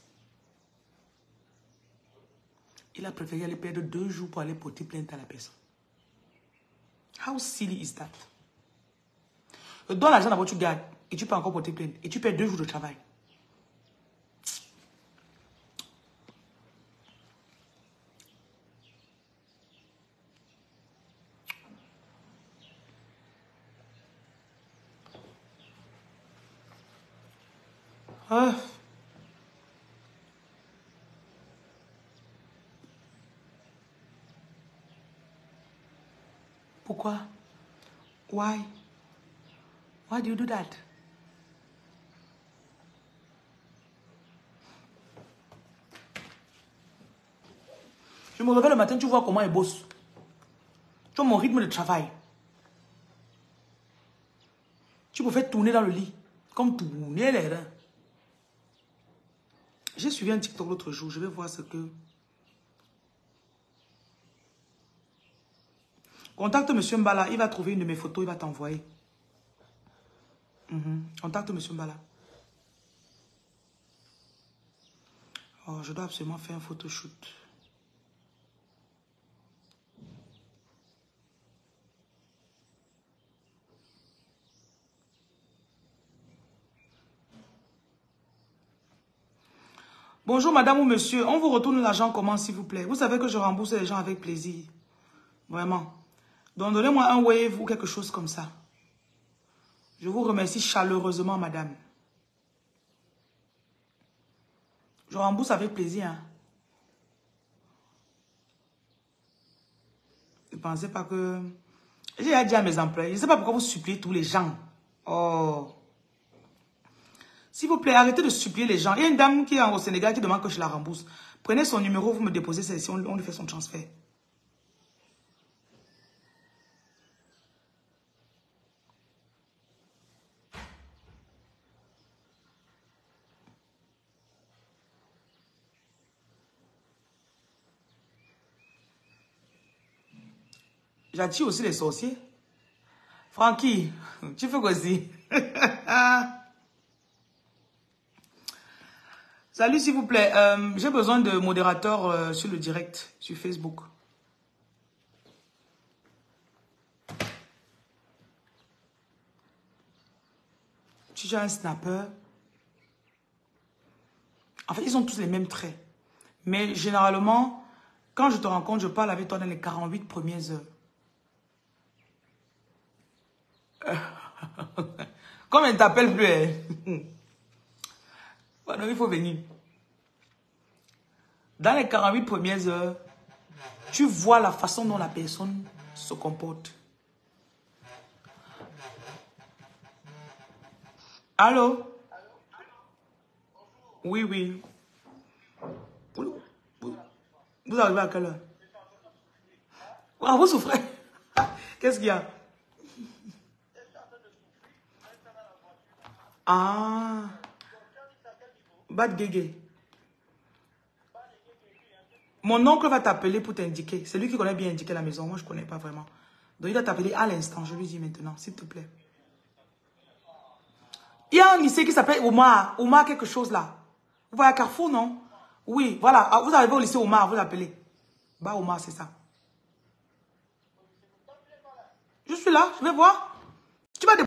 Il a préféré aller perdre deux jours pour aller porter plainte à la personne. How silly is that? Je donne l'argent d'abord, tu gardes. Et tu peux encore porter plainte. Et tu perds deux jours de travail. Ah. Pourquoi? Why? Why do you do that? Je me réveille le matin, tu vois comment il bosse. Tu vois mon rythme de travail. Tu peux faire tourner dans le lit. Comme tourner les reins. J'ai suivi un TikTok l'autre jour. Je vais voir ce que... Contacte M. Mbala. Il va trouver une de mes photos. Il va t'envoyer. Mm-hmm. Contacte M. Mbala. Oh, je dois absolument faire un photoshoot. Bonjour madame ou monsieur, on vous retourne l'argent comment s'il vous plaît? Vous savez que je rembourse les gens avec plaisir. Vraiment. Donc donnez-moi un wave ou quelque chose comme ça. Je vous remercie chaleureusement madame. Je rembourse avec plaisir. Hein. Ne pensez pas que... J'ai déjà dit à mes employés, je ne sais pas pourquoi vous suppliez tous les gens. Oh. S'il vous plaît, arrêtez de supplier les gens. Il y a une dame qui est au Sénégal qui demande que je la rembourse. Prenez son numéro, vous me déposez celle-ci, on, on lui fait son transfert. J'attire aussi les sorciers. Francky, tu fais quoi aussi? Salut s'il vous plaît. Euh, J'ai besoin de modérateurs euh, sur le direct, sur Facebook. Si j'ai un snapper. En fait, ils ont tous les mêmes traits. Mais généralement, quand je te rencontre, je parle avec toi dans les quarante-huit premières heures. Comme elle ne t'appelle plus, hein. Bon, il faut venir. Dans les quarante-huit premières heures, tu vois la façon dont la personne se comporte. Allô? Oui, oui. Vous, vous, vous arrivez à quelle heure? Ah, vous souffrez? Qu'est-ce qu'il y a? Ah. Bad Guégué. Mon oncle va t'appeler pour t'indiquer. C'est lui qui connaît bien indiquer la maison. Moi, je ne connais pas vraiment. Donc, il va t'appeler à l'instant. Je lui dis maintenant, s'il te plaît. Il y a un lycée qui s'appelle Oumar. Oumar quelque chose là. Vous voyez à Carrefour, non? Oui, voilà. Ah, vous arrivez au lycée Oumar, vous l'appelez. Bah, Oumar, c'est ça. Je suis là, je vais voir. Tu vas...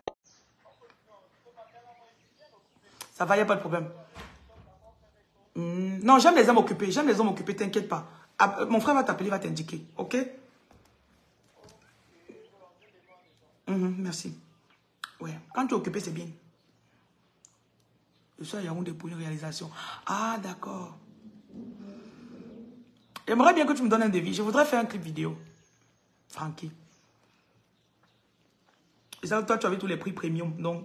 Ça va, il n'y a pas de problème. Mmh, non, j'aime les hommes occupés. J'aime les hommes occupés, t'inquiète pas. Ah, mon frère va t'appeler, il va t'indiquer. Ok? Mmh, merci. Ouais, quand tu es occupé, c'est bien. Je suis à Yaoundé pour une réalisation. Ah, d'accord. J'aimerais bien que tu me donnes un devis. Je voudrais faire un clip vidéo. Francky. Et ça, toi, tu avais tous les prix premium. Donc,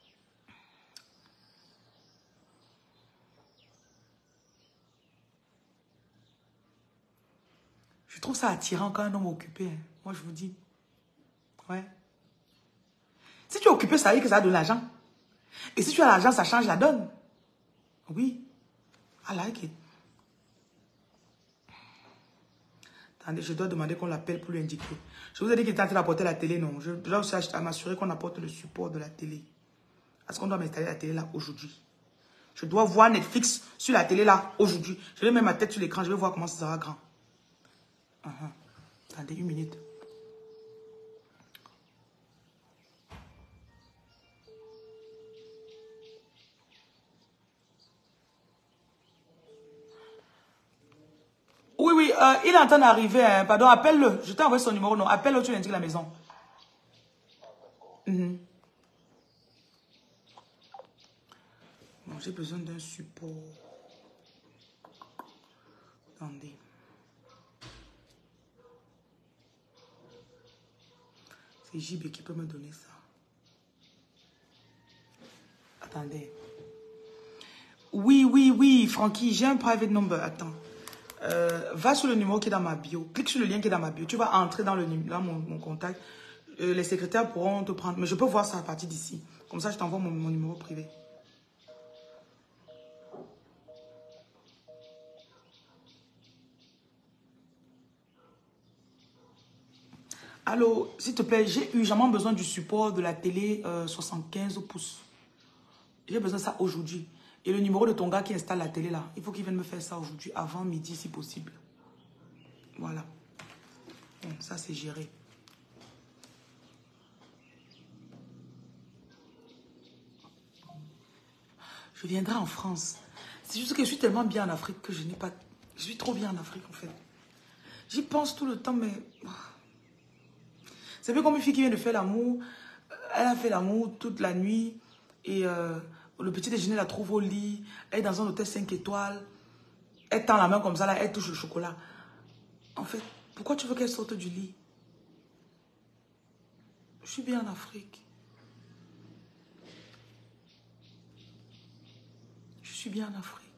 je trouve ça attirant quand un homme est occupé. Hein. Moi, je vous dis. Ouais. Si tu es occupé, ça veut dire que ça a de l'argent. Et si tu as l'argent, ça change la donne. Oui. I like it. Attendez, je dois demander qu'on l'appelle pour lui indiquer. Je vous ai dit qu'il était en train d'apporter la télé, non. Je dois aussi m'assurer qu'on apporte le support de la télé. Est-ce qu'on doit m'installer la télé là aujourd'hui? Je dois voir Netflix sur la télé là aujourd'hui. Je vais mettre ma tête sur l'écran, je vais voir comment ça sera grand. Uh -huh. Attendez une minute. Oui, oui, euh, il est en train d'arriver. Hein. Pardon, appelle-le. Je t'ai envoyé son numéro, non. Appelle-le, tu lui indiques la maison. Mm-hmm. Bon, j'ai besoin d'un support. Attendez. C'est J B qui peut me donner ça. Attendez. Oui, oui, oui, Francky, j'ai un private number. Attends. Euh, va sur le numéro qui est dans ma bio. Clique sur le lien qui est dans ma bio. Tu vas entrer dans, le, dans mon, mon contact. Euh, les secrétaires pourront te prendre. Mais je peux voir ça à partir d'ici. Comme ça, je t'envoie mon, mon numéro privé. Allô, s'il te plaît, j'ai urgemment besoin du support de la télé euh, soixante-quinze pouces. J'ai besoin de ça aujourd'hui. Et le numéro de ton gars qui installe la télé là, il faut qu'il vienne me faire ça aujourd'hui, avant midi si possible. Voilà. Bon, ça c'est géré. Je viendrai en France. C'est juste que je suis tellement bien en Afrique que je n'ai pas... Je suis trop bien en Afrique, en fait. J'y pense tout le temps, mais... C'est un peu comme une fille qui vient de faire l'amour. Elle a fait l'amour toute la nuit. Et euh, le petit déjeuner la trouve au lit. Elle est dans un hôtel cinq étoiles. Elle tend la main comme ça, là, elle touche le chocolat. En fait, pourquoi tu veux qu'elle sorte du lit? Je suis bien en Afrique. Je suis bien en Afrique.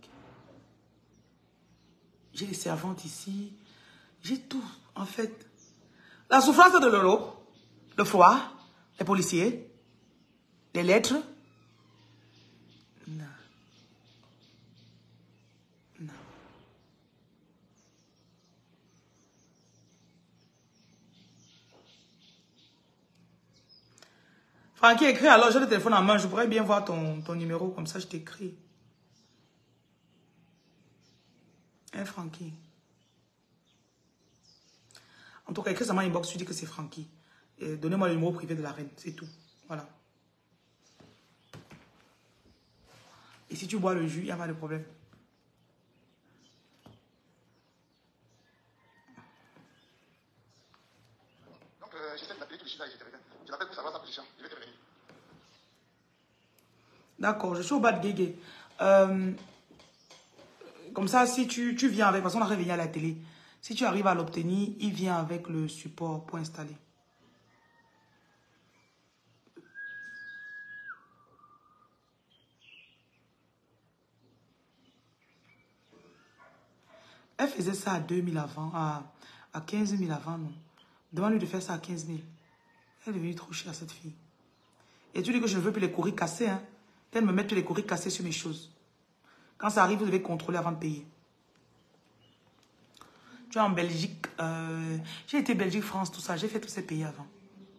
J'ai les servantes ici. J'ai tout, en fait. La souffrance de l'euro, le froid, les policiers, les lettres. Non. Non. Francky, écris alors, j'ai le téléphone en main, je pourrais bien voir ton, ton numéro, comme ça je t'écris. Hein, Francky? En tout cas, écris ça ma inbox, tu dis que c'est Francky. Donnez-moi le numéro privé de la reine, c'est tout. Voilà. Et si tu bois le jus, il n'y a pas de problème. Donc, euh, j'essaie de l'appeler tout de suite, là, je te reviens. Je l'appelle pour savoir sa position. Je vais te revenir. D'accord, je suis au bas de Guégué. Euh, comme ça, si tu, tu viens avec, parce qu'on a réveillé à la télé. Si tu arrives à l'obtenir, il vient avec le support pour installer. Elle faisait ça à deux mille avant, à, à quinze mille avant, non. Demande-lui de faire ça à quinze mille. Elle est devenue trop chère, cette fille. Et tu dis que je ne veux plus les courriers cassés, hein. Elle me met tous les courriers cassés sur mes choses. Quand ça arrive, vous devez contrôler avant de payer. Tu es en Belgique. Euh, j'ai été Belgique, France, tout ça. J'ai fait tous ces pays avant.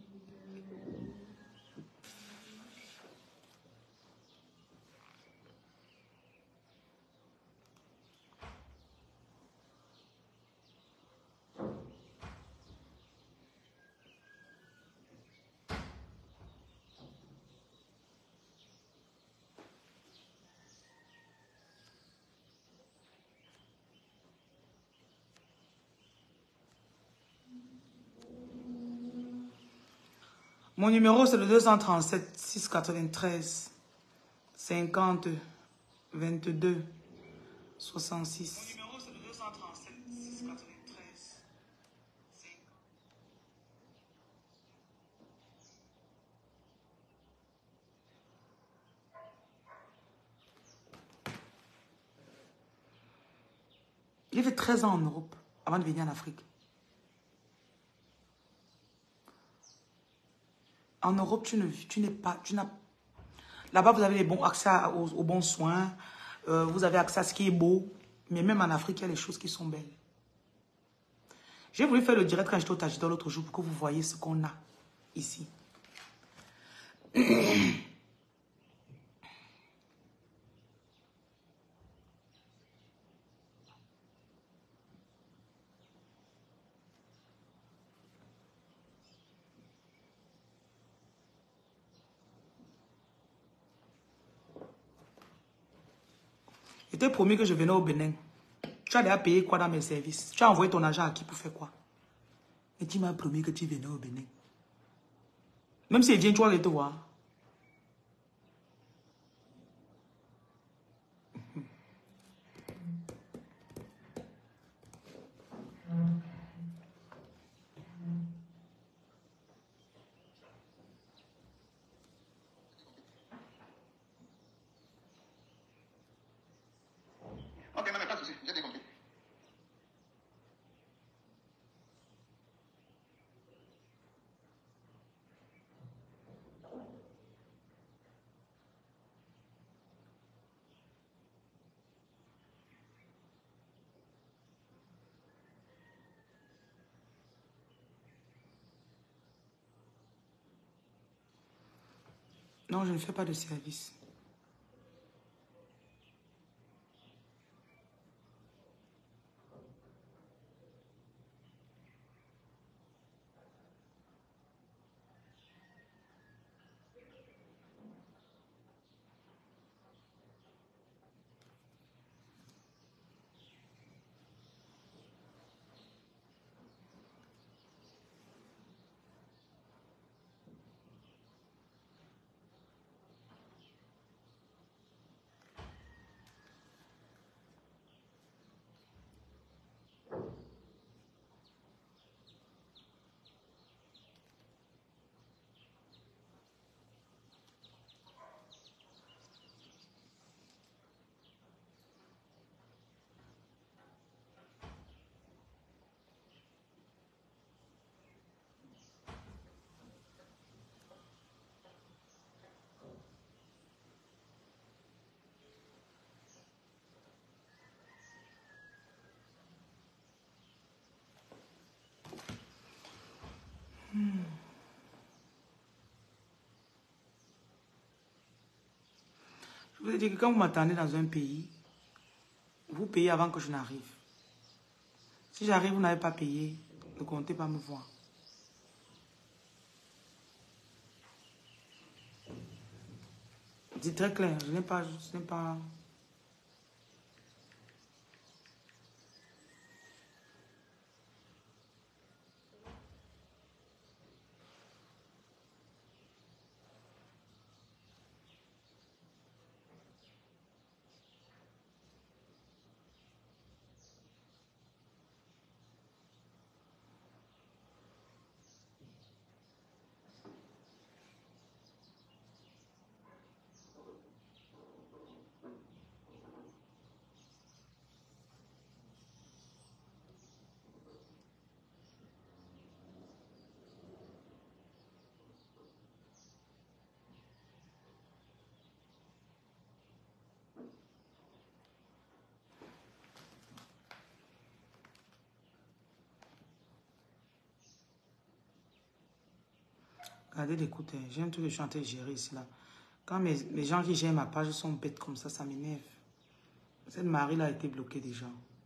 Mon numéro, c'est le deux cent trente-sept, six cent quatre-vingt-treize, cinquante, vingt-deux, soixante-six. Mon numéro, c'est le deux cent trente-sept, six cent quatre-vingt-treize, cinquante. J'ai fait treize ans en Europe avant de venir en Afrique. En Europe, tu ne, tu n'es pas, tu n'as. Là-bas, vous avez les bons accès aux, aux bons soins, euh, vous avez accès à ce qui est beau, mais même en Afrique, il y a les choses qui sont belles. J'ai voulu faire le direct quand j'étais au Tajidor l'autre jour pour que vous voyez ce qu'on a ici. Je t'ai promis que je venais au Bénin. Tu as déjà payé quoi dans mes services? Tu as envoyé ton argent à qui pour faire quoi? Et tu m'as promis que tu venais au Bénin. Même s'il vient, tu vas aller te voir. Ok, non, mais pas de souci, j'ai bien compris. Non, je ne fais pas de service. vous ai dit que quand vous m'attendez dans un pays, vous payez avant que je n'arrive. Si j'arrive, vous n'avez pas payé, ne comptez pas me voir. C'est très clair, je n'ai pas... Je n'ai pas... Regardez l'écoute, j'ai un truc que je suis en train de gérer ici là. Quand mes, les gens qui gèrent ma page sont bêtes comme ça, ça m'énerve. Cette Marie là a été bloquée déjà.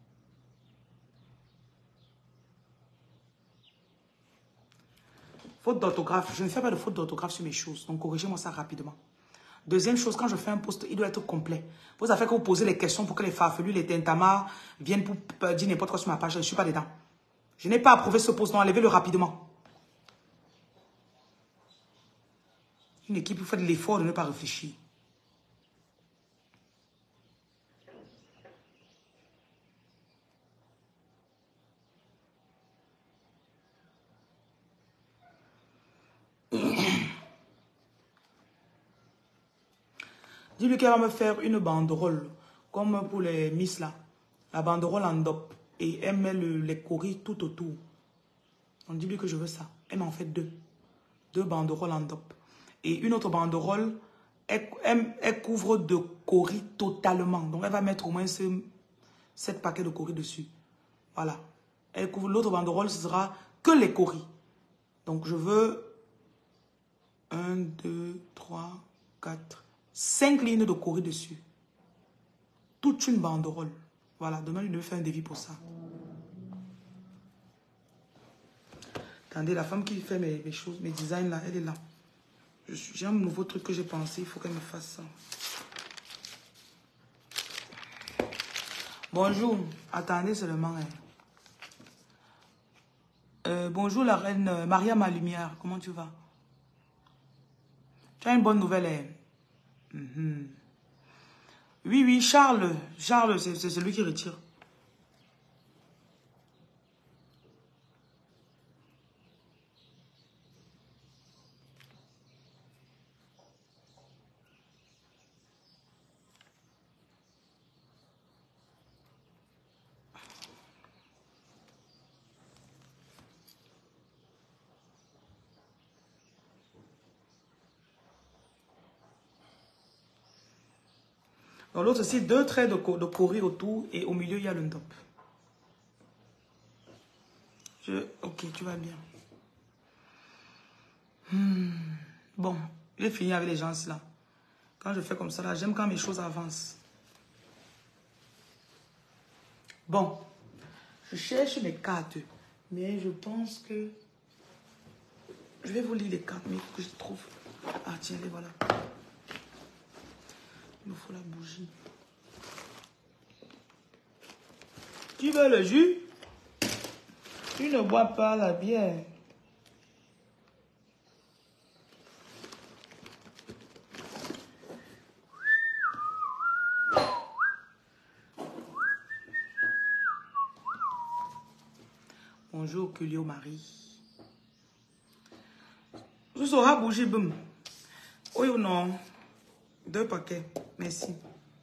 Faute d'orthographe, je ne fais pas de faute d'orthographe sur mes choses, donc corrigez-moi ça rapidement. Deuxième chose, quand je fais un post, il doit être complet. Vous avez fait que vous posez les questions pour que les farfelus, les tintamarres viennent pour dire n'importe quoi sur ma page, je ne suis pas dedans. Je n'ai pas approuvé ce post, donc enlevez-le rapidement. Une équipe, vous faites l'effort de ne pas réfléchir. Dis-lui qu'elle va me faire une banderole, comme pour les Miss là. La banderole en dop. Et elle met le, les coris tout autour. Donc dis-lui que je veux ça. Elle m'en fait deux. Deux banderoles en dop. Et une autre banderole, elle, elle, elle couvre de coris totalement. Donc elle va mettre au moins ce, sept paquets de coris dessus. Voilà. Elle couvre l'autre banderole, ce sera que les coris. Donc je veux un, deux, trois, quatre, cinq lignes de coris dessus. Toute une banderole. Voilà, demain je vais faire un devis pour ça. Attendez, la femme qui fait mes, mes choses, mes designs là, elle est là. J'ai un nouveau truc que j'ai pensé, il faut qu'elle me fasse ça. Bonjour, attendez seulement. Hein. Euh, bonjour la reine euh, Maria Ma Lumière, comment tu vas? Tu as une bonne nouvelle. Hein? Mm-hmm. Oui, oui, Charles, Charles, c'est celui qui retire. Dans l'autre, c'est deux traits de, de coris autour et au milieu, il y a le top. Je, ok, tu vas bien. Hmm. Bon, j'ai fini avec les gens là. Quand je fais comme ça, là, j'aime quand mes choses avancent. Bon, je cherche mes cartes, mais je pense que... Je vais vous lire les cartes, mais que je trouve... Ah, tiens, les voilà. Il me faut la bougie. Tu veux le jus? Tu ne bois pas la bière. Bonjour, Culio Marie. Je saurai bouger, boum. Oui ou non? Deux paquets. Merci.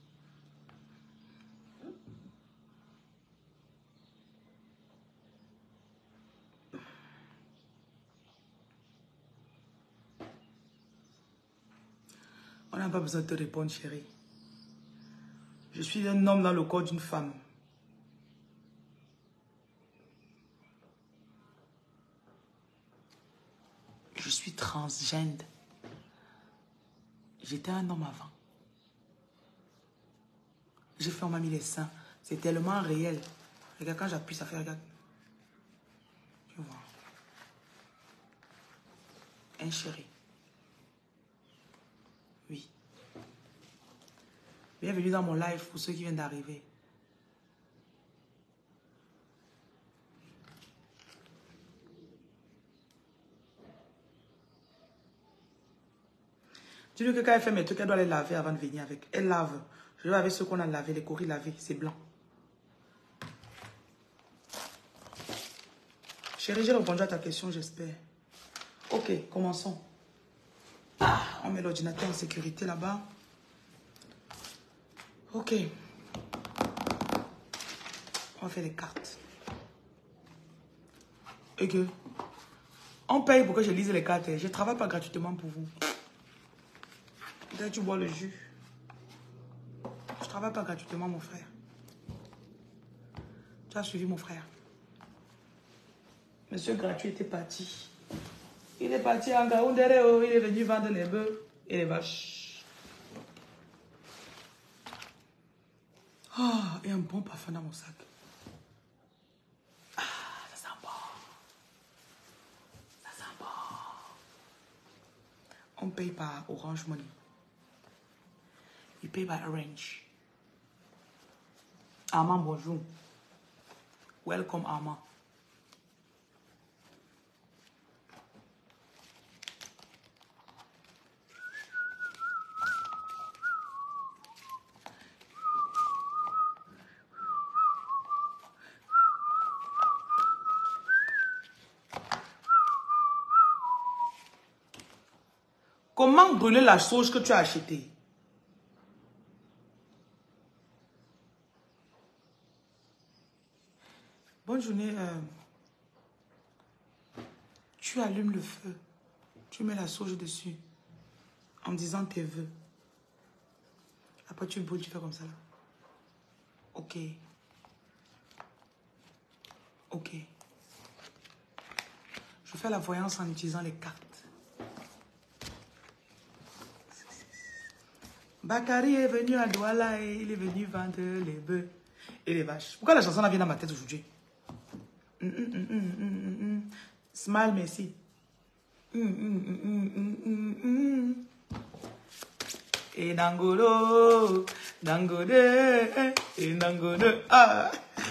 On n'a pas besoin de te répondre, chérie. Je suis un homme dans le corps d'une femme. Je suis transgender. J'étais un homme avant. J'ai fait, on m'a mis les seins. C'est tellement réel. Regarde, quand j'appuie, ça fait, regarde. Tu vois. Un chéri. Oui. Bienvenue dans mon live pour ceux qui viennent d'arriver. Dis-lui que quand elle fait mes trucs, elle doit les laver avant de venir avec. Elle lave. Je vais avec ceux qu'on a lavé, les coris lavés. C'est blanc. Chérie, j'ai répondu à ta question, j'espère. Ok, commençons. Ah, on met l'ordinateur en sécurité là-bas. Ok. On va faire les cartes. Et que on paye pour que je lise les cartes. Je ne travaille pas gratuitement pour vous. Peut-être que tu bois le jus. Je ne travaille pas gratuitement, mon frère. Tu as suivi mon frère. Monsieur gratuit était parti. Il est parti en Gaoundéré. Il est venu vendre les bœufs et les vaches. Ah, et un bon parfum dans mon sac. Ah, ça sent bon. Ça sent bon. On paye par Orange Money. Il paye par Orange. Armand, bonjour. Welcome, Armand. Comment brûler la sauge que tu as achetée? Bonne journée. Euh, tu allumes le feu. Tu mets la sauge dessus. En disant tes vœux. Après tu brûles, tu fais comme ça là. Ok. Ok. Je fais la voyance en utilisant les cartes. Bakary est venu à Douala et il est venu vendre les bœufs et les vaches. Pourquoi la chanson là vient dans ma tête aujourd'hui? mm, mm, mm, mm, mm, mm. Smile, merci. Mm, mm, mm, mm, mm, mm. Et Dangolo, Dangode, et Dangode. Ah!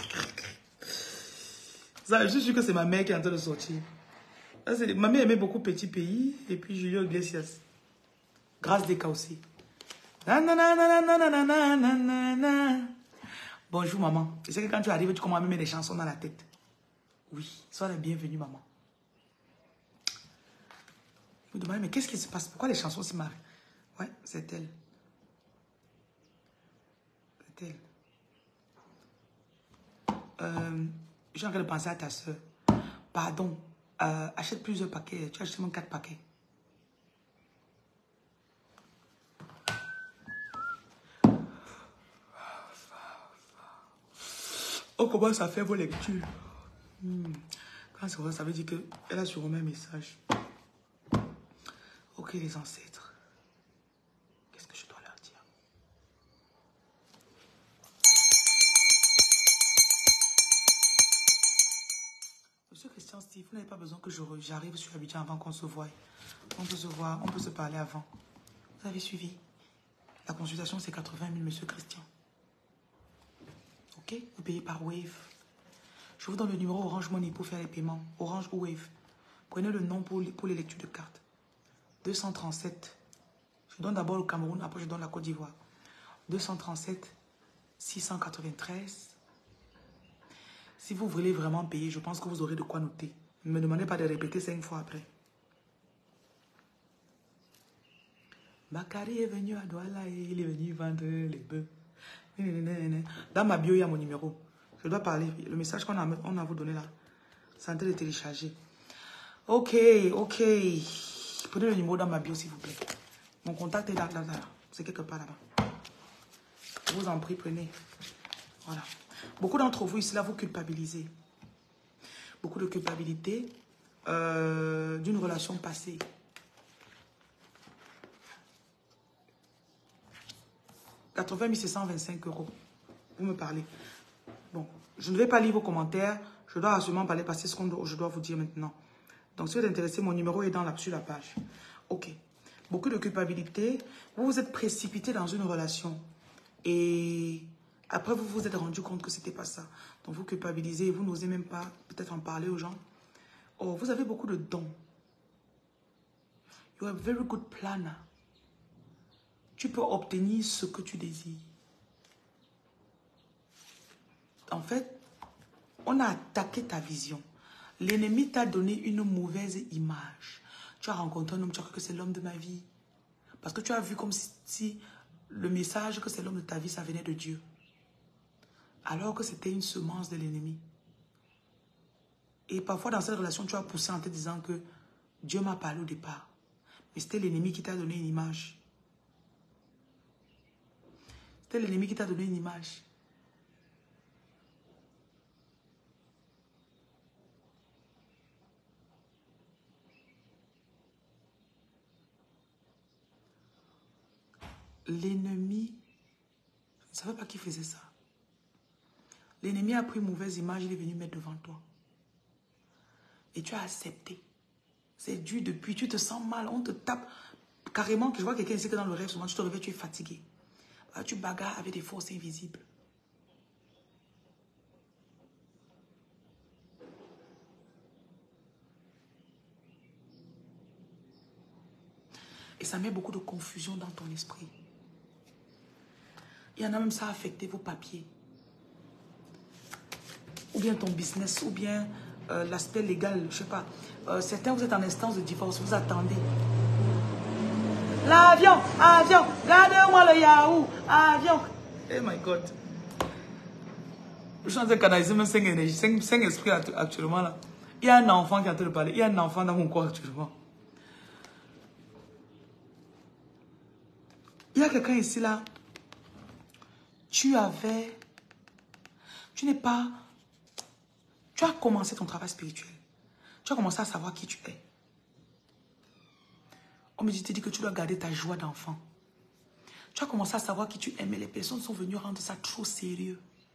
Ça, je suis sûr que c'est ma mère qui est en train de sortir. Ça, ma mère aimait beaucoup Petit Pays et puis Julio Iglesias. Grâce des cas aussi. Bonjour maman. Je sais que quand tu arrives, tu commences à me mettre des chansons dans la tête. Oui, sois la bienvenue maman. Vous me demandez, mais qu'est-ce qui se passe? Pourquoi les chansons se marrent? Ouais, c'est elle. C'est elle. Euh, J'ai envie de penser à ta soeur. Pardon, euh, achète plusieurs paquets. Tu as acheté seulement quatre paquets. On commence à faire vos lectures. Hmm. Quand c'est vrai, ça veut dire qu'elle a sûrement un message. Ok, les ancêtres. Qu'est-ce que je dois leur dire? Monsieur Christian Steve, vous n'avez pas besoin que j'arrive sur Abidjan avant qu'on se voie. On peut se voir, on peut se parler avant. Vous avez suivi? La consultation, c'est quatre-vingt mille, monsieur Christian. Ok? Vous payez par Wave. Je vous donne le numéro Orange Money pour faire les paiements. Orange ou Wave. Prenez le nom pour les, pour les lectures de cartes. deux cent trente-sept. Je donne d'abord le Cameroun, après je donne la Côte d'Ivoire. deux cent trente-sept, six cent quatre-vingt-treize. Si vous voulez vraiment payer, je pense que vous aurez de quoi noter. Ne me demandez pas de répéter cinq fois après. Bakary est venu à Douala et il est venu vendre les bœufs. Dans ma bio, il y a mon numéro. Je dois parler. Le message qu'on a, on a vous donné là, c'est en train de télécharger. Ok, ok. Prenez le numéro dans ma bio, s'il vous plaît. Mon contact est là, là, là. C'est quelque part là-bas. Je vous en prie, prenez. Voilà. Beaucoup d'entre vous ici, là, vous culpabilisez. Beaucoup de culpabilité euh, d'une relation passée. quatre-vingt mille sept cent vingt-cinq euros. Vous me parlez. Bon, je ne vais pas lire vos commentaires. Je dois absolument parler parce que c'est ce que je dois vous dire maintenant. Donc, si vous êtes intéressé, mon numéro est dans la, sur la page. Ok. Beaucoup de culpabilité. Vous vous êtes précipité dans une relation. Et après, vous vous êtes rendu compte que ce n'était pas ça. Donc, vous culpabilisez et vous n'osez même pas peut-être en parler aux gens. Oh, vous avez beaucoup de dons. You are a very good planner. Tu peux obtenir ce que tu désires. En fait, on a attaqué ta vision. L'ennemi t'a donné une mauvaise image. Tu as rencontré un homme, tu as cru que c'est l'homme de ma vie. Parce que tu as vu comme si, si le message que c'est l'homme de ta vie, ça venait de Dieu. Alors que c'était une semence de l'ennemi. Et parfois dans cette relation, tu as poussé en te disant que Dieu m'a parlé au départ. Mais c'était l'ennemi qui t'a donné une image. C'était l'ennemi qui t'a donné une image. L'ennemi, je ne savais pas qui faisait ça. L'ennemi a pris une mauvaise image, il est venu mettre devant toi. Et tu as accepté. C'est dur depuis, tu te sens mal, on te tape. Carrément, je vois quelqu'un ici que dans le rêve, souvent tu te réveilles, tu es fatigué. Alors, tu bagarres avec des forces invisibles. Et ça met beaucoup de confusion dans ton esprit. Il y en a même ça a affecté vos papiers. Ou bien ton business, ou bien euh, l'aspect légal, je ne sais pas. Euh, certains, vous êtes en instance de divorce, vous attendez. L'avion, avion, gardez-moi le Yahoo, avion. Oh my God. Je suis en train de canaliser même cinq énergies, cinq, cinq esprits actuellement là. Il y a un enfant qui est en train de parler, il y a un enfant dans mon corps actuellement. Il y a quelqu'un ici là. Tu avais, tu n'es pas, tu as commencé ton travail spirituel. Tu as commencé à savoir qui tu es. On me dit, te dit que tu dois garder ta joie d'enfant. Tu as commencé à savoir qui tu es, mais les personnes sont venues rendre ça trop sérieux.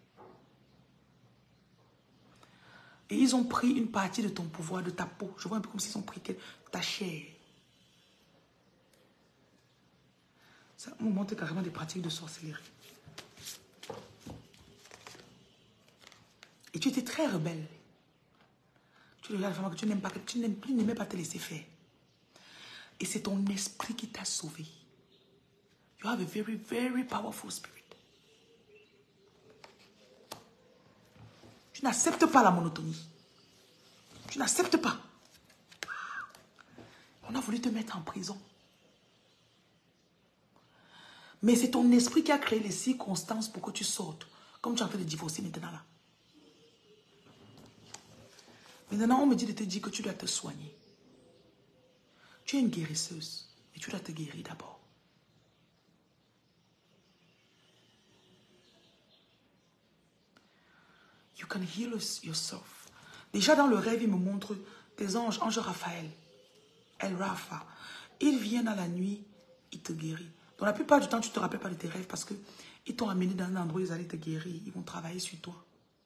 Et ils ont pris une partie de ton pouvoir, de ta peau. Je vois un peu comme s'ils ont pris ta chair. Ça me montre carrément des pratiques de sorcellerie. Et tu étais très rebelle. Tu regardes la femme que tu n'aimes pas, que tu n'aimais pas te laisser faire. Et c'est ton esprit qui t'a sauvé. You have a very, very powerful spirit. Tu n'acceptes pas la monotonie. Tu n'acceptes pas. On a voulu te mettre en prison. Mais c'est ton esprit qui a créé les circonstances pour que tu sortes. Comme tu es en train de divorcer maintenant là. Maintenant, on me dit de te dire que tu dois te soigner. Tu es une guérisseuse. Et tu dois te guérir d'abord. You can heal yourself. Déjà dans le rêve, il me montre tes anges, ange Raphaël, El Rafa. Ils viennent à la nuit, ils te guérissent. Dans la plupart du temps, tu ne te rappelles pas de tes rêves parce qu'ils t'ont amené dans un endroit où ils allaient te guérir. Ils vont travailler sur toi.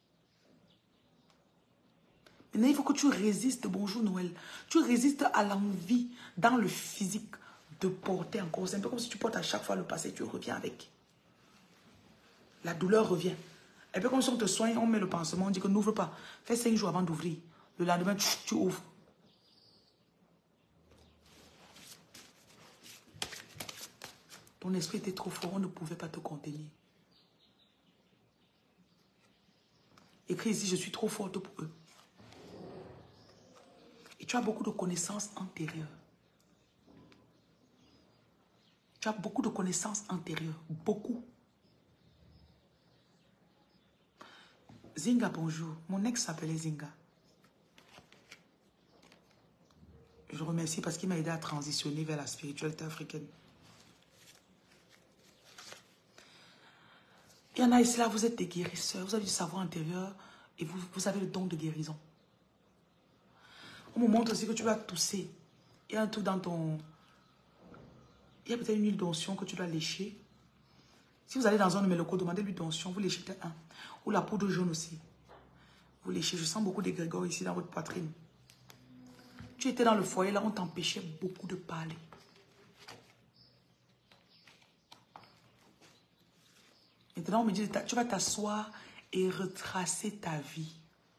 Maintenant, il faut que tu résistes, bonjour Noël. Tu résistes à l'envie dans le physique de porter encore. C'est un peu comme si tu portes à chaque fois le passé, tu reviens avec. La douleur revient. Un peu comme si on te soigne, on met le pansement, on dit que n'ouvre pas. Fais cinq jours avant d'ouvrir. Le lendemain, tu, tu ouvres. Ton esprit était trop fort, on ne pouvait pas te contenir. Écris ici, je suis trop forte pour eux. Et tu as beaucoup de connaissances antérieures. Tu as beaucoup de connaissances antérieures. Beaucoup. Zinga, bonjour. Mon ex s'appelait Zinga. Je remercie parce qu'il m'a aidé à transitionner vers la spiritualité africaine. Il y en a ici, là, vous êtes des guérisseurs. Vous avez du savoir intérieur et vous, vous avez le don de guérison. On me montre aussi que tu vas tousser. Il y a un truc dans ton... Il y a peut-être une huile d'onction que tu dois lécher. Si vous allez dans un de mes locaux, demandez-lui d'onction, vous léchez un. Ou la poudre jaune aussi. Vous léchez, je sens beaucoup d'égrégores ici dans votre poitrine. Tu étais dans le foyer, là, on t'empêchait beaucoup de parler. Maintenant, on me dit, tu vas t'asseoir et retracer ta vie.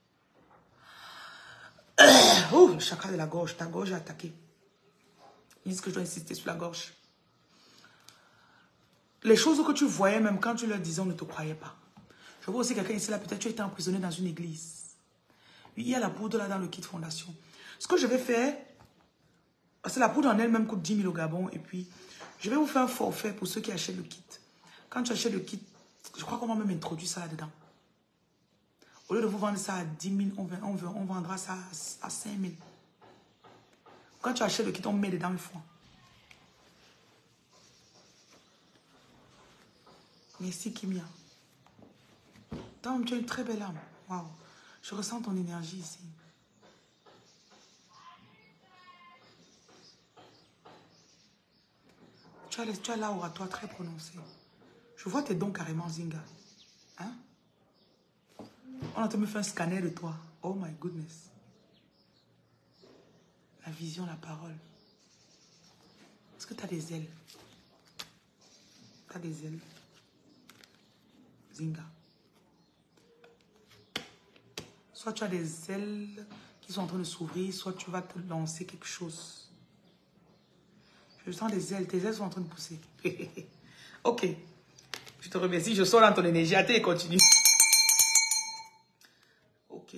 Oh, le chakra de la gorge, ta gorge est attaquée. Ils disent que je dois insister sur la gorge. Les choses que tu voyais, même quand tu leur disais, on ne te croyait pas. Je vois aussi quelqu'un ici, là, peut-être tu as été emprisonné dans une église. Oui, il y a la poudre là dans le kit fondation. Ce que je vais faire, parce que la poudre en elle-même coûte dix mille au Gabon, et puis je vais vous faire un forfait pour ceux qui achètent le kit. Quand tu achètes le kit, je crois qu'on va même introduire ça là-dedans. Au lieu de vous vendre ça à dix mille, on, on, on vendra ça à cinq mille. Quand tu achètes le kit, on met dedans une fois. Merci Kimia. Tom, tu as une très belle âme. Waouh. Je ressens ton énergie ici. Tu as, tu as là oratoire très prononcé. Je vois tes dons carrément, Zinga. Hein? On a te fait un scanner de toi. Oh my goodness. La vision, la parole. Est-ce que tu as des ailes? Tu as des ailes? Zinga. Soit tu as des ailes qui sont en train de s'ouvrir, soit tu vas te lancer quelque chose. Je sens des ailes, tes ailes sont en train de pousser. Ok. Je te remercie, je sors dans ton énergie. Attends et continue. Ok.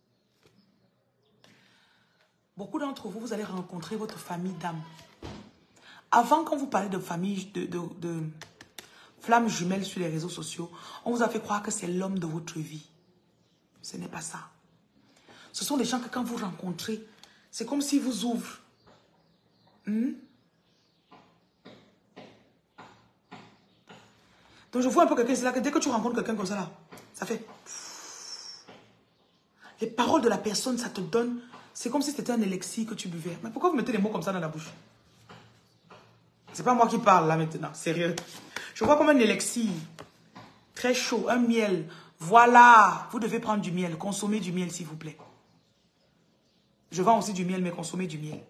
Beaucoup d'entre vous, vous allez rencontrer votre famille d'âme. Avant, quand vous parlez de famille, de, de, de flammes jumelles sur les réseaux sociaux, on vous a fait croire que c'est l'homme de votre vie. Ce n'est pas ça. Ce sont des gens que quand vous rencontrez, c'est comme s'ils vous ouvrent. Hmm? Donc je vois un peu quelqu'un, c'est là que dès que tu rencontres quelqu'un comme ça, là, ça fait... Les paroles de la personne, ça te donne... C'est comme si c'était un élixir que tu buvais. Mais pourquoi vous mettez des mots comme ça dans la bouche? C'est pas moi qui parle là maintenant, sérieux. Je vois comme un élixir. Très chaud, un miel. Voilà, vous devez prendre du miel. Consommez du miel s'il vous plaît. Je vends aussi du miel, mais consommez du miel.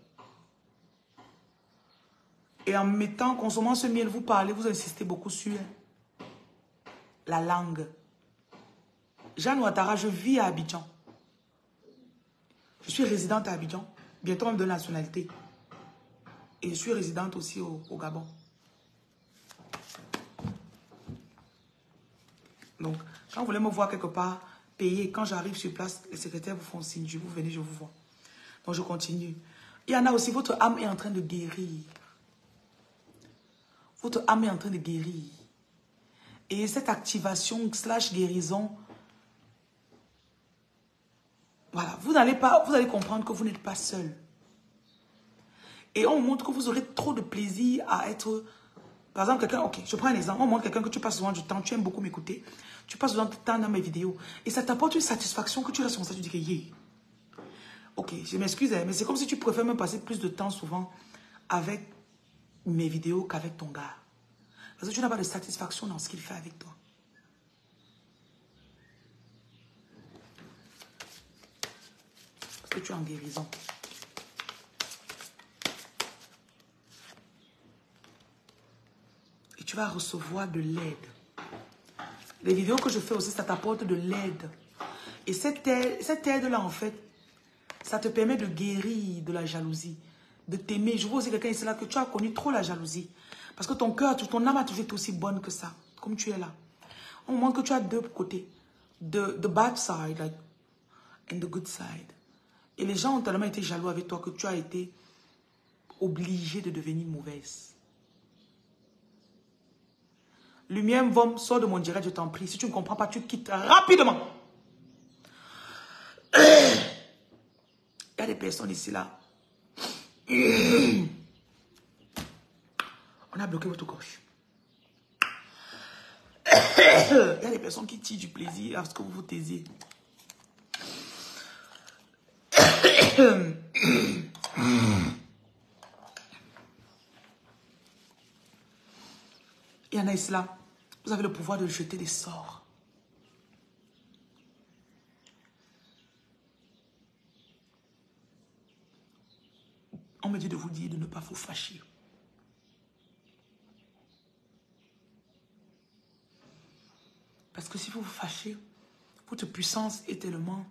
Et en mettant, consommant ce miel, vous parlez, vous insistez beaucoup sur la langue. Jeanne Ouattara, je vis à Abidjan. Je suis résidente à Abidjan. Bientôt, on me donne la nationalité. Et je suis résidente aussi au, au Gabon. Donc, quand vous voulez me voir quelque part, payez. Quand j'arrive sur place, les secrétaires vous font signe. Vous venez, je vous vois. Donc, je continue. Il y en a aussi, votre âme est en train de guérir. Votre âme est en train de guérir. Et cette activation slash guérison, voilà, vous n'allez pas, vous allez comprendre que vous n'êtes pas seul. Et on montre que vous aurez trop de plaisir à être... Par exemple, quelqu'un, ok, je prends un exemple. On montre quelqu'un que tu passes souvent du temps, tu aimes beaucoup m'écouter. Tu passes souvent du temps dans mes vidéos. Et ça t'apporte une satisfaction que tu restes comme ça, tu dis que yeah. Ok, je m'excuse, mais c'est comme si tu préfères même passer plus de temps souvent avec mes vidéos qu'avec ton gars. Parce que tu n'as pas de satisfaction dans ce qu'il fait avec toi. Parce que tu es en guérison. Et tu vas recevoir de l'aide. Les vidéos que je fais aussi, ça t'apporte de l'aide. Et cette aide, cette aide-là, en fait, ça te permet de guérir de la jalousie, de t'aimer. Je vois aussi quelqu'un ici là que tu as connu trop la jalousie. Parce que ton cœur, ton âme a toujours été aussi bonne que ça, comme tu es là. On montre que tu as deux côtés. The, the bad side like, and the good side. Et les gens ont tellement été jaloux avec toi que tu as été obligé de devenir mauvaise. Lumière, Vom, sors de mon direct, je t'en prie. Si tu ne comprends pas, tu quittes rapidement. Il y a des personnes ici là. On a bloqué votre gauche. Il y a des personnes qui tirent du plaisir à ce que vous vous taisiez. Il y en a ici là. Vous avez le pouvoir de jeter des sorts. On me dit de vous dire de ne pas vous fâcher. Parce que si vous vous fâchez, votre puissance est tellement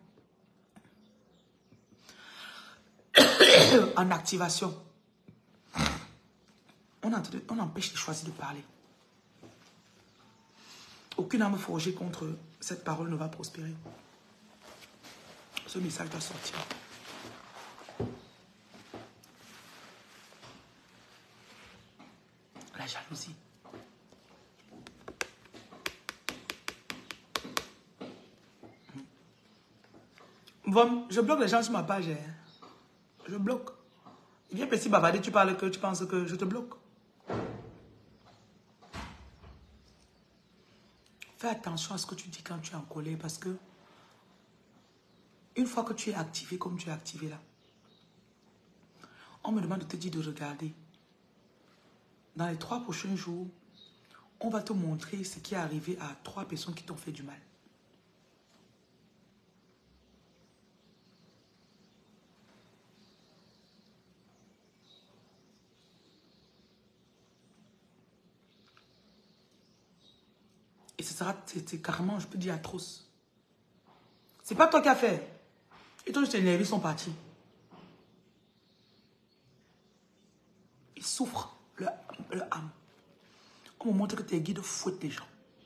en activation. On, on empêche de choisir de parler. Aucune arme forgée contre cette parole ne va prospérer. Ce message doit sortir. La jalousie. Bon, je bloque les gens sur ma page. Hein. Je bloque. Il vient petit bavarder, tu parles que tu penses que je te bloque. Fais attention à ce que tu dis quand tu es en colère parce que une fois que tu es activé comme tu es activé là, on me demande de te dire de regarder. Dans les trois prochains jours, on va te montrer ce qui est arrivé à trois personnes qui t'ont fait du mal. Et ce sera c'est carrément, je peux dire, atroce. C'est pas toi qui as fait. Et toi, je t'ai énervé, ils sont partis. Ils souffrent, leur, leur âme. On me montre que tes guides fouettent les gens.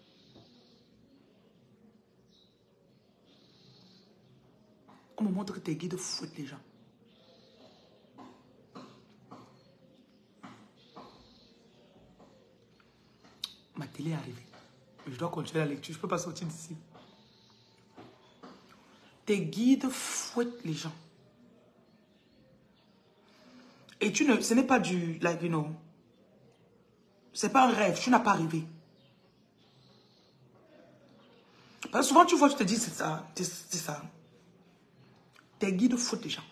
On me montre que tes guides fouettent les gens. Ma télé est arrivée. Je dois continuer la lecture, je ne peux pas sortir d'ici. Tes guides fouettent les gens. Et tu ne, ce n'est pas du, like, you know, c'est pas un rêve, tu n'as pas rêvé. Parce que souvent tu vois, tu te dis, c'est ça, c'est ça. Tes guides fouettent les gens.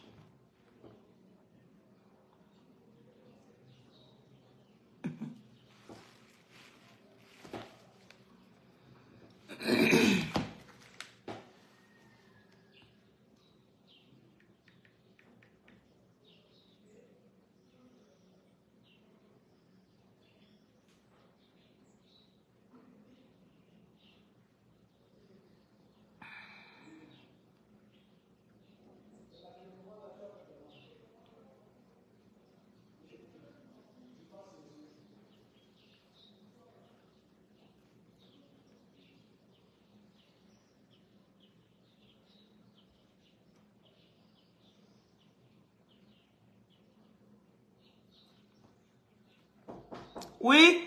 Oui.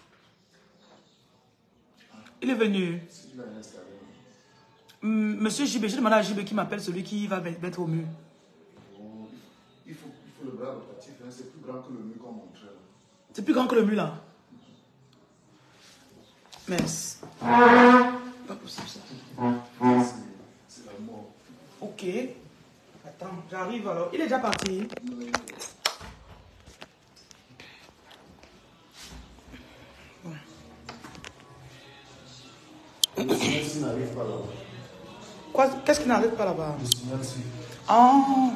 Il est venu. Monsieur J B, je demande à J B qui m'appelle celui qui va mettre au mur. Il faut, il faut le bras rotatif, hein. C'est plus grand que le mur qu'on montrait. C'est plus grand que le mur là. Mais c'est pas possible ça. C'est la mort. Ok. Attends, j'arrive alors. Il est déjà parti. Le signal n'arrive pas là-bas. Quoi? Qu'est-ce qui n'arrive pas là-bas? Le signal, si. Oh.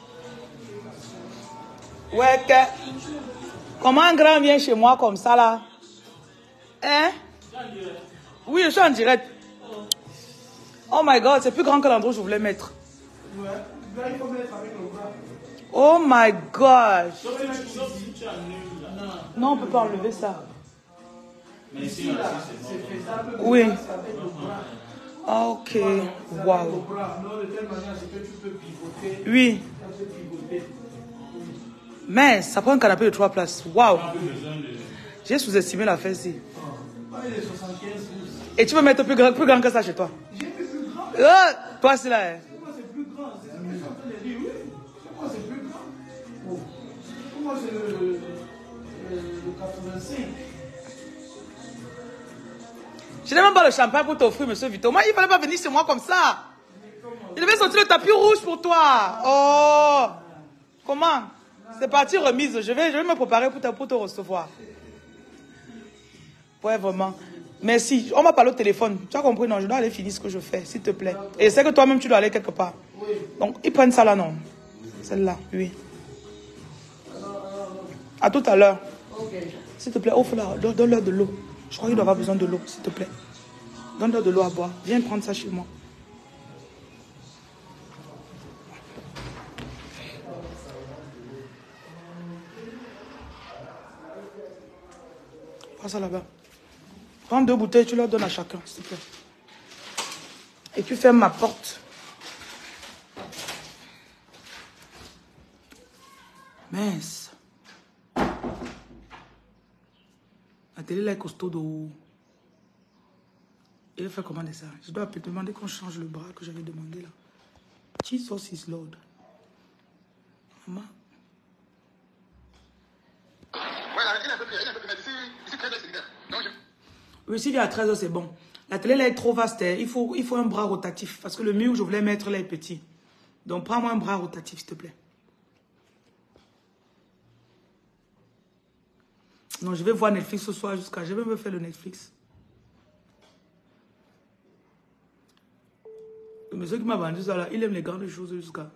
Ouais, que... Comment un grand vient chez moi comme ça là? Hein? Oui, je suis en direct. Oh my god, c'est plus grand que l'endroit où je voulais mettre. Ouais, là, il faut mettre avec le bras. Oh my god. Non, on ne peut pas enlever ça. Mais ici, là, c'est faisable. Oui. Avec le bras. Ah, ok. Waouh. Non, de telle manière, c'est que tu peux pivoter. Oui. Tu peux pivoter. Mais ça prend un canapé de trois places. Waouh. J'ai sous-estimé la fesse-ci. Et tu peux mettre plus grand, plus grand que ça chez toi? J'ai fait plus grand. Euh, toi, c'est là. Hein. Pourquoi c'est plus grand? C'est ce que je suis en train de dire. Oui. Pourquoi c'est plus grand? Oh. Pourquoi c'est le, le, le, le quatre-vingt-cinq? Je n'ai même pas le champagne pour t'offrir, monsieur Vito. Moi, il ne fallait pas venir chez moi comme ça. Il devait sortir le tapis rouge pour toi. Oh. Comment? C'est parti remise. Je vais, je vais me préparer pour te, pour te recevoir. Ouais, vraiment. Merci. On m'a parlé au téléphone. Tu as compris, non? Je dois aller finir ce que je fais, s'il te plaît. Et c'est que toi-même, tu dois aller quelque part. Oui. Donc, ils prennent ça là, non? Celle-là, oui. À tout à l'heure. Ok. S'il te plaît, offre-leur, donne-leur de l'eau. Je crois qu'il doit avoir besoin de l'eau, s'il te plaît. Donne-leur de l'eau à boire. Viens prendre ça chez moi. Prends ça là-bas. Prends deux bouteilles, tu leur donnes à chacun, s'il te plaît. Et tu fermes ma porte. Mince. La télé là est costaud de haut. Il a fait comment ça? Je dois te demander qu'on change le bras que j'avais demandé là. Jesus is Lord. Maman. Oui, s'il est à treize heures, c'est bon. La télé là est trop vaste. Hein. Il faut, il faut un bras rotatif. Parce que le mur que je voulais mettre là est petit. Donc prends-moi un bras rotatif, s'il te plaît. Non, je vais voir Netflix ce soir jusqu'à... Je vais me faire le Netflix. Le monsieur qui m'a vendu ça là, il aime les grandes choses jusqu'à...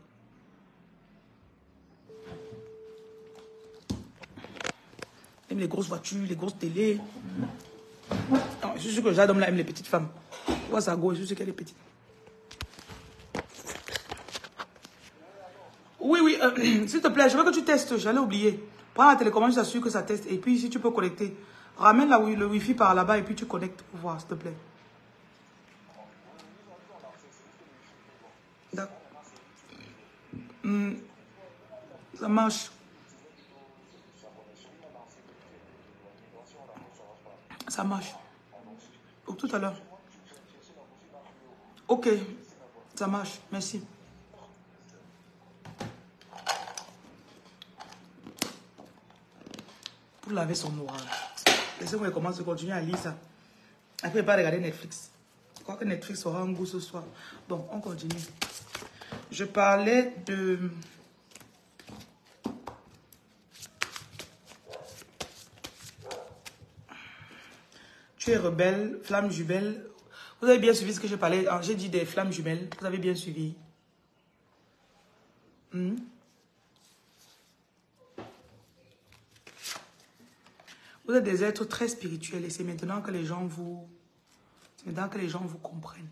Il aime les grosses voitures, les grosses télés. Non, je suis sûr que Jadom là aime les petites femmes. Tu vois sa go, je suis sûr qu'elle est petite. Oui, oui, euh, s'il te plaît, je veux que tu testes, j'allais oublier. Prends la télécommande, je t'assure que ça teste. Et puis, si tu peux connecter, ramène la, le Wi-Fi par là-bas et puis tu connectes pour voir, s'il te plaît. D'accord. Hum, ça marche. Ça marche. Pour tout à l'heure. Ok. Ça marche. Merci. Pour laver son noir. Laissez-moi commencer à continuer à lire ça. Après, pas regarder Netflix. Je crois que Netflix aura un goût ce soir. Bon, on continue. Je parlais de... Tu es rebelle, flamme jumelle. Vous avez bien suivi ce que je parlais. J'ai dit des flammes jumelles. Vous avez bien suivi. Hmm? Vous êtes des êtres très spirituels et c'est maintenant que les gens vous... C'est maintenant que les gens vous comprennent.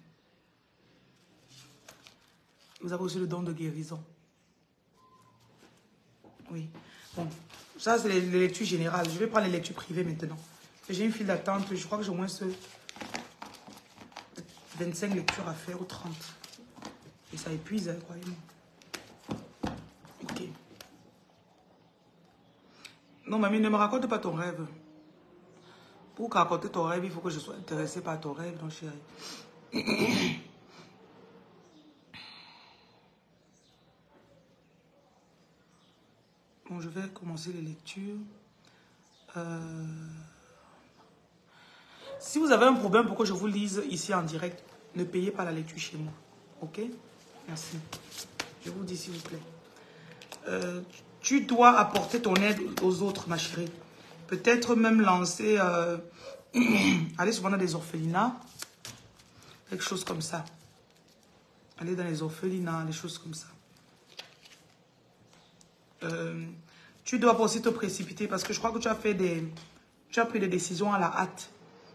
Vous avez aussi le don de guérison. Oui. Bon, ça c'est les, les lectures générales. Je vais prendre les lectures privées maintenant. J'ai une file d'attente. Je crois que j'ai au moins ce vingt-cinq lectures à faire ou trente. Et ça épuise, hein, croyez-moi. Ok. Non, mamie, ne me raconte pas ton rêve. Pour raconter ton rêve, il faut que je sois intéressée par ton rêve, non, chérie. Bon, je vais commencer les lectures. Euh... Si vous avez un problème pour que je vous lise ici en direct, ne payez pas la lecture chez moi. Ok? Merci. Je vous dis s'il vous plaît. Euh, tu dois apporter ton aide aux autres, ma chérie. Peut-être même lancer... Euh, aller souvent dans des orphelinats. Quelque chose comme ça. Aller dans les orphelinats, des choses comme ça. Euh, tu dois pas aussi te précipiter parce que je crois que tu as fait des... Tu as pris des décisions à la hâte.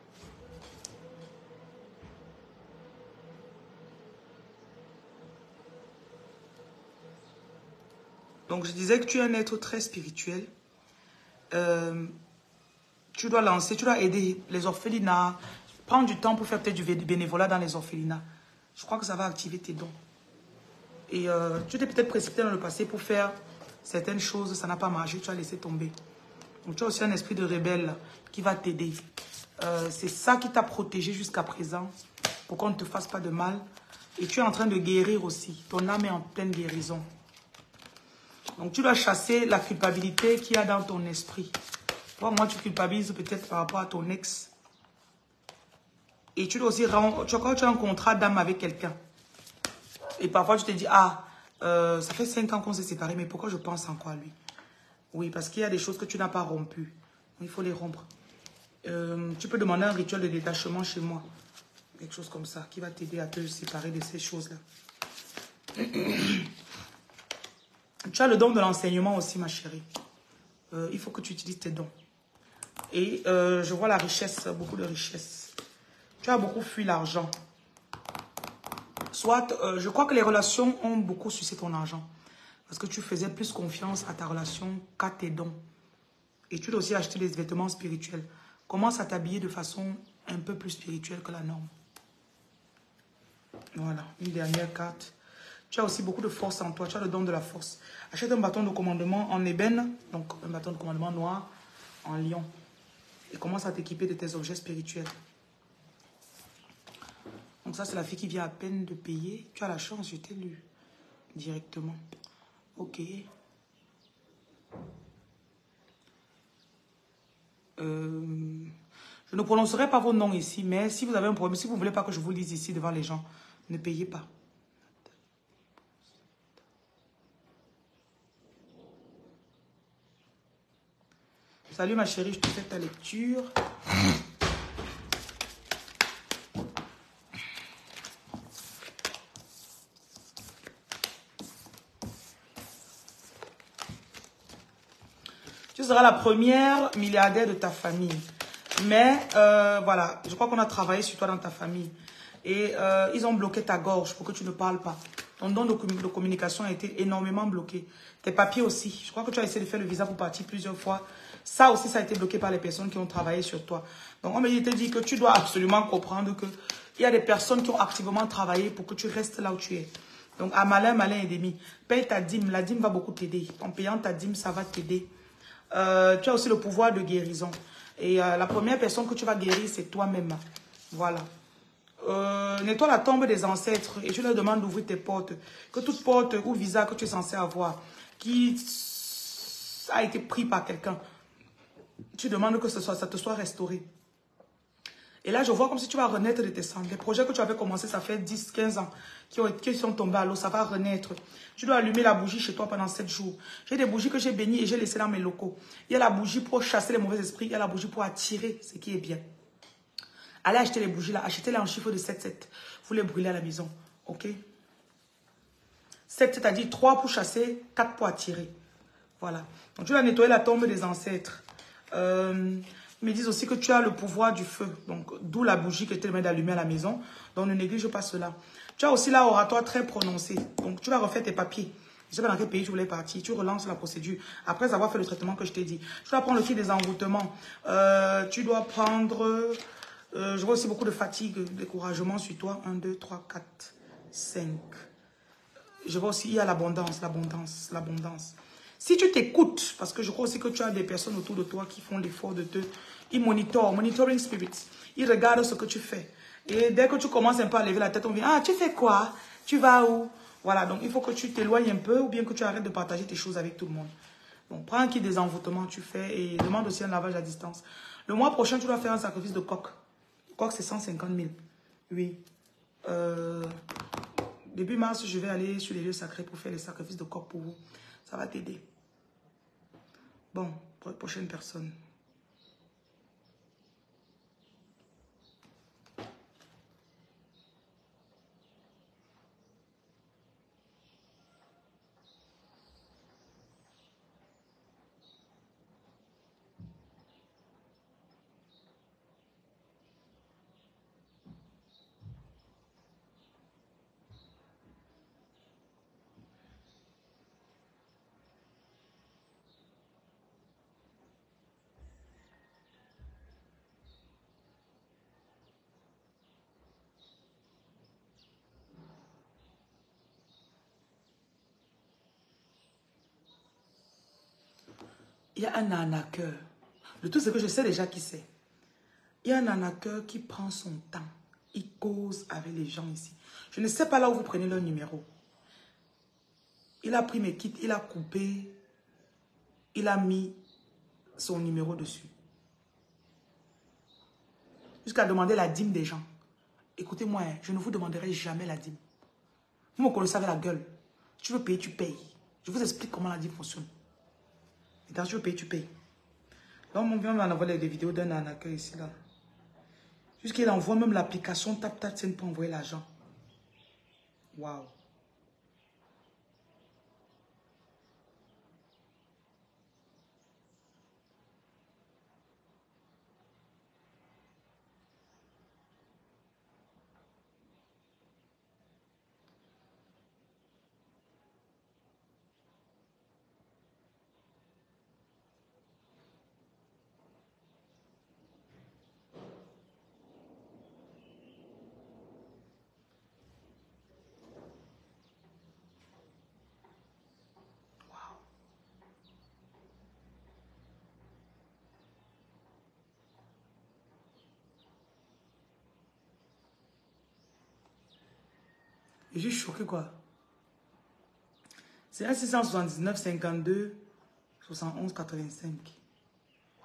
Donc, je disais que tu es un être très spirituel. Euh, tu dois lancer, tu dois aider les orphelinats. Prendre du temps pour faire peut-être du bénévolat dans les orphelinats. Je crois que ça va activer tes dons. Et euh, tu t'es peut-être précipité dans le passé pour faire certaines choses. Ça n'a pas marché, tu as laissé tomber. Donc, tu as aussi un esprit de rebelle qui va t'aider. Euh, C'est ça qui t'a protégé jusqu'à présent. Pour qu'on ne te fasse pas de mal. Et tu es en train de guérir aussi. Ton âme est en pleine guérison. Donc, tu dois chasser la culpabilité qu'il y a dans ton esprit. Toi, moi, tu culpabilises peut-être par rapport à ton ex. Et tu dois aussi rendre... Tu, quand tu as un contrat d'âme avec quelqu'un. Et parfois, tu te dis, ah, euh, ça fait cinq ans qu'on s'est séparés, mais pourquoi je pense encore à lui? Oui, parce qu'il y a des choses que tu n'as pas rompues. Il faut les rompre. Euh, tu peux demander un rituel de détachement chez moi. Quelque chose comme ça, qui va t'aider à te séparer de ces choses-là. Tu as le don de l'enseignement aussi, ma chérie. Euh, il faut que tu utilises tes dons. Et euh, je vois la richesse, beaucoup de richesse. Tu as beaucoup fui l'argent. Soit, euh, je crois que les relations ont beaucoup sucé ton argent. Parce que tu faisais plus confiance à ta relation qu'à tes dons. Et tu dois aussi acheter des vêtements spirituels. Commence à t'habiller de façon un peu plus spirituelle que la norme. Voilà, une dernière carte. Tu as aussi beaucoup de force en toi. Tu as le don de la force. Achète un bâton de commandement en ébène. Donc, un bâton de commandement noir en lion. Et commence à t'équiper de tes objets spirituels. Donc ça, c'est la fille qui vient à peine de payer. Tu as la chance, je t'ai lu directement. Ok. Euh, je ne prononcerai pas vos noms ici, mais si vous avez un problème, si vous ne voulez pas que je vous lise ici devant les gens, ne payez pas. Salut ma chérie, je te fais ta lecture. Tu seras la première milliardaire de ta famille. Mais euh, voilà, je crois qu'on a travaillé sur toi dans ta famille. Et euh, ils ont bloqué ta gorge pour que tu ne parles pas. Ton don de, de communication a été énormément bloqué. Tes papiers aussi. Je crois que tu as essayé de faire le visa pour partir plusieurs fois. Ça aussi, ça a été bloqué par les personnes qui ont travaillé sur toi. Donc, on me dit que tu dois absolument comprendre qu'il y a des personnes qui ont activement travaillé pour que tu restes là où tu es. Donc, à malin, malin et demi. Paye ta dîme. La dîme va beaucoup t'aider. En payant ta dîme, ça va t'aider. Euh, tu as aussi le pouvoir de guérison. Et euh, la première personne que tu vas guérir, c'est toi-même. Voilà. Euh, nettoie la tombe des ancêtres et tu leur demandes d'ouvrir tes portes. Que toute porte ou visa que tu es censé avoir, qui a été pris par quelqu'un, tu demandes que ce soit, ça te soit restauré. Et là, je vois comme si tu vas renaître de tes cendres. Les projets que tu avais commencé, ça fait dix, quinze ans, qui, ont, qui sont tombés à l'eau, ça va renaître. Tu dois allumer la bougie chez toi pendant sept jours. J'ai des bougies que j'ai bénies et j'ai laissées dans mes locaux. Il y a la bougie pour chasser les mauvais esprits, il y a la bougie pour attirer ce qui est bien. Allez acheter les bougies là, achetez-les en chiffre de sept sept. Vous les brûlez à la maison, ok? sept, c'est-à-dire trois pour chasser, quatre pour attirer. Voilà. Donc tu vas nettoyer la tombe des ancêtres. Euh, ils me disent aussi que tu as le pouvoir du feu. Donc d'où la bougie que tu te mets d'allumer à la maison. Donc ne néglige pas cela. Tu as aussi là oratoire très prononcé. Donc tu vas refaire tes papiers. Je ne sais pas dans quel pays tu voulais partir. Tu relances la procédure. Après avoir fait le traitement que je t'ai dit. Tu dois prendre le fil des envoûtements. Euh, tu dois prendre... Euh, je vois aussi beaucoup de fatigue, découragement sur toi. un, deux, trois, quatre, cinq. Je vois aussi, il y a l'abondance, l'abondance, l'abondance. Si tu t'écoutes, parce que je crois aussi que tu as des personnes autour de toi qui font l'effort de te... Ils monitorent, monitoring spirits. Ils regardent ce que tu fais. Et dès que tu commences un peu à lever la tête, on vient, ah, tu fais quoi? Tu vas où? Voilà, donc il faut que tu t'éloignes un peu ou bien que tu arrêtes de partager tes choses avec tout le monde. Donc, prends un kit des envoûtements, tu fais et demande aussi un lavage à distance. Le mois prochain, tu dois faire un sacrifice de coq. Coq, c'est cent cinquante mille. Oui. Euh... Début mars, je vais aller sur les lieux sacrés pour faire les sacrifices de coq pour vous. Ça va t'aider. Bon, pour la prochaine personne. Il y a un arnaqueur. Le tout, c'est que je sais déjà qui c'est. Il y a un arnaqueur qui prend son temps. Il cause avec les gens ici. Je ne sais pas là où vous prenez leur numéro. Il a pris mes kits, il a coupé, il a mis son numéro dessus. Jusqu'à demander la dîme des gens. Écoutez-moi, je ne vous demanderai jamais la dîme. Vous me connaissez avec la gueule. Si tu veux payer, tu payes. Je vous explique comment la dîme fonctionne. Et quand tu veux payer, tu payes. Donc, mon vient m'envoyer des vidéos d'un arnaqueur ici, là. Jusqu'il envoie même l'application Tap Tap Send pour envoyer l'argent. Waouh. Je suis choqué, quoi. C'est un six cent soixante-dix-neuf cinquante-deux soixante-onze quatre-vingt-cinq. Waouh.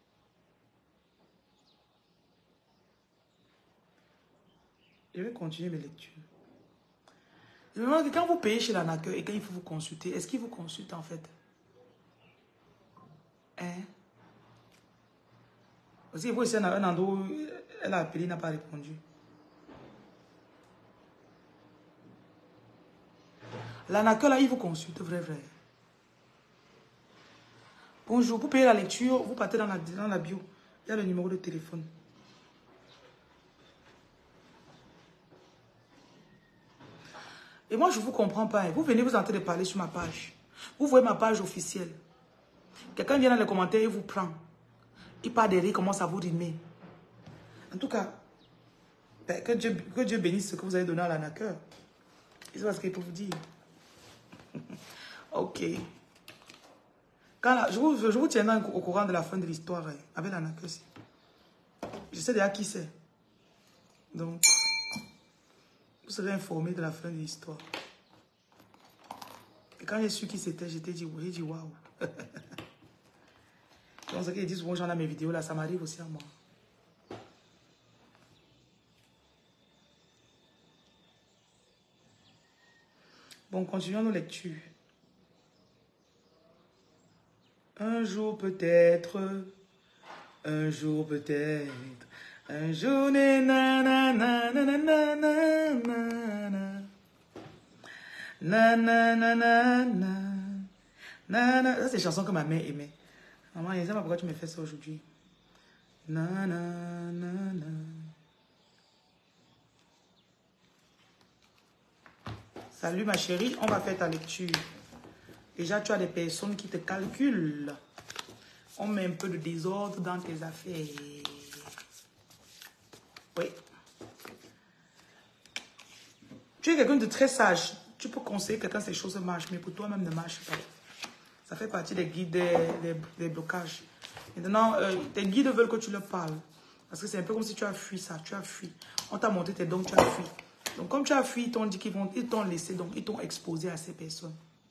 Je vais continuer mes lectures. Je me demande que quand vous payez chez l'arnaqueur et quand il faut vous consulter, est-ce qu'il vous consulte en fait? Hein? Aussi, vous, ici, un endroit où elle a appelé, il n'a pas répondu. L'arnaqueur, là, il vous consulte, vrai, vrai. Bonjour, pour payer la lecture, vous partez dans la, dans la bio. Il y a le numéro de téléphone. Et moi, je ne vous comprends pas. Vous venez, vous êtes en train de parler sur ma page. Vous voyez ma page officielle. Quelqu'un vient dans les commentaires et vous prend. Il part derrière, il commence à vous rimer. En tout cas, ben, que, Dieu, que Dieu bénisse ce que vous avez donné à l'arnaqueur. C'est ce qu'il peut vous dire. Ok. Quand la, je, vous, je vous tiendrai au courant de la fin de l'histoire hein, avec l'arnaqueur. Je sais déjà qui c'est. Donc, vous serez informé de la fin de l'histoire. Et quand j'ai su qui c'était, j'étais dit, j'ai dit waouh. Donc, ce qu'ils disent souvent, j'en ai mes vidéos là, ça m'arrive aussi à moi. Bon, continuons nos lectures. Un jour peut-être, un jour peut-être, un jour, nanana, nanana, nanana, nanana, nanana. Ça, c'est une chanson que ma mère aimait. Maman, je ne sais pas pourquoi tu me fais ça aujourd'hui. Nanana. Salut ma chérie, on va faire ta lecture. Déjà, tu as des personnes qui te calculent. On met un peu de désordre dans tes affaires. Oui. Tu es quelqu'un de très sage. Tu peux conseiller quelqu'un ces choses marchent, mais pour toi-même ne marche pas. Ça fait partie des guides, des, des, des blocages. Maintenant, euh, tes guides veulent que tu leur parles. Parce que c'est un peu comme si tu as fui ça. Tu as fui. On t'a montré tes dons, tu as fui. Donc, comme tu as fui, ils t'ont dit qu'ils vont, ils t'ont laissé, donc ils t'ont exposé à ces personnes.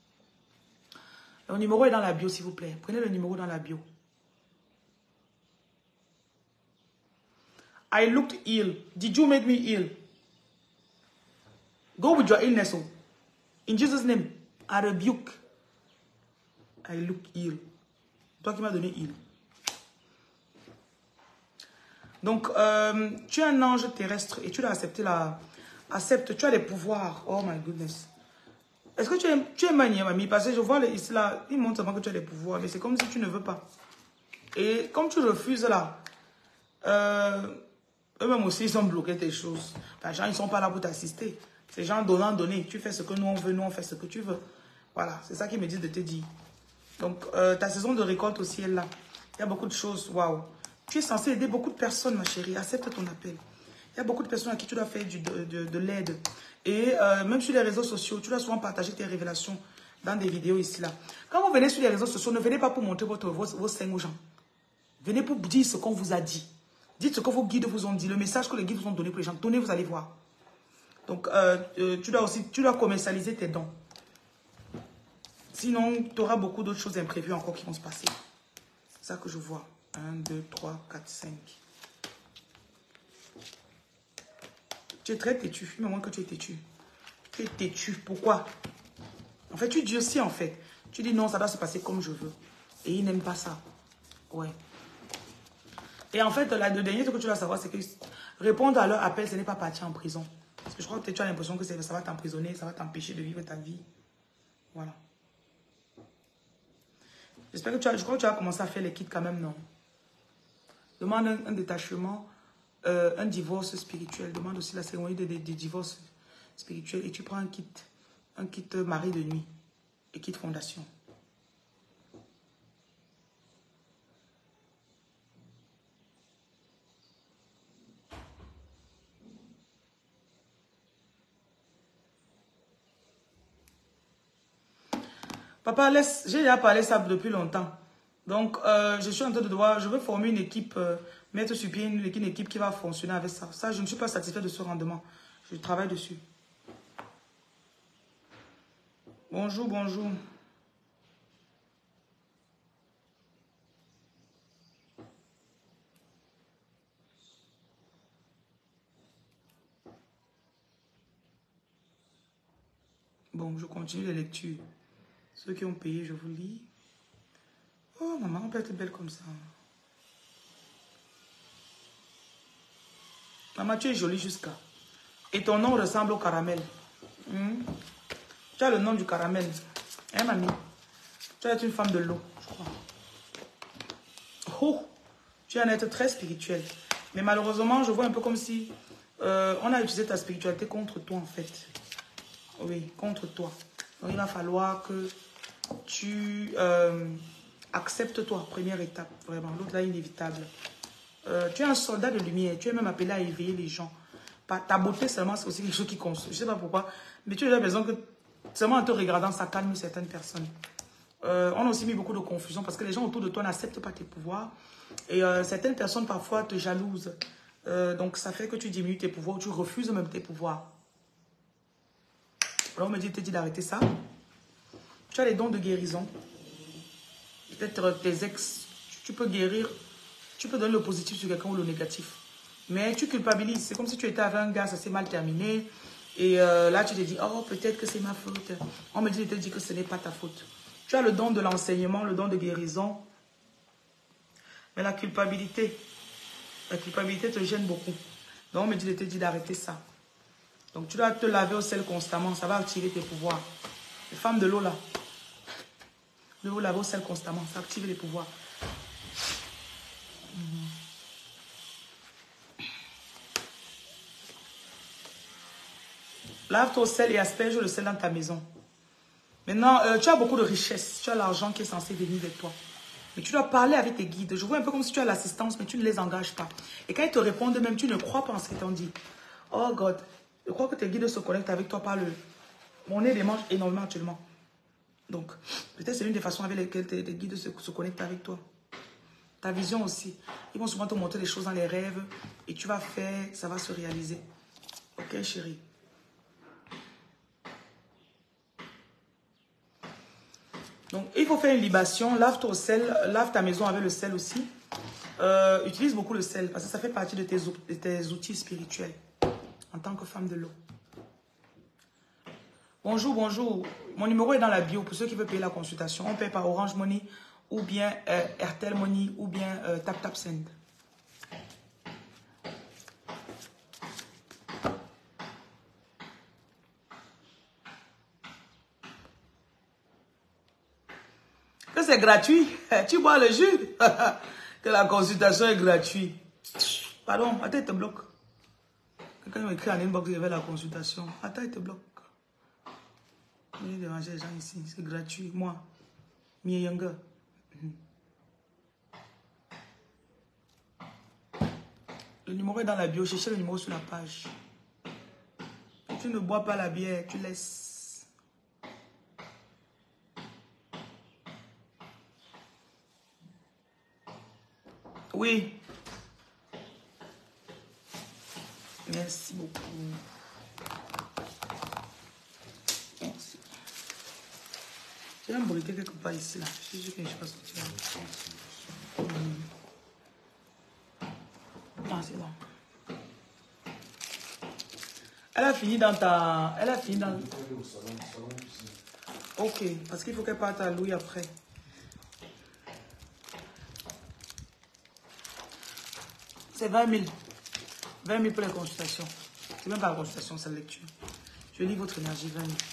Le numéro est dans la bio, s'il vous plaît. Prenez le numéro dans la bio. I looked ill. Did you make me ill? Go with your illness. Oh. In Jesus' name, I rebuke. I look ill. Toi qui m'as donné ill. Donc, euh, tu es un ange terrestre et tu l'as accepté là. Accepte, tu as des pouvoirs. Oh my goodness. Est-ce que tu es, tu es manié, mamie? Parce que je vois ici là, il montre seulement que tu as des pouvoirs, mais c'est comme si tu ne veux pas. Et comme tu refuses là, euh, eux-mêmes aussi, ils ont bloqué tes choses. Les gens, ils ne sont pas là pour t'assister. C'est gens donnant, donner. Tu fais ce que nous on veut, nous on fait ce que tu veux. Voilà, c'est ça qu'ils me disent de te dire. Donc, euh, ta saison de récolte aussi est là. Il y a beaucoup de choses, waouh. Tu es censé aider beaucoup de personnes, ma chérie. Accepte ton appel. Il y a beaucoup de personnes à qui tu dois faire du, de, de, de l'aide. Et euh, même sur les réseaux sociaux, tu dois souvent partager tes révélations dans des vidéos ici, là. Quand vous venez sur les réseaux sociaux, ne venez pas pour montrer votre, vos, vos seins aux gens. Venez pour dire ce qu'on vous a dit. Dites ce que vos guides vous ont dit. Le message que les guides vous ont donné pour les gens. Donnez, vous allez voir. Donc, euh, euh, tu dois aussi tu dois commercialiser tes dons. Sinon, tu auras beaucoup d'autres choses imprévues encore qui vont se passer. C'est ça que je vois. un, deux, trois, quatre, cinq. Tu es très têtu. Mais moins que tu es têtu. Tu es têtu. Pourquoi? En fait, tu dis aussi, en fait. Tu dis non, ça doit se passer comme je veux. Et il n'aime pas ça. Ouais. Et en fait, la, le dernier truc que tu dois savoir, c'est que répondre à leur appel, ce n'est pas partir en prison. Parce que je crois que tu as l'impression que ça va t'emprisonner, ça va t'empêcher de vivre ta vie. Voilà. J'espère que tu as, je crois que tu as commencé à faire les kits quand même, non? Demande un, un détachement, euh, un divorce spirituel. Demande aussi la cérémonie de, de, de divorce spirituel. Et tu prends un kit, un kit mari de nuit et kit fondation. Papa, laisse, j'ai déjà parlé ça depuis longtemps. Donc, euh, je suis en train de devoir, je veux former une équipe, euh, mettre sur pied une, une équipe qui va fonctionner avec ça. Ça, je ne suis pas satisfait de ce rendement. Je travaille dessus. Bonjour, bonjour. Bon, je continue les lectures. Ceux qui ont payé, je vous lis. Oh, maman, on peut être belle comme ça. Maman, tu es jolie jusqu'à. Et ton nom ressemble au caramel. Hmm? Tu as le nom du caramel. Hein, mamie? Tu es une femme de l'eau, je crois. Oh, tu es un être très spirituel. Mais malheureusement, je vois un peu comme si euh, on a utilisé ta spiritualité contre toi, en fait. Oui, contre toi. Donc, il va falloir que tu euh, acceptes toi, première étape, vraiment. L'autre là, inévitable. Euh, tu es un soldat de lumière. Tu es même appelé à éveiller les gens. Ta beauté seulement, c'est aussi quelque chose qui compte. Je ne sais pas pourquoi, mais tu as l'impression que seulement en te regardant, ça calme certaines personnes. Euh, on a aussi mis beaucoup de confusion parce que les gens autour de toi n'acceptent pas tes pouvoirs. Et euh, certaines personnes parfois te jalousent. Euh, donc ça fait que tu diminues tes pouvoirs, tu refuses même tes pouvoirs. Alors on me dit, te dit d'arrêter ça. Tu as les dons de guérison. Peut-être tes ex, tu peux guérir, tu peux donner le positif sur quelqu'un ou le négatif. Mais tu culpabilises. C'est comme si tu étais avec un gars, ça s'est mal terminé. Et euh, là, tu te dis, oh, peut-être que c'est ma faute. On me dit, je te dis que ce n'est pas ta faute. Tu as le don de l'enseignement, le don de guérison. Mais la culpabilité, la culpabilité te gêne beaucoup. Donc, on me dit, je te dis d'arrêter ça. Donc, tu dois te laver au sel constamment. Ça va activer tes pouvoirs. Les femmes de l'eau, là. De vous laver au sel constamment. Ça active les pouvoirs. Mm-hmm. Lave-toi au sel et asperge le sel dans ta maison. Maintenant, euh, tu as beaucoup de richesses. Tu as l'argent qui est censé venir de toi. Mais tu dois parler avec tes guides. Je vois un peu comme si tu as l'assistance, mais tu ne les engages pas. Et quand ils te répondent, même tu ne crois pas en ce qu'ils t'ont dit. Oh God, je crois que tes guides se connectent avec toi par le... Mon nez les mange énormément actuellement. Donc, peut-être c'est l'une des façons avec lesquelles tes, tes guides se, se connectent avec toi. Ta vision aussi. Ils vont souvent te montrer des choses dans les rêves. Et tu vas faire, ça va se réaliser. Ok, chérie? Donc, il faut faire une libation. Lave-toi au sel. Lave ta maison avec le sel aussi. Euh, utilise beaucoup le sel parce que ça fait partie de tes, de tes outils spirituels en tant que femme de l'eau. Bonjour, bonjour. Mon numéro est dans la bio pour ceux qui veulent payer la consultation. On paye par Orange Money ou bien euh, Airtel Money ou bien euh, Tap Tap Send. Que c'est gratuit. Tu bois le jus. Que la consultation est gratuite. Pardon, attends, il te bloque. Quelqu'un m'a écrit en inbox, il y avait la consultation. Attends, il te bloque. Je vais déranger les gens ici. C'est gratuit. Moi, Mie Younger. Le numéro est dans la bio. Cherchez le numéro sur la page. Si tu ne bois pas la bière, tu laisses. Oui. Merci beaucoup. Merci. J'ai un bruité quelque part ici, là. Je suis sûr que je ne suis pas sortie là. Hum. Ah, c'est bon. Elle a fini dans ta... Elle a fini dans... Ok, parce qu'il faut qu'elle parte à Louis après. C'est vingt mille. vingt mille pour les consultations. C'est même pas la consultation, c'est la lecture. Je lis votre énergie, vingt mille.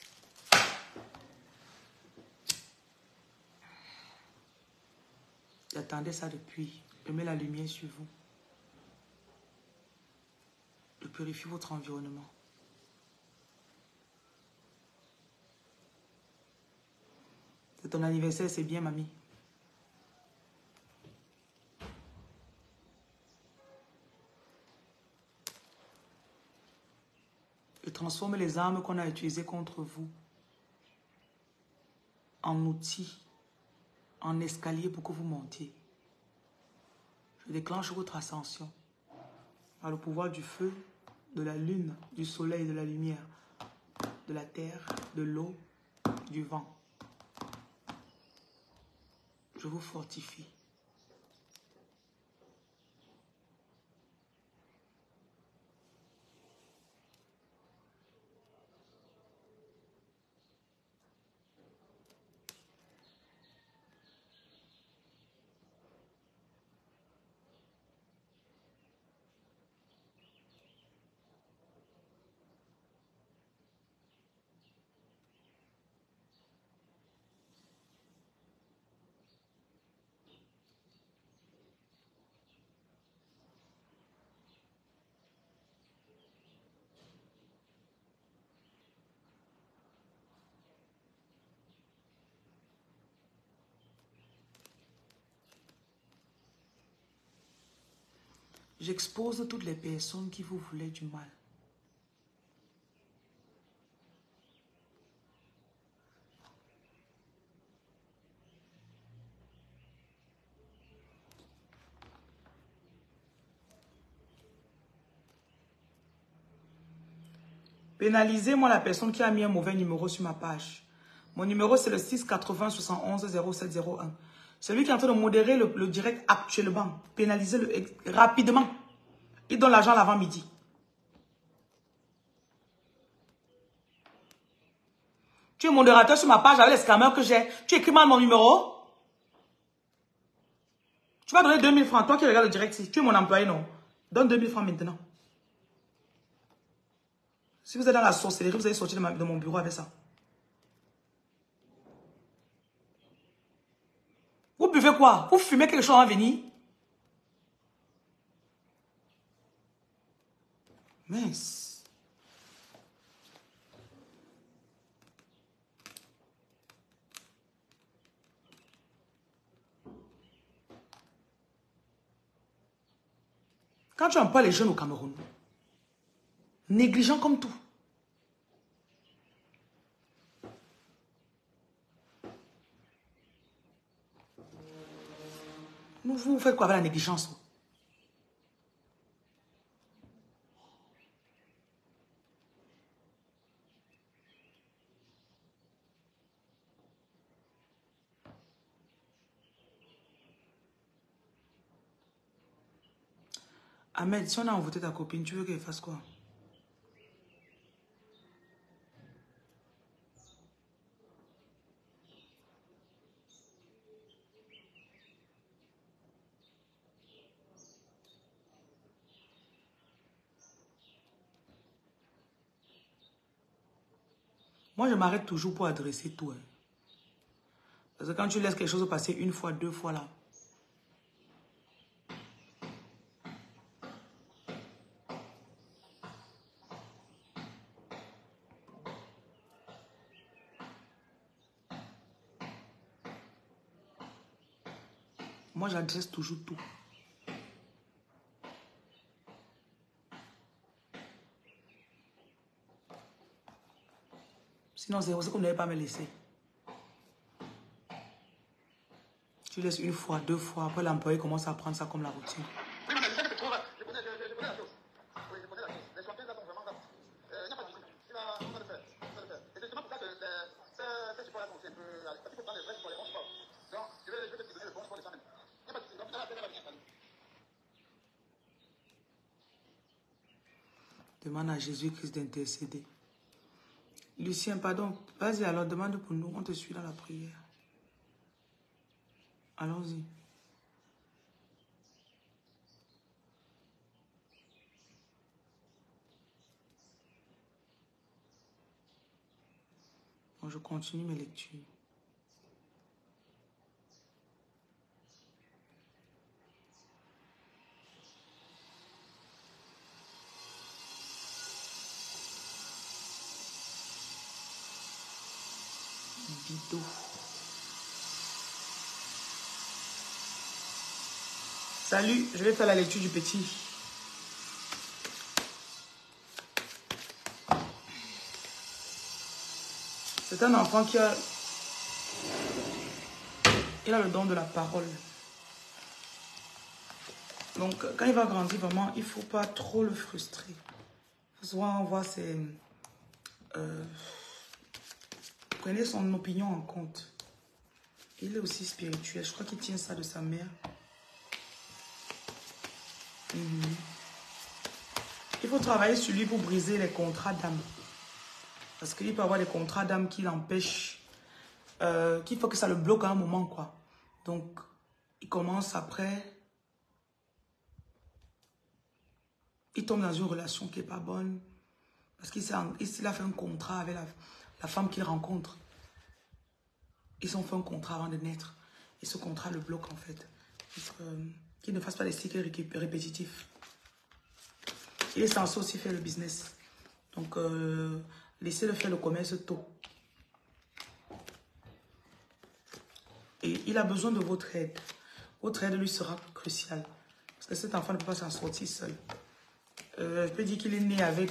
J'attendais ça depuis. Je mets la lumière sur vous. Je purifie votre environnement. C'est ton anniversaire, c'est bien, mamie. Je transforme les armes qu'on a utilisées contre vous en outils, en escalier pour que vous montiez. Je déclenche votre ascension par le pouvoir du feu, de la lune, du soleil, de la lumière, de la terre, de l'eau, du vent. Je vous fortifie. J'expose toutes les personnes qui vous voulaient du mal. Pénalisez-moi la personne qui a mis un mauvais numéro sur ma page. Mon numéro, c'est le six quatre-vingts soixante-onze zéro sept zéro un. Celui qui est en train de modérer le, le direct actuellement. Pénalisez-le rapidement. Il donne l'argent l'avant-midi. Tu es modérateur sur ma page avec les scammers que j'ai. Tu écris mal mon numéro. Tu vas donner deux mille francs. Toi qui regardes le direct, si tu es mon employé, non. Donne deux mille francs maintenant. Si vous êtes dans la sorcellerie, vous allez sortir de, ma, de mon bureau avec ça. Vous buvez quoi? Vous fumez quelque chose avant de venir? Mince. Quand tu emploies les jeunes au Cameroun, négligents comme tout. Vous, vous faites quoi avec la négligence? Ahmed, si on a envoûté ta copine, tu veux qu'elle fasse quoi? Moi, je m'arrête toujours pour adresser tout. Hein. Parce que quand tu laisses quelque chose passer une fois, deux fois là. Moi, j'adresse toujours tout. Sinon, c'est comme vous n'avez pas me laisser. Tu laisses une fois, deux fois, après l'employé commence à prendre ça comme la routine. Oui, mais c'est que tu trouves. Je connais, je, je, je connais la chose. Oui, je connais la chose. Les champions là sont vraiment là. Euh, il n'y a pas de souci. Il va, on va le faire. On va le faire. Et c'est justement pour ça que ces supports là sont un peu. Parce qu'il faut prendre les vrais supports, les bons supports. Donc, je vais, je vais te donner le bon support de ça même. Il n'y a pas de souci. Donc, ça va faire la bien. Demande à Jésus-Christ d'intercéder. Lucien, pardon. Vas-y, alors demande pour nous. On te suit dans la prière. Allons-y. Donc, je continue mes lectures. Bidou. Salut, je vais faire la lecture du petit. C'est un enfant qui a... Il a le don de la parole. Donc, quand il va grandir, vraiment, il ne faut pas trop le frustrer. Souvent, on voit ses... Euh, prenez son opinion en compte. Il est aussi spirituel. Je crois qu'il tient ça de sa mère. Mm-hmm. Il faut travailler sur lui pour briser les contrats d'âme. Parce qu'il peut avoir des contrats d'âme qui l'empêchent, euh, qu'il faut que ça le bloque à un moment, quoi. Donc, il commence après, il tombe dans une relation qui n'est pas bonne, parce qu'il a fait un contrat avec la, la femme qu'il rencontre. Ils ont fait un contrat avant de naître, et ce contrat le bloque, en fait. Euh, qu'il ne fasse pas des cycles répétitifs. Il est censé aussi faire le business. Donc, euh, laissez-le faire le commerce tôt. Et il a besoin de votre aide. Votre aide lui sera cruciale. Parce que cet enfant ne peut pas s'en sortir seul. Euh, je peux dire qu'il est né avec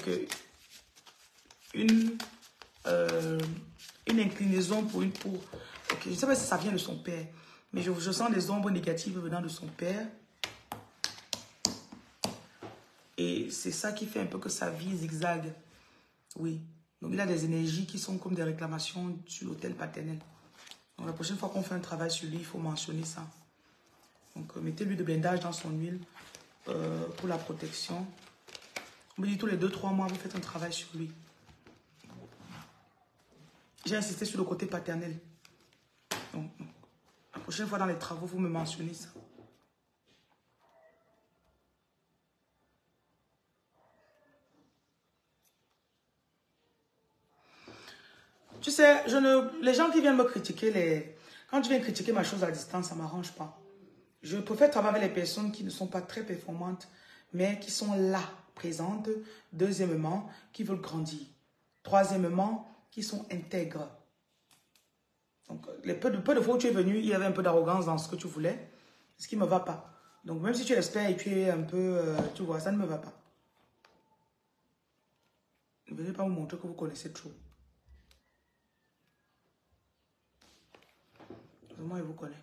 une, euh, une inclinaison pour une... Pour, okay, je ne sais pas si ça vient de son père. Mais je, je sens des ombres négatives venant de son père. Et c'est ça qui fait un peu que sa vie zigzague. Oui. Donc, il a des énergies qui sont comme des réclamations sur l'autel paternel. Donc, la prochaine fois qu'on fait un travail sur lui, il faut mentionner ça. Donc, euh, mettez-lui de blindage dans son huile euh, pour la protection. On me dit tous les deux trois mois, vous faites un travail sur lui. J'ai insisté sur le côté paternel. Donc, la prochaine fois dans les travaux, vous me mentionnez ça. Tu sais, je ne, les gens qui viennent me critiquer, les, quand tu viens critiquer ma chose à distance, ça ne m'arrange pas. Je préfère travailler avec les personnes qui ne sont pas très performantes, mais qui sont là, présentes. Deuxièmement, qui veulent grandir. Troisièmement, qui sont intègres. Donc, les peu de, peu de fois où tu es venu, il y avait un peu d'arrogance dans ce que tu voulais, ce qui ne me va pas. Donc, même si tu es expert et tu es un peu, euh, tu vois, ça ne me va pas. Ne venez pas vous montrer que vous connaissez trop. Moi, il vous connaît.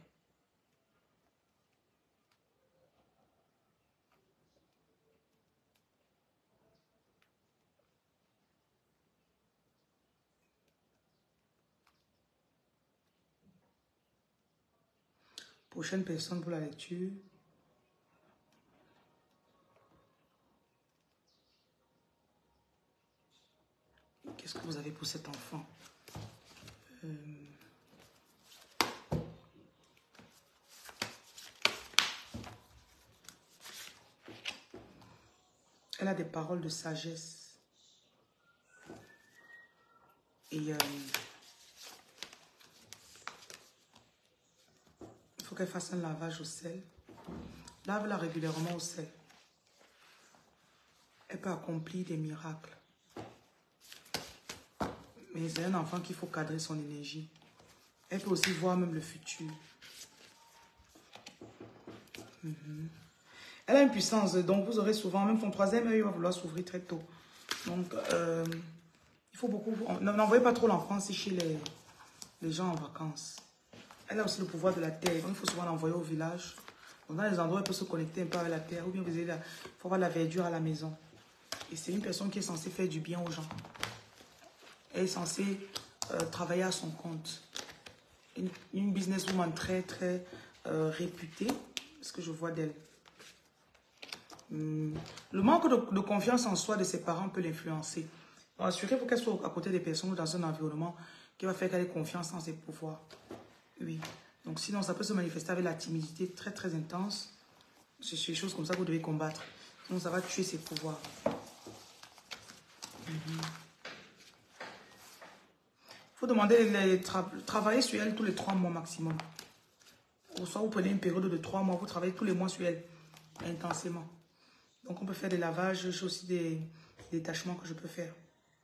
Prochaine personne pour la lecture. Qu'est-ce que vous avez pour cet enfant? euh... Elle a des paroles de sagesse. Et euh, il faut qu'elle fasse un lavage au sel. Lave-la régulièrement au sel. Elle peut accomplir des miracles. Mais c'est un enfant qu'il faut cadrer son énergie. Elle peut aussi voir même le futur. Mm-hmm. Elle a une puissance, donc vous aurez souvent, même son troisième œil va vouloir s'ouvrir très tôt. Donc, euh, il faut beaucoup... N'envoyez pas trop l'enfant chez les, les gens en vacances. Elle a aussi le pouvoir de la terre, donc il faut souvent l'envoyer au village. Donc, dans les endroits où elle peut se connecter un peu avec la terre, ou bien vous avez la, il faut avoir la verdure à la maison. Et c'est une personne qui est censée faire du bien aux gens. Elle est censée euh, travailler à son compte. Une, une businesswoman très, très euh, réputée, ce que je vois d'elle. Hum, le manque de, de confiance en soi de ses parents peut l'influencer. Assurez-vous qu'elle soit à côté des personnes ou dans un environnement qui va faire qu'elle ait confiance en ses pouvoirs. Oui. Donc sinon, ça peut se manifester avec la timidité très, très intense. C'est des choses comme ça que vous devez combattre. Sinon, ça va tuer ses pouvoirs. Hum. Il faut demander les tra travailler sur elle tous les trois mois maximum. Ou soit vous prenez une période de trois mois, vous travaillez tous les mois sur elle, intensément. Donc on peut faire des lavages, j'ai aussi des détachements que je peux faire.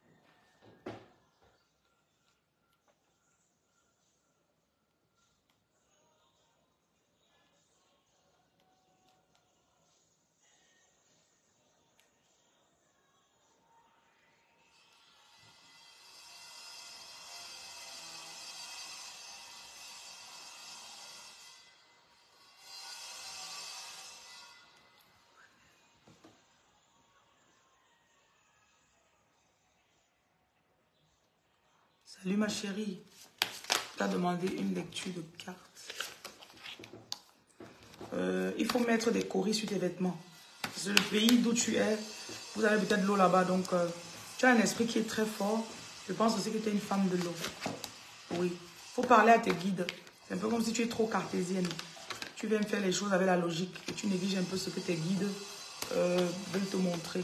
Salut ma chérie, tu as demandé une lecture de cartes. Euh, il faut mettre des coris sur tes vêtements. C'est le pays d'où tu es. Vous avez peut-être l'eau là-bas, donc euh, tu as un esprit qui est très fort. Je pense aussi que tu es une femme de l'eau. Oui, il faut parler à tes guides. C'est un peu comme si tu es trop cartésienne. Tu viens faire les choses avec la logique et tu négliges un peu ce que tes guides euh, veulent te montrer.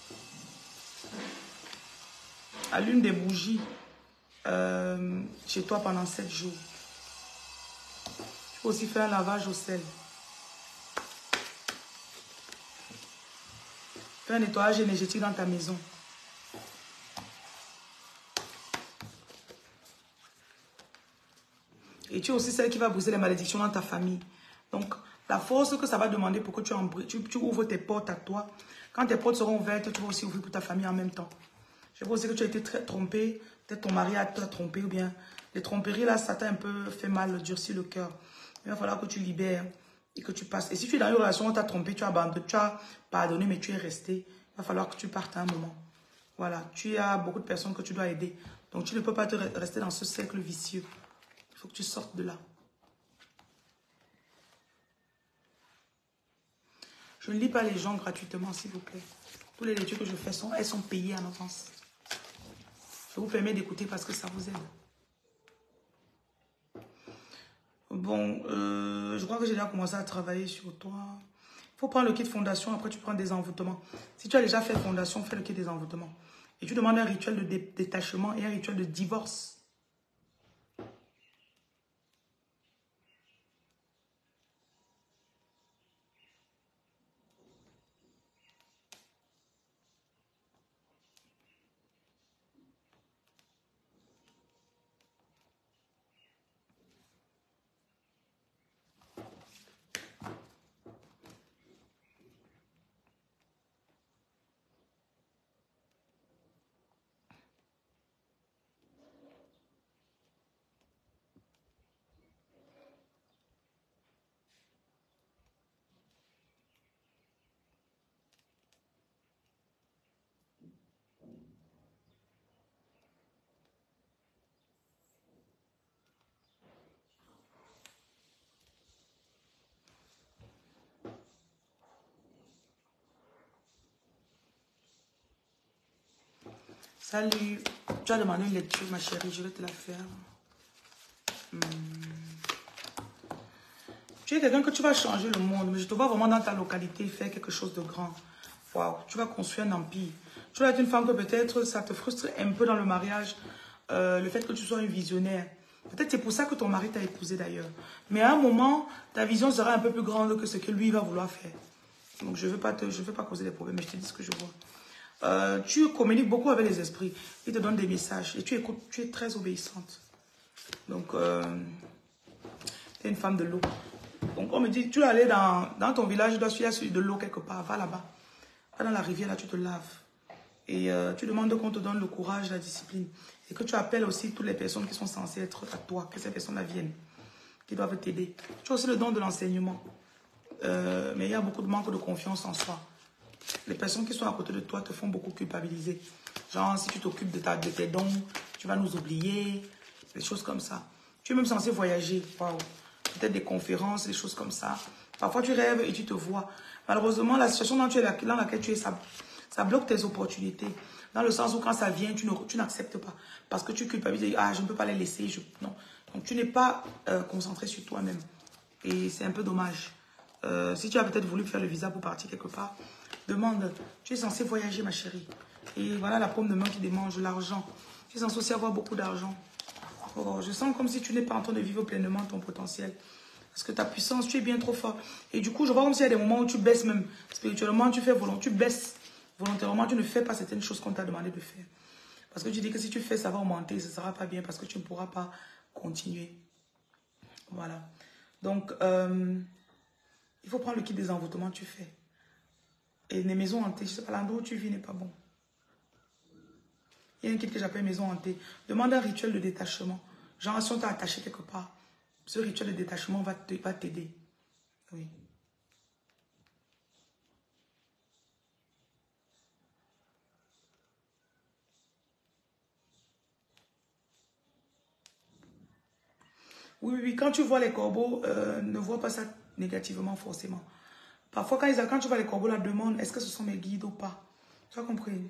Allume des bougies. Euh, chez toi pendant sept jours. Tu peux aussi faire un lavage au sel. Fais un nettoyage énergétique dans ta maison. Et tu es aussi celle qui va briser les malédictions dans ta famille. Donc, la force que ça va demander pour que tu, tu, tu ouvres tes portes à toi. Quand tes portes seront ouvertes, tu vas aussi ouvrir pour ta famille en même temps. Je vois aussi que tu as été très trompé. Peut-être ton mari a te trompé ou bien les tromperies là, ça t'a un peu fait mal, durci le cœur. Il va falloir que tu libères et que tu passes. Et si tu es dans une relation où on t'a trompé, tu as abandonné, tu as pardonné, mais tu es resté, il va falloir que tu partes à un moment. Voilà, tu as beaucoup de personnes que tu dois aider. Donc tu ne peux pas te rester dans ce cercle vicieux. Il faut que tu sortes de là. Je ne lis pas les gens gratuitement, s'il vous plaît. Tous les lectures que je fais, sont, elles sont payées en avance. Je vous permets d'écouter parce que ça vous aide. Bon, euh, je crois que j'ai déjà commencé à travailler sur toi. Il faut prendre le kit fondation, après tu prends des envoûtements. Si tu as déjà fait fondation, fais le kit des envoûtements. Et tu demandes un rituel de dé détachement et un rituel de divorce. Salut, tu as demandé une lecture, ma chérie, je vais te la faire. Hmm. Tu es quelqu'un que tu vas changer le monde, mais je te vois vraiment dans ta localité faire quelque chose de grand. Waouh, tu vas construire un empire. Tu vas être une femme que peut-être ça te frustre un peu dans le mariage, euh, le fait que tu sois une visionnaire. Peut-être c'est pour ça que ton mari t'a épousé d'ailleurs. Mais à un moment, ta vision sera un peu plus grande que ce que lui va vouloir faire. Donc je ne veux pas te, je veux pas causer des problèmes, mais je te dis ce que je vois. Euh, tu communiques beaucoup avec les esprits. Ils te donnent des messages et tu écoutes, tu es très obéissante. Donc, euh, tu es une femme de l'eau. Donc, on me dit, tu dois aller dans, dans ton village, tu dois suivre de l'eau quelque part. Va là-bas. Va dans la rivière, là, tu te laves. Et euh, tu demandes qu'on te donne le courage, la discipline. Et que tu appelles aussi toutes les personnes qui sont censées être à toi, que ces personnes-là viennent, qui doivent t'aider. Tu as aussi le don de l'enseignement. Euh, mais il y a beaucoup de manque de confiance en soi. Les personnes qui sont à côté de toi te font beaucoup culpabiliser. Genre, si tu t'occupes de, de tes dons, tu vas nous oublier. Des choses comme ça. Tu es même censé voyager. Waouh. Peut-être des conférences, des choses comme ça. Parfois, tu rêves et tu te vois. Malheureusement, la situation dans, tu es, dans laquelle tu es, ça, ça bloque tes opportunités. Dans le sens où quand ça vient, tu n'acceptes pas. Parce que tu culpabilises. Ah, je ne peux pas les laisser. Je... Non. Donc, tu n'es pas euh, concentré sur toi-même. Et c'est un peu dommage. Euh, si tu as peut-être voulu faire le visa pour partir quelque part, demande. Tu es censé voyager, ma chérie. Et voilà la pomme de main qui démange l'argent. Tu es censé aussi avoir beaucoup d'argent. Oh, je sens comme si tu n'es pas en train de vivre pleinement ton potentiel. Parce que ta puissance, tu es bien trop fort. Et du coup, je vois comme s'il y a des moments où tu baisses même. Spirituellement, tu fais volontairement, tu baisses volontairement, tu ne fais pas certaines choses qu'on t'a demandé de faire. Parce que tu dis que si tu fais, ça va augmenter, ce ne sera pas bien parce que tu ne pourras pas continuer. Voilà. Donc, euh, il faut prendre le kit des envoûtements, tu fais. Et les maisons hantées, je ne sais pas, l'endroit où tu vis n'est pas bon. Il y a un kit que j'appelle maison hantée. Demande un rituel de détachement. Genre, si on t'a attaché quelque part, ce rituel de détachement va t'aider. Oui. Oui, oui, oui. Quand tu vois les corbeaux, euh, ne vois pas ça négativement forcément. Parfois, quand, ils, quand tu vois les corbeaux, la demande, est-ce que ce sont mes guides ou pas? Tu as compris?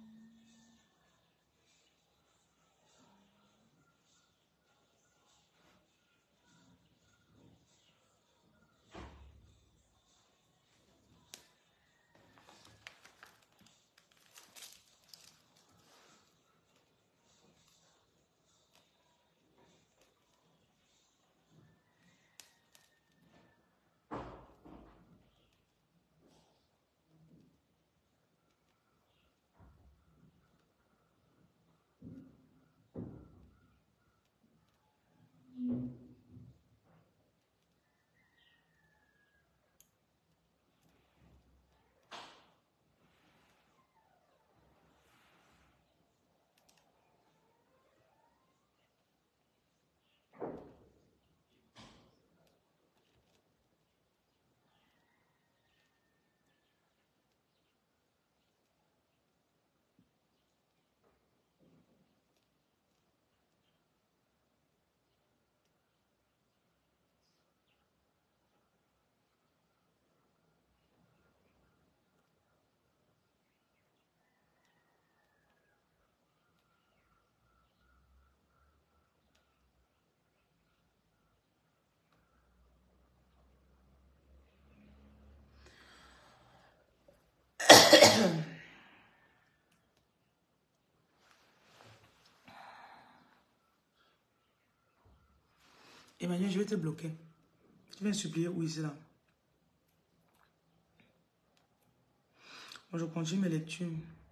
Emmanuel, je vais te bloquer. Tu viens supplier, oui, c'est là. Moi, je continue mes lectures.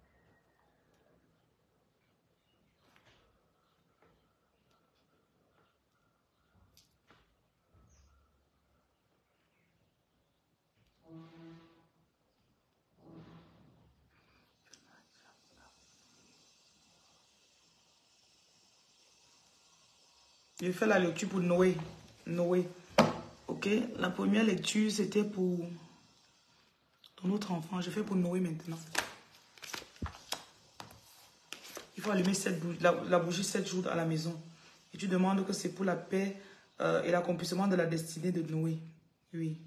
Je vais faire la lecture pour Noé. Noé. Ok? La première lecture, c'était pour ton autre enfant. Je fais pour Noé maintenant. Il faut allumer cette bougie, la, la bougie sept jours à la maison. Et tu demandes que c'est pour la paix euh, et l'accomplissement de la destinée de Noé. Oui.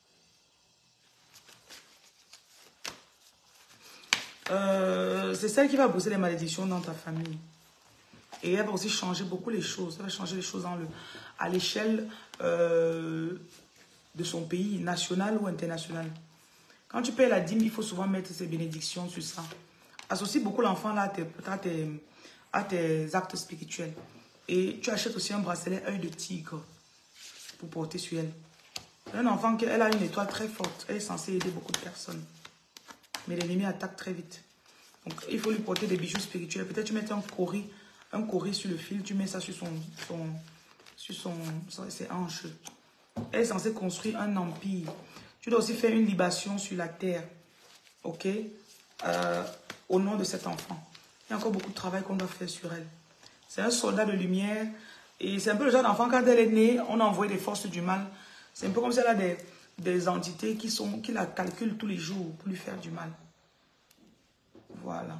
Euh, c'est celle qui va briser les malédictions dans ta famille. Et elle va aussi changer beaucoup les choses. Elle va changer les choses dans le, à l'échelle euh, de son pays, national ou international. Quand tu payes la dîme, il faut souvent mettre ses bénédictions sur ça. Associe beaucoup l'enfant là à tes, à, tes, à tes actes spirituels. Et tu achètes aussi un bracelet œil de tigre pour porter sur elle. Un enfant qui elle a une étoile très forte. Elle est censée aider beaucoup de personnes. Mais l'ennemi attaque très vite. Donc il faut lui porter des bijoux spirituels. Peut-être tu mets un cori, un cori sur le fil. Tu mets ça sur son, son, sur son, sur ses hanches. Elle est censée construire un empire. Tu dois aussi faire une libation sur la terre. Ok? Euh, au nom de cet enfant. Il y a encore beaucoup de travail qu'on doit faire sur elle. C'est un soldat de lumière. Et c'est un peu le genre d'enfant, quand elle est née, on a envoyé des forces du mal. C'est un peu comme si elle a des, des entités qui, sont, qui la calculent tous les jours pour lui faire du mal. Voilà.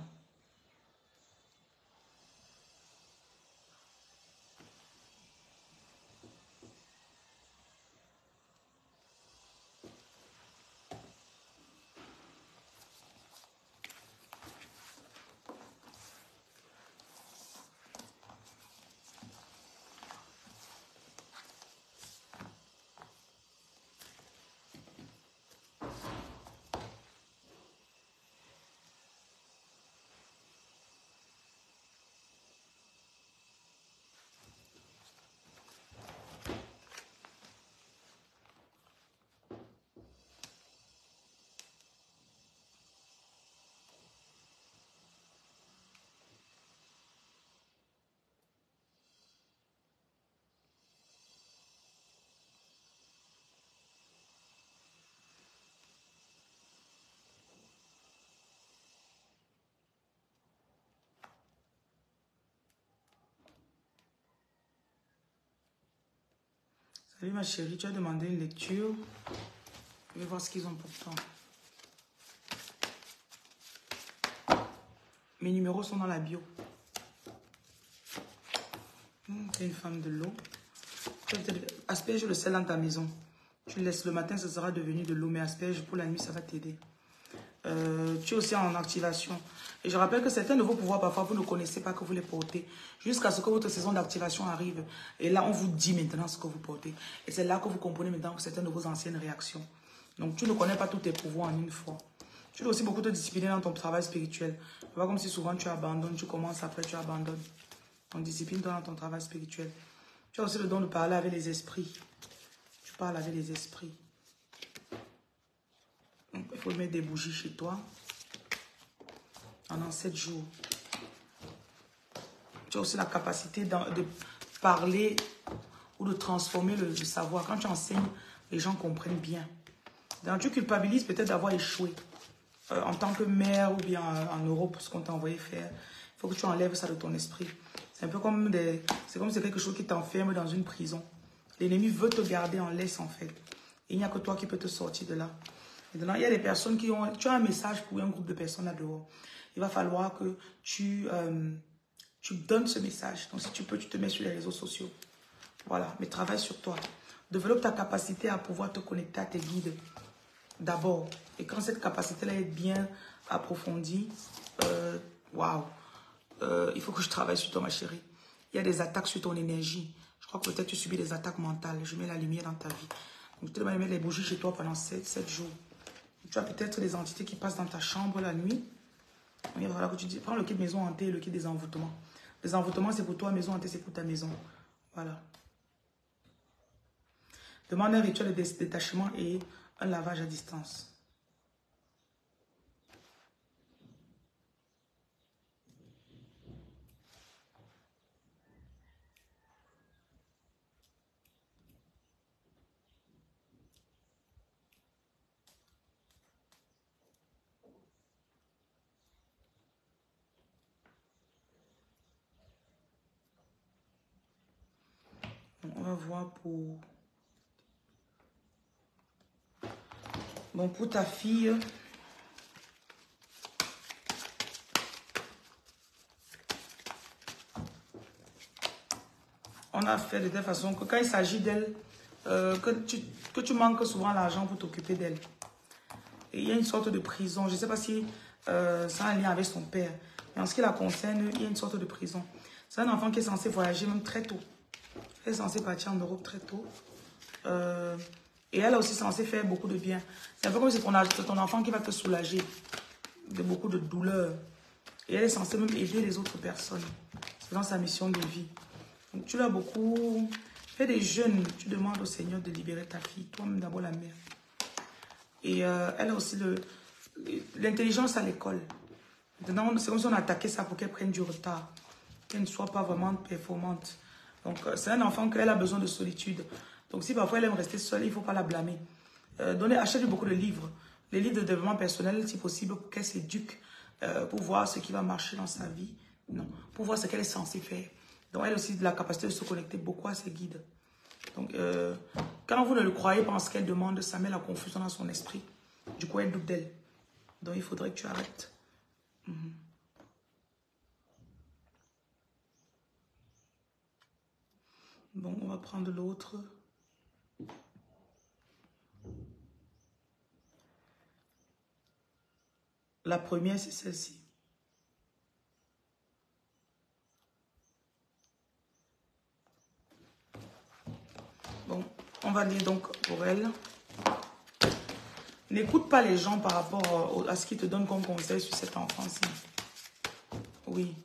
Salut ma chérie, tu as demandé une lecture. Je vais voir ce qu'ils ont pour toi. Mes numéros sont dans la bio. Hum, tu es une femme de l'eau. Asperge le sel dans ta maison. Tu le laisses le matin, ça sera devenu de l'eau, mais asperge pour la nuit, ça va t'aider. Euh, tu es aussi en activation. Et je rappelle que certains de vos pouvoirs, parfois, vous ne connaissez pas que vous les portez. Jusqu'à ce que votre saison d'activation arrive. Et là, on vous dit maintenant ce que vous portez. Et c'est là que vous comprenez maintenant certaines de vos anciennes réactions. Donc, tu ne connais pas tous tes pouvoirs en une fois. Tu dois aussi beaucoup te discipliner dans ton travail spirituel. C'est pas comme si souvent tu abandonnes, tu commences après, tu abandonnes. Donc, discipline-toi dans ton travail spirituel. Tu as aussi le don de parler avec les esprits. Tu parles avec les esprits. Donc, il faut mettre des bougies chez toi pendant sept jours. Tu as aussi la capacité de, de parler ou de transformer le, le savoir. Quand tu enseignes, les gens comprennent bien. Donc, tu culpabilises peut-être d'avoir échoué euh, en tant que mère ou bien euh, en Europe, ce qu'on t'a envoyé faire. Il faut que tu enlèves ça de ton esprit. C'est un peu comme des, c'est comme si c'est quelque chose qui t'enferme dans une prison. L'ennemi veut te garder en laisse en fait. Et il n'y a que toi qui peux te sortir de là. Maintenant, il y a des personnes qui ont... Tu as un message pour un groupe de personnes là dehors. Il va falloir que tu, euh, tu donnes ce message. Donc, si tu peux, tu te mets sur les réseaux sociaux. Voilà, mais travaille sur toi. Développe ta capacité à pouvoir te connecter à tes guides d'abord. Et quand cette capacité-là est bien approfondie, euh, waouh, euh, il faut que je travaille sur toi, ma chérie. Il y a des attaques sur ton énergie. Je crois que peut-être tu subis des attaques mentales. Je mets la lumière dans ta vie. Donc, je te demande de mettre les bougies chez toi pendant sept jours. Tu as peut-être des entités qui passent dans ta chambre la nuit. Il va falloir que tu dis, prends le kit maison hantée et le kit des envoûtements. Les envoûtements, c'est pour toi, maison hantée, c'est pour ta maison. Voilà. Demande un rituel de détachement et un lavage à distance. On va voir pour... Bon, pour ta fille... On a fait de telle façon que quand il s'agit d'elle, euh, que, tu, que tu manques souvent l'argent pour t'occuper d'elle. Et il y a une sorte de prison. Je ne sais pas si euh, ça a un lien avec son père. Mais en ce qui la concerne, il y a une sorte de prison. C'est un enfant qui est censé voyager même très tôt. Elle est censée partir en Europe très tôt. Euh, et elle est aussi censée faire beaucoup de bien. C'est un peu comme si c'est ton, ton enfant qui va te soulager de beaucoup de douleurs. Et elle est censée même aider les autres personnes. C'est dans sa mission de vie. Donc tu l'as beaucoup... Fais des jeûnes. Tu demandes au Seigneur de libérer ta fille. Toi-même d'abord la mère. Et euh, elle a aussi l'intelligence à l'école. Maintenant, c'est comme si on attaquait ça pour qu'elle prenne du retard. Qu'elle ne soit pas vraiment performante. Donc, c'est un enfant qu'elle a besoin de solitude. Donc, si parfois elle aime rester seule, il ne faut pas la blâmer. Euh, donnez, achetez beaucoup de livres. Les livres de développement personnel, si possible, pour qu'elle s'éduque, euh, pour voir ce qui va marcher dans sa vie. Non, pour voir ce qu'elle est censée faire. Donc, elle a aussi de la capacité de se connecter beaucoup à ses guides. Donc, euh, quand vous ne le croyez pas en ce qu'elle demande, ça met la confusion dans son esprit. Du coup, elle doute d'elle. Donc, il faudrait que tu arrêtes. Mm-hmm. Bon, on va prendre l'autre. La première, c'est celle-ci. Bon, on va lire donc pour elle. N'écoute pas les gens par rapport à ce qu'ils te donnent comme conseil sur cet enfant-ci. Oui.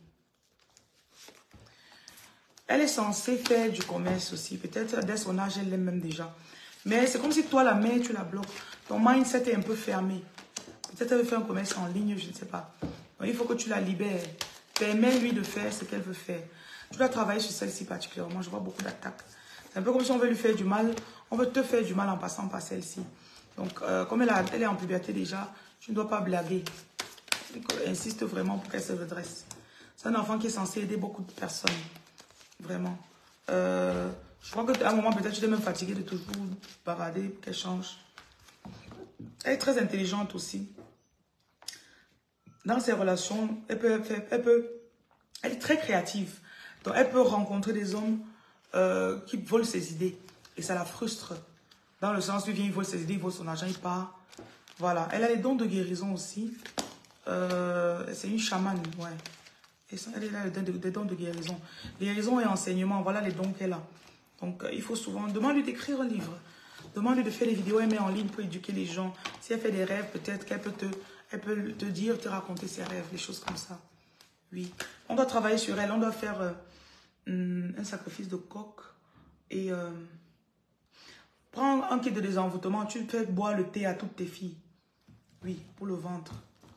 Elle est censée faire du commerce aussi. Peut-être dès son âge, elle l'aime même déjà. Mais c'est comme si toi, la mère, tu la bloques. Ton mindset est un peu fermé. Peut-être elle veut faire un commerce en ligne, je ne sais pas. Donc, il faut que tu la libères. Permets-lui de faire ce qu'elle veut faire. Tu dois travailler sur celle-ci particulièrement. Je vois beaucoup d'attaques. C'est un peu comme si on veut lui faire du mal. On veut te faire du mal en passant par celle-ci. Donc, euh, comme elle, a, elle est en puberté déjà, tu ne dois pas blaguer. Donc, euh, insiste vraiment pour qu'elle se redresse. C'est un enfant qui est censé aider beaucoup de personnes. Vraiment. Euh, Je crois qu'à un moment, peut-être, tu t'es même fatigué de toujours bavarder, qu'elle change. Elle est très intelligente aussi. Dans ses relations, elle peut, elle peut, elle est très créative. Donc, elle peut rencontrer des hommes euh, qui volent ses idées. Et ça la frustre. Dans le sens où il vient, il vole ses idées, il vole son argent, il part. Voilà. Elle a les dons de guérison aussi. Euh, c'est une chamane, ouais. Et ça, elle a des dons de guérison. Guérison et enseignement, voilà les dons qu'elle a. Donc, il faut souvent... Demande-lui d'écrire un livre. Demande-lui de faire des vidéos, elle met en ligne pour éduquer les gens. Si elle fait des rêves, peut-être qu'elle peut te, elle peut te dire, te raconter ses rêves, des choses comme ça. Oui. On doit travailler sur elle. On doit faire euh, un sacrifice de coq. Et euh, prends un kit de désenvoûtement. Tu fais boire le thé à toutes tes filles. Oui, pour le ventre.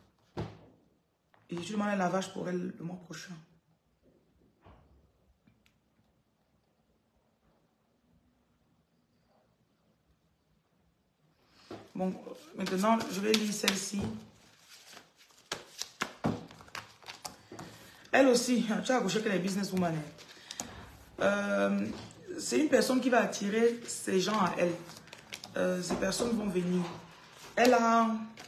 Et tu demandes un lavage pour elle le mois prochain. Bon, maintenant, je vais lire celle-ci. Elle aussi, tu as accouché qu'elle est businesswoman. Euh, c'est une personne qui va attirer ces gens à elle. Euh, ces personnes vont venir. Elle a...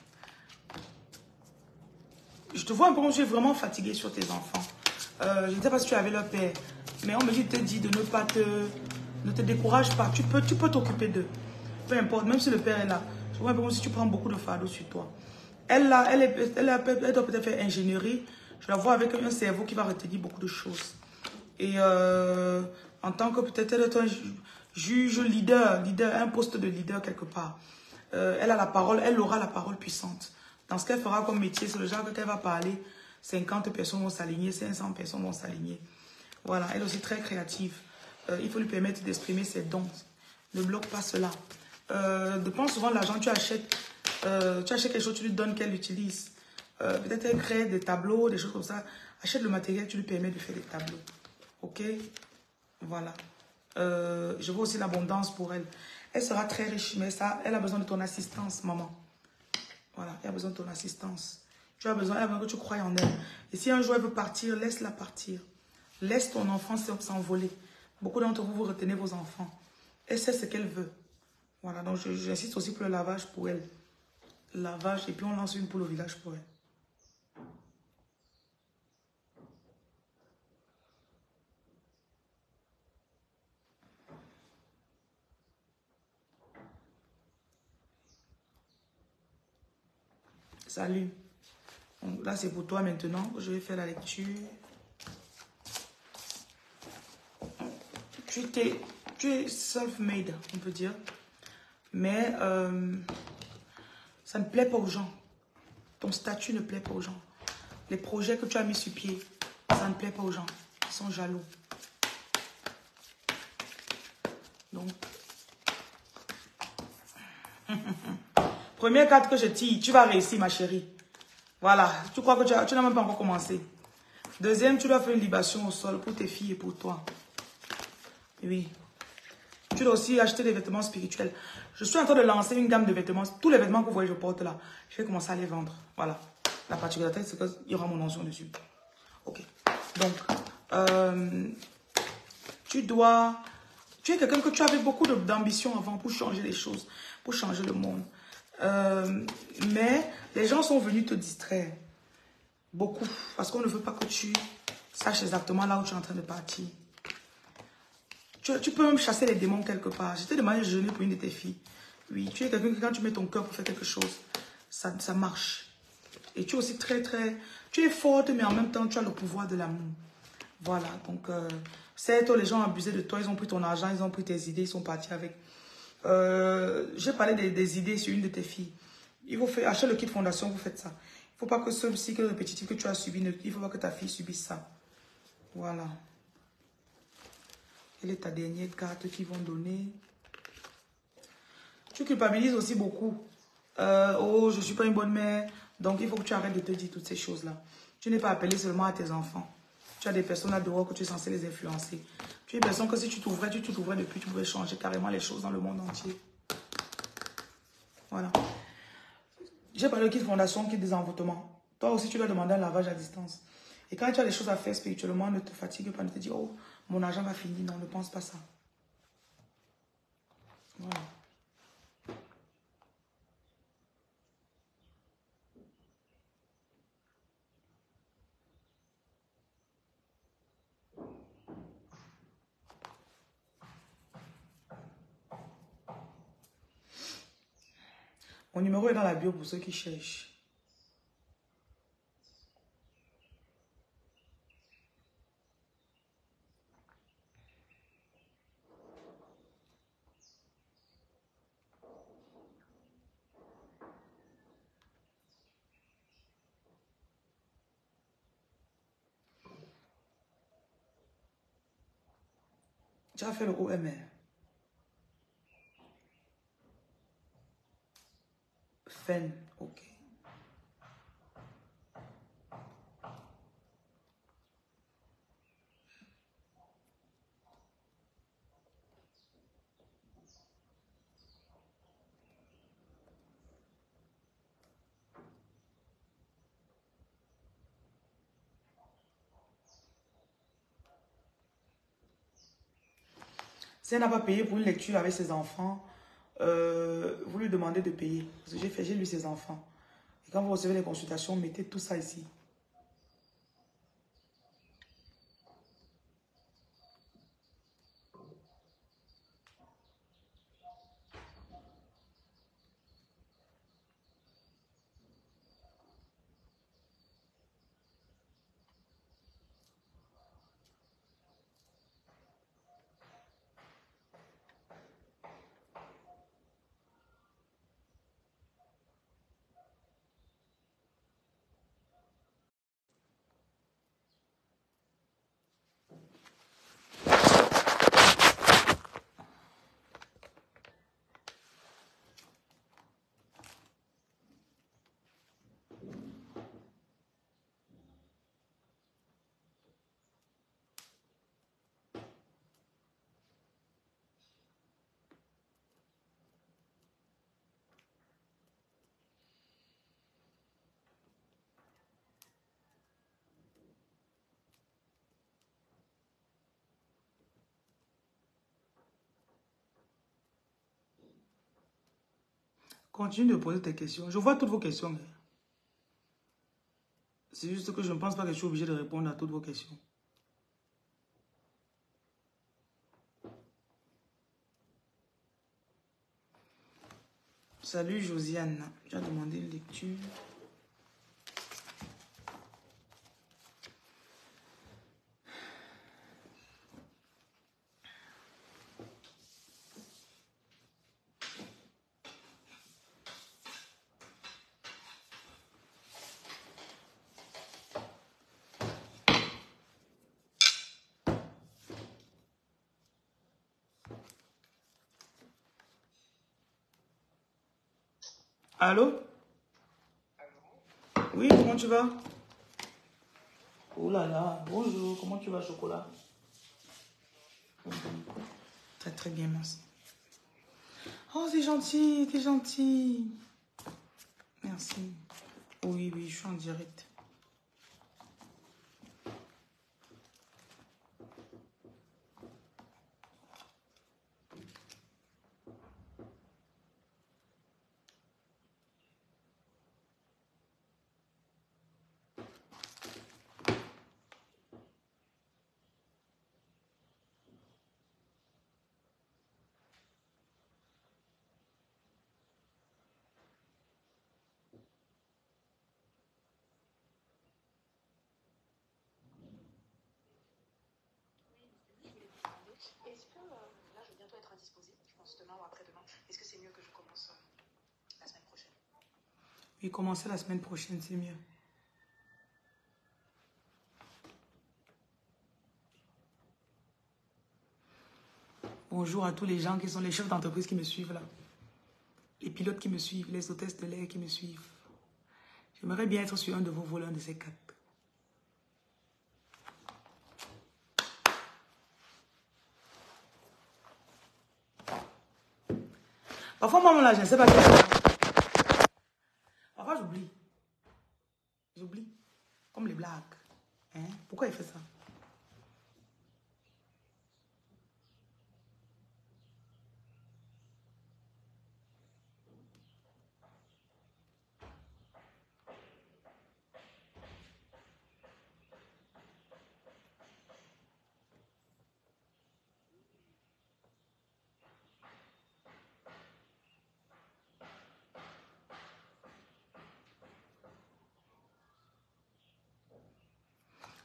Je te vois un peu comme tu es vraiment fatiguée sur tes enfants. Euh, je ne sais pas si tu avais leur père. Mais on me dit, te dit de ne pas te... Ne te décourage pas. Tu peux tu peux t'occuper d'eux. Peu importe, même si le père est là. Je vois un peu comme si tu prends beaucoup de fardeau sur toi. Elle, là, elle, est, elle, a, elle doit peut-être faire ingénierie. Je la vois avec un cerveau qui va retenir beaucoup de choses. Et euh, en tant que peut-être elle est un juge, leader, leader, un poste de leader quelque part. Euh, elle a la parole, elle aura la parole puissante. Dans ce qu'elle fera comme métier, c'est le genre qu'elle va parler. cinquante personnes vont s'aligner, cinq cents personnes vont s'aligner. Voilà, elle est aussi très créative. Euh, il faut lui permettre d'exprimer ses dons. Ne bloque pas cela. Euh, dépense souvent de l'argent, tu achètes, euh, tu achètes quelque chose, tu lui donnes qu'elle utilise. Euh, Peut-être elle crée des tableaux, des choses comme ça. Achète le matériel, tu lui permets de faire des tableaux. Ok? Voilà. Euh, je vois aussi l'abondance pour elle. Elle sera très riche, mais ça, elle a besoin de ton assistance, maman. Voilà, elle a besoin de ton assistance. Tu as besoin, elle a besoin que tu croies en elle. Et si un jour elle veut partir, laisse-la partir. Laisse ton enfant s'envoler. Beaucoup d'entre vous, vous retenez vos enfants. Elle sait ce qu'elle veut. Voilà, donc j'insiste aussi pour le lavage pour elle. Lavage, et puis on lance une poule au village pour elle. Salut. Donc là, c'est pour toi maintenant. Je vais faire la lecture. Tu, es, tu es self-made, on peut dire. Mais euh, ça ne plaît pas aux gens. Ton statut ne plaît pas aux gens. Les projets que tu as mis sur pied, ça ne plaît pas aux gens. Ils sont jaloux. Donc, première carte que je tire, tu vas réussir, ma chérie. Voilà, tu crois que tu, tu n'as même pas encore commencé. Deuxième, tu dois faire une libation au sol pour tes filles et pour toi. Oui. Tu dois aussi acheter des vêtements spirituels. Je suis en train de lancer une gamme de vêtements. Tous les vêtements que vous voyez, je porte là. Je vais commencer à les vendre. Voilà. La particularité, c'est qu'il y aura mon nom dessus. Ok. Donc, euh, tu dois... Tu es quelqu'un que tu avais beaucoup d'ambition avant pour changer les choses, pour changer le monde. Euh, mais les gens sont venus te distraire. Beaucoup. Parce qu'on ne veut pas que tu saches exactement là où tu es en train de partir. Tu, tu peux même chasser les démons quelque part. Je t'ai demandé de jeûner pour une de tes filles. Oui, tu es quelqu'un que quand tu mets ton cœur pour faire quelque chose, ça, ça marche. Et tu es aussi très, très... Tu es forte, mais en même temps, tu as le pouvoir de l'amour. Voilà, donc... Euh, certes, les gens ont abusé de toi, ils ont pris ton argent, ils ont pris tes idées, ils sont partis avec. Euh, J'ai parlé des, des idées sur une de tes filles. Il faut faire, acheter le kit fondation, vous faites ça. Il ne faut pas que ce cycle répétitif que tu as subi, il ne faut pas que ta fille subisse ça. Voilà. Quelle est ta dernière carte qu'ils vont donner? Tu culpabilises aussi beaucoup. Euh, oh, je ne suis pas une bonne mère. Donc, il faut que tu arrêtes de te dire toutes ces choses-là. Tu n'es pas appelé seulement à tes enfants. Tu as des personnes là dehors que tu es censé les influencer. Tu es une personne que si tu t'ouvrais, tu t'ouvrais depuis, tu pouvais changer carrément les choses dans le monde entier. Voilà. J'ai parlé de kit fondation, kit désenvoûtement. Toi aussi, tu dois demander un lavage à distance. Et quand tu as des choses à faire spirituellement, ne te fatigue pas, ne te dis, oh, mon argent va finir. Non, ne pense pas ça. Voilà. Mon numéro est dans la bio pour ceux qui cherchent. Tu as fait le O M R. Fen, ok. Si elle n'a pas payé pour une lecture avec ses enfants, euh, vous lui demandez de payer. Parce que j'ai fait, j'ai lu ses enfants. Et quand vous recevez les consultations, mettez tout ça ici. Continue de poser tes questions. Je vois toutes vos questions. C'est juste que je ne pense pas que je suis obligé de répondre à toutes vos questions. Salut Josiane. Tu as demandé une lecture. Allô? Oui, comment tu vas? Oh là là, bonjour, comment tu vas, chocolat? Très très bien, merci. Oh, c'est gentil, t'es gentil. Merci. Oui, oui, je suis en direct. Est-ce que, euh, là, je vais bientôt être indisposée, je pense demain ou après-demain. Est-ce que c'est mieux que je commence euh, la semaine prochaine? Oui, commencer la semaine prochaine, c'est mieux. Bonjour à tous les gens qui sont les chefs d'entreprise qui me suivent là. Les pilotes qui me suivent, les hôtesses de l'air qui me suivent. J'aimerais bien être sur un de vos voleurs de ces quatre. Parfois, moi, là, je ne sais pas quoi. Parfois, j'oublie. J'oublie. Comme les blagues. Hein? Pourquoi il fait ça?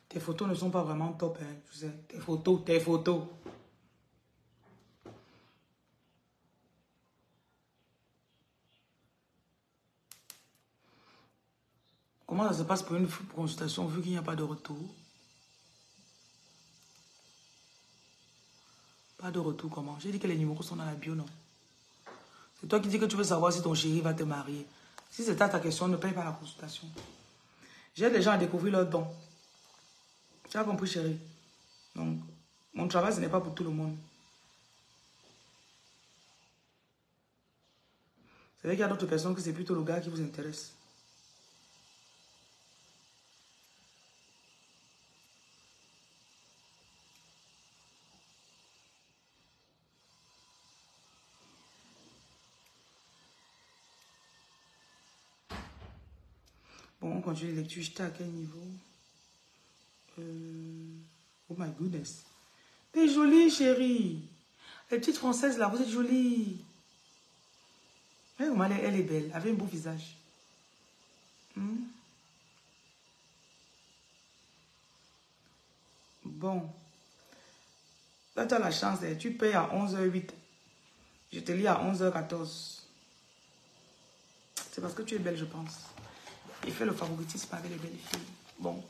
Tes photos ne sont pas vraiment top, hein, tu sais. Tes photos, tes photos. Comment ça se passe pour une consultation vu qu'il n'y a pas de retour? Pas de retour, comment? J'ai dit que les numéros sont dans la bio, non? C'est toi qui dis que tu veux savoir si ton chéri va te marier. Si c'est ta question, ne paye pas la consultation. J'ai des gens à découvrir leurs dons. Tu as compris, chérie? Donc, mon travail, ce n'est pas pour tout le monde. C'est vrai qu'il y a d'autres personnes que c'est plutôt le gars qui vous intéresse. Bon, on continue les lectures. J'étais à quel niveau? euh... Oh my goodness. T'es jolie, chérie. Les petites françaises, là, vous êtes jolies. Elle, elle est belle, avec un beau visage. Hmm? Bon. Là, tu as la chance. Tu payes à onze heures huit. Je te lis à onze heures quatorze. C'est parce que tu es belle, je pense. Il fait le favoritisme avec les belles filles. Bon.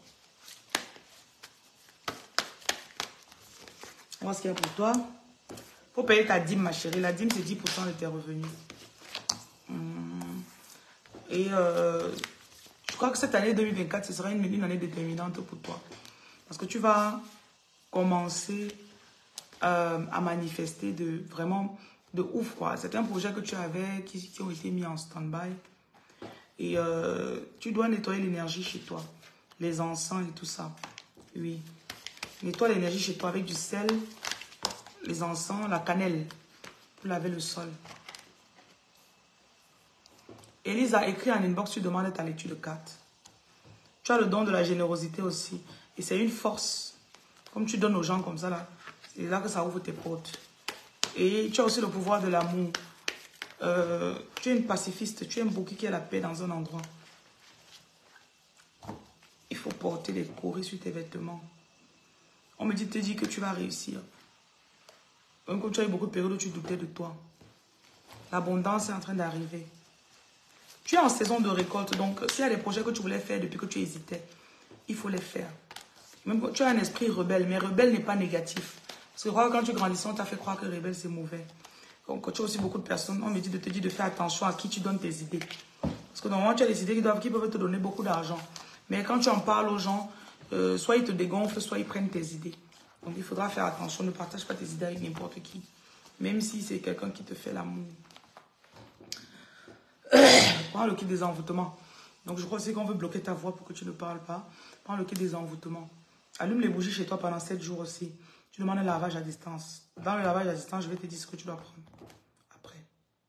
On va ce qu'il y a pour toi. Il faut payer ta dîme, ma chérie. La dîme, c'est dix pour cent de tes revenus. Hum. Et euh, je crois que cette année deux mille vingt-quatre, ce sera une, une année déterminante pour toi. Parce que tu vas commencer euh, à manifester de vraiment de ouf, quoi. C'est un projet que tu avais qui, qui ont été mis en stand-by. Et euh, tu dois nettoyer l'énergie chez toi. Les encens et tout ça. Oui. Nettoie l'énergie chez toi avec du sel, les encens, la cannelle pour laver le sol. Élise a écrit en inbox, tu demandes ta lecture de cartes. Tu as le don de la générosité aussi. Et c'est une force. Comme tu donnes aux gens comme ça, là, c'est là que ça ouvre tes portes. Et tu as aussi le pouvoir de l'amour. Euh, tu es une pacifiste, tu aimes beaucoup qu'il y ait la paix dans un endroit. Il faut porter les corées sur tes vêtements. On me dit, te dit que tu vas réussir. Même quand tu as eu beaucoup de périodes où tu doutais de toi. L'abondance est en train d'arriver. Tu es en saison de récolte, donc s'il y a des projets que tu voulais faire depuis que tu hésitais, il faut les faire. Même quand tu as un esprit rebelle, mais rebelle n'est pas négatif. Parce que quand tu grandissais, on t'a fait croire que rebelle c'est mauvais. Donc tu as aussi beaucoup de personnes, on me dit de te dire de faire attention à qui tu donnes tes idées. Parce que normalement tu as des idées qui, doivent, qui peuvent te donner beaucoup d'argent. Mais quand tu en parles aux gens, euh, soit ils te dégonflent, soit ils prennent tes idées. Donc il faudra faire attention, ne partage pas tes idées avec n'importe qui. Même si c'est quelqu'un qui te fait l'amour. Prends le kit des envoûtements. Donc je crois aussi qu'on veut bloquer ta voix pour que tu ne parles pas. Prends le kit des envoûtements. Allume les bougies chez toi pendant sept jours aussi. Tu demandes un lavage à distance. Dans le lavage à distance, je vais te dire ce que tu dois prendre après.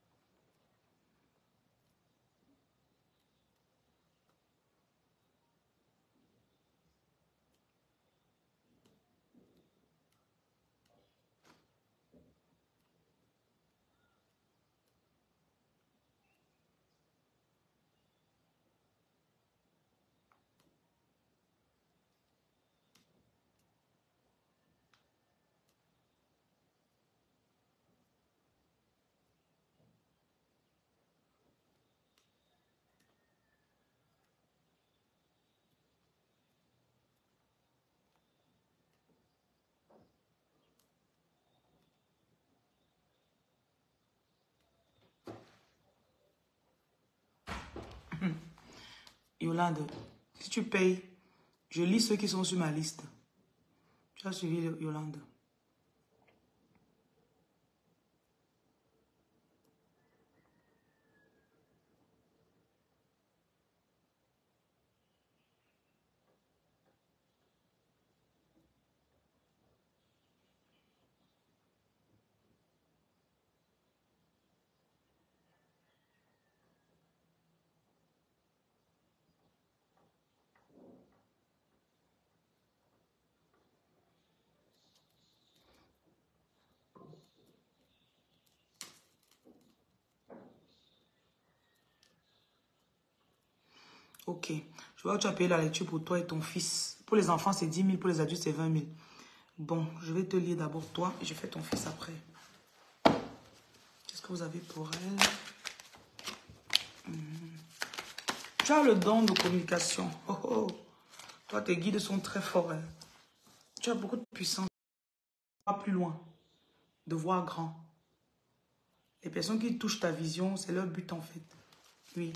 Yolande, si tu payes, je lis ceux qui sont sur ma liste. Tu as suivi Yolande. Ok. Je vois que tu as payé la lecture pour toi et ton fils. Pour les enfants, c'est dix mille. Pour les adultes, c'est vingt mille. Bon, je vais te lire d'abord toi et je fais ton fils après. Qu'est-ce que vous avez pour elle? hmm. Tu as le don de communication. Oh, oh. Toi, tes guides sont très forts. Hein. Tu as beaucoup de puissance. De voir plus loin. De voir grand. Les personnes qui touchent ta vision, c'est leur but en fait. Oui.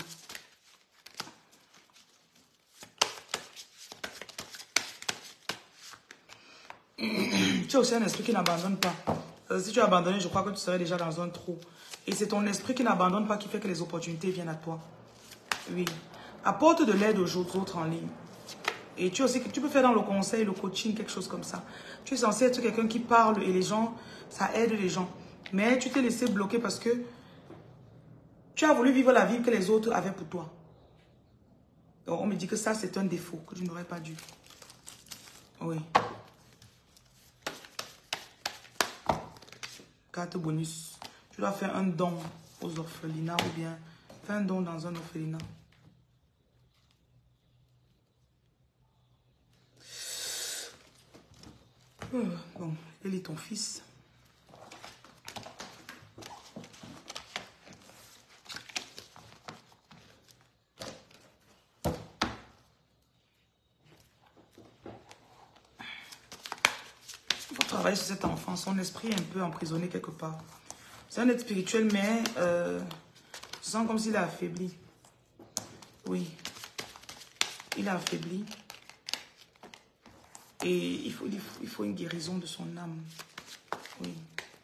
Tu as aussi un esprit qui n'abandonne pas. Si tu as abandonné, je crois que tu serais déjà dans un trou. Et c'est ton esprit qui n'abandonne pas qui fait que les opportunités viennent à toi. Oui. Apporte de l'aide aux autres en ligne. Et tu, aussi, tu peux faire dans le conseil, le coaching, quelque chose comme ça. Tu es censé être quelqu'un qui parle et les gens, ça aide les gens. Mais tu t'es laissé bloquer parce que tu as voulu vivre la vie que les autres avaient pour toi. Donc on me dit que ça, c'est un défaut, que je n'aurais pas dû. Oui. Carte bonus. Tu dois faire un don aux orphelinats ou bien faire un don dans un orphelinat. Bon, il est ton fils. Il faut travailler sur cet enfant. Son esprit est un peu emprisonné quelque part. C'est un être spirituel, mais euh, je sens comme s'il est affaibli. Oui. Il est affaibli. Et il faut, il faut, il faut une guérison de son âme. Oui.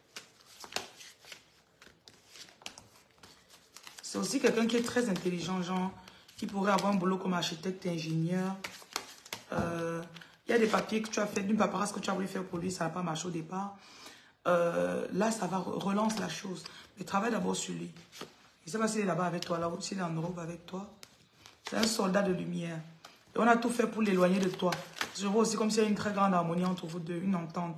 C'est aussi quelqu'un qui est très intelligent, genre, qui pourrait avoir un boulot comme architecte, ingénieur. Euh, il y a des papiers que tu as fait, d'une paperasse que tu as voulu faire pour lui, ça n'a pas marché au départ. Euh, là, ça va relance la chose. Mais travaille d'abord sur lui. Je ne sais pas s'il est là-bas avec toi, là, s'il est en Europe avec toi. C'est un soldat de lumière. Et on a tout fait pour l'éloigner de toi. Je vois aussi comme s'il y a une très grande harmonie entre vous deux, une entente.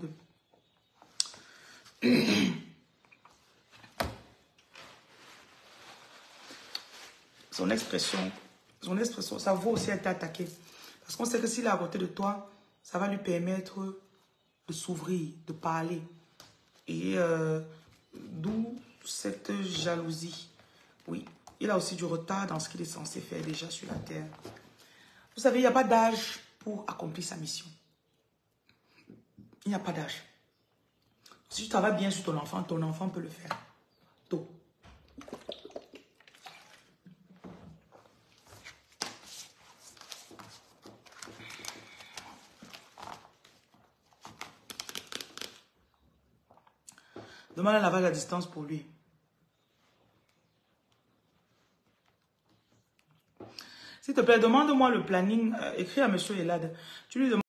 Son expression, son expression, ça vaut aussi être attaqué. Parce qu'on sait que s'il est à côté de toi, ça va lui permettre de s'ouvrir, de parler. Et euh, d'où cette jalousie. Oui, il a aussi du retard dans ce qu'il est censé faire déjà sur la terre. Vous savez, il n'y a pas d'âge pour accomplir sa mission. Il n'y a pas d'âge. Si tu travailles bien sur ton enfant, ton enfant peut le faire. Tôt. Demande un lavage à distance pour lui. S'il te plaît, demande-moi le planning. Euh, écris à M. Elad. Tu lui demandes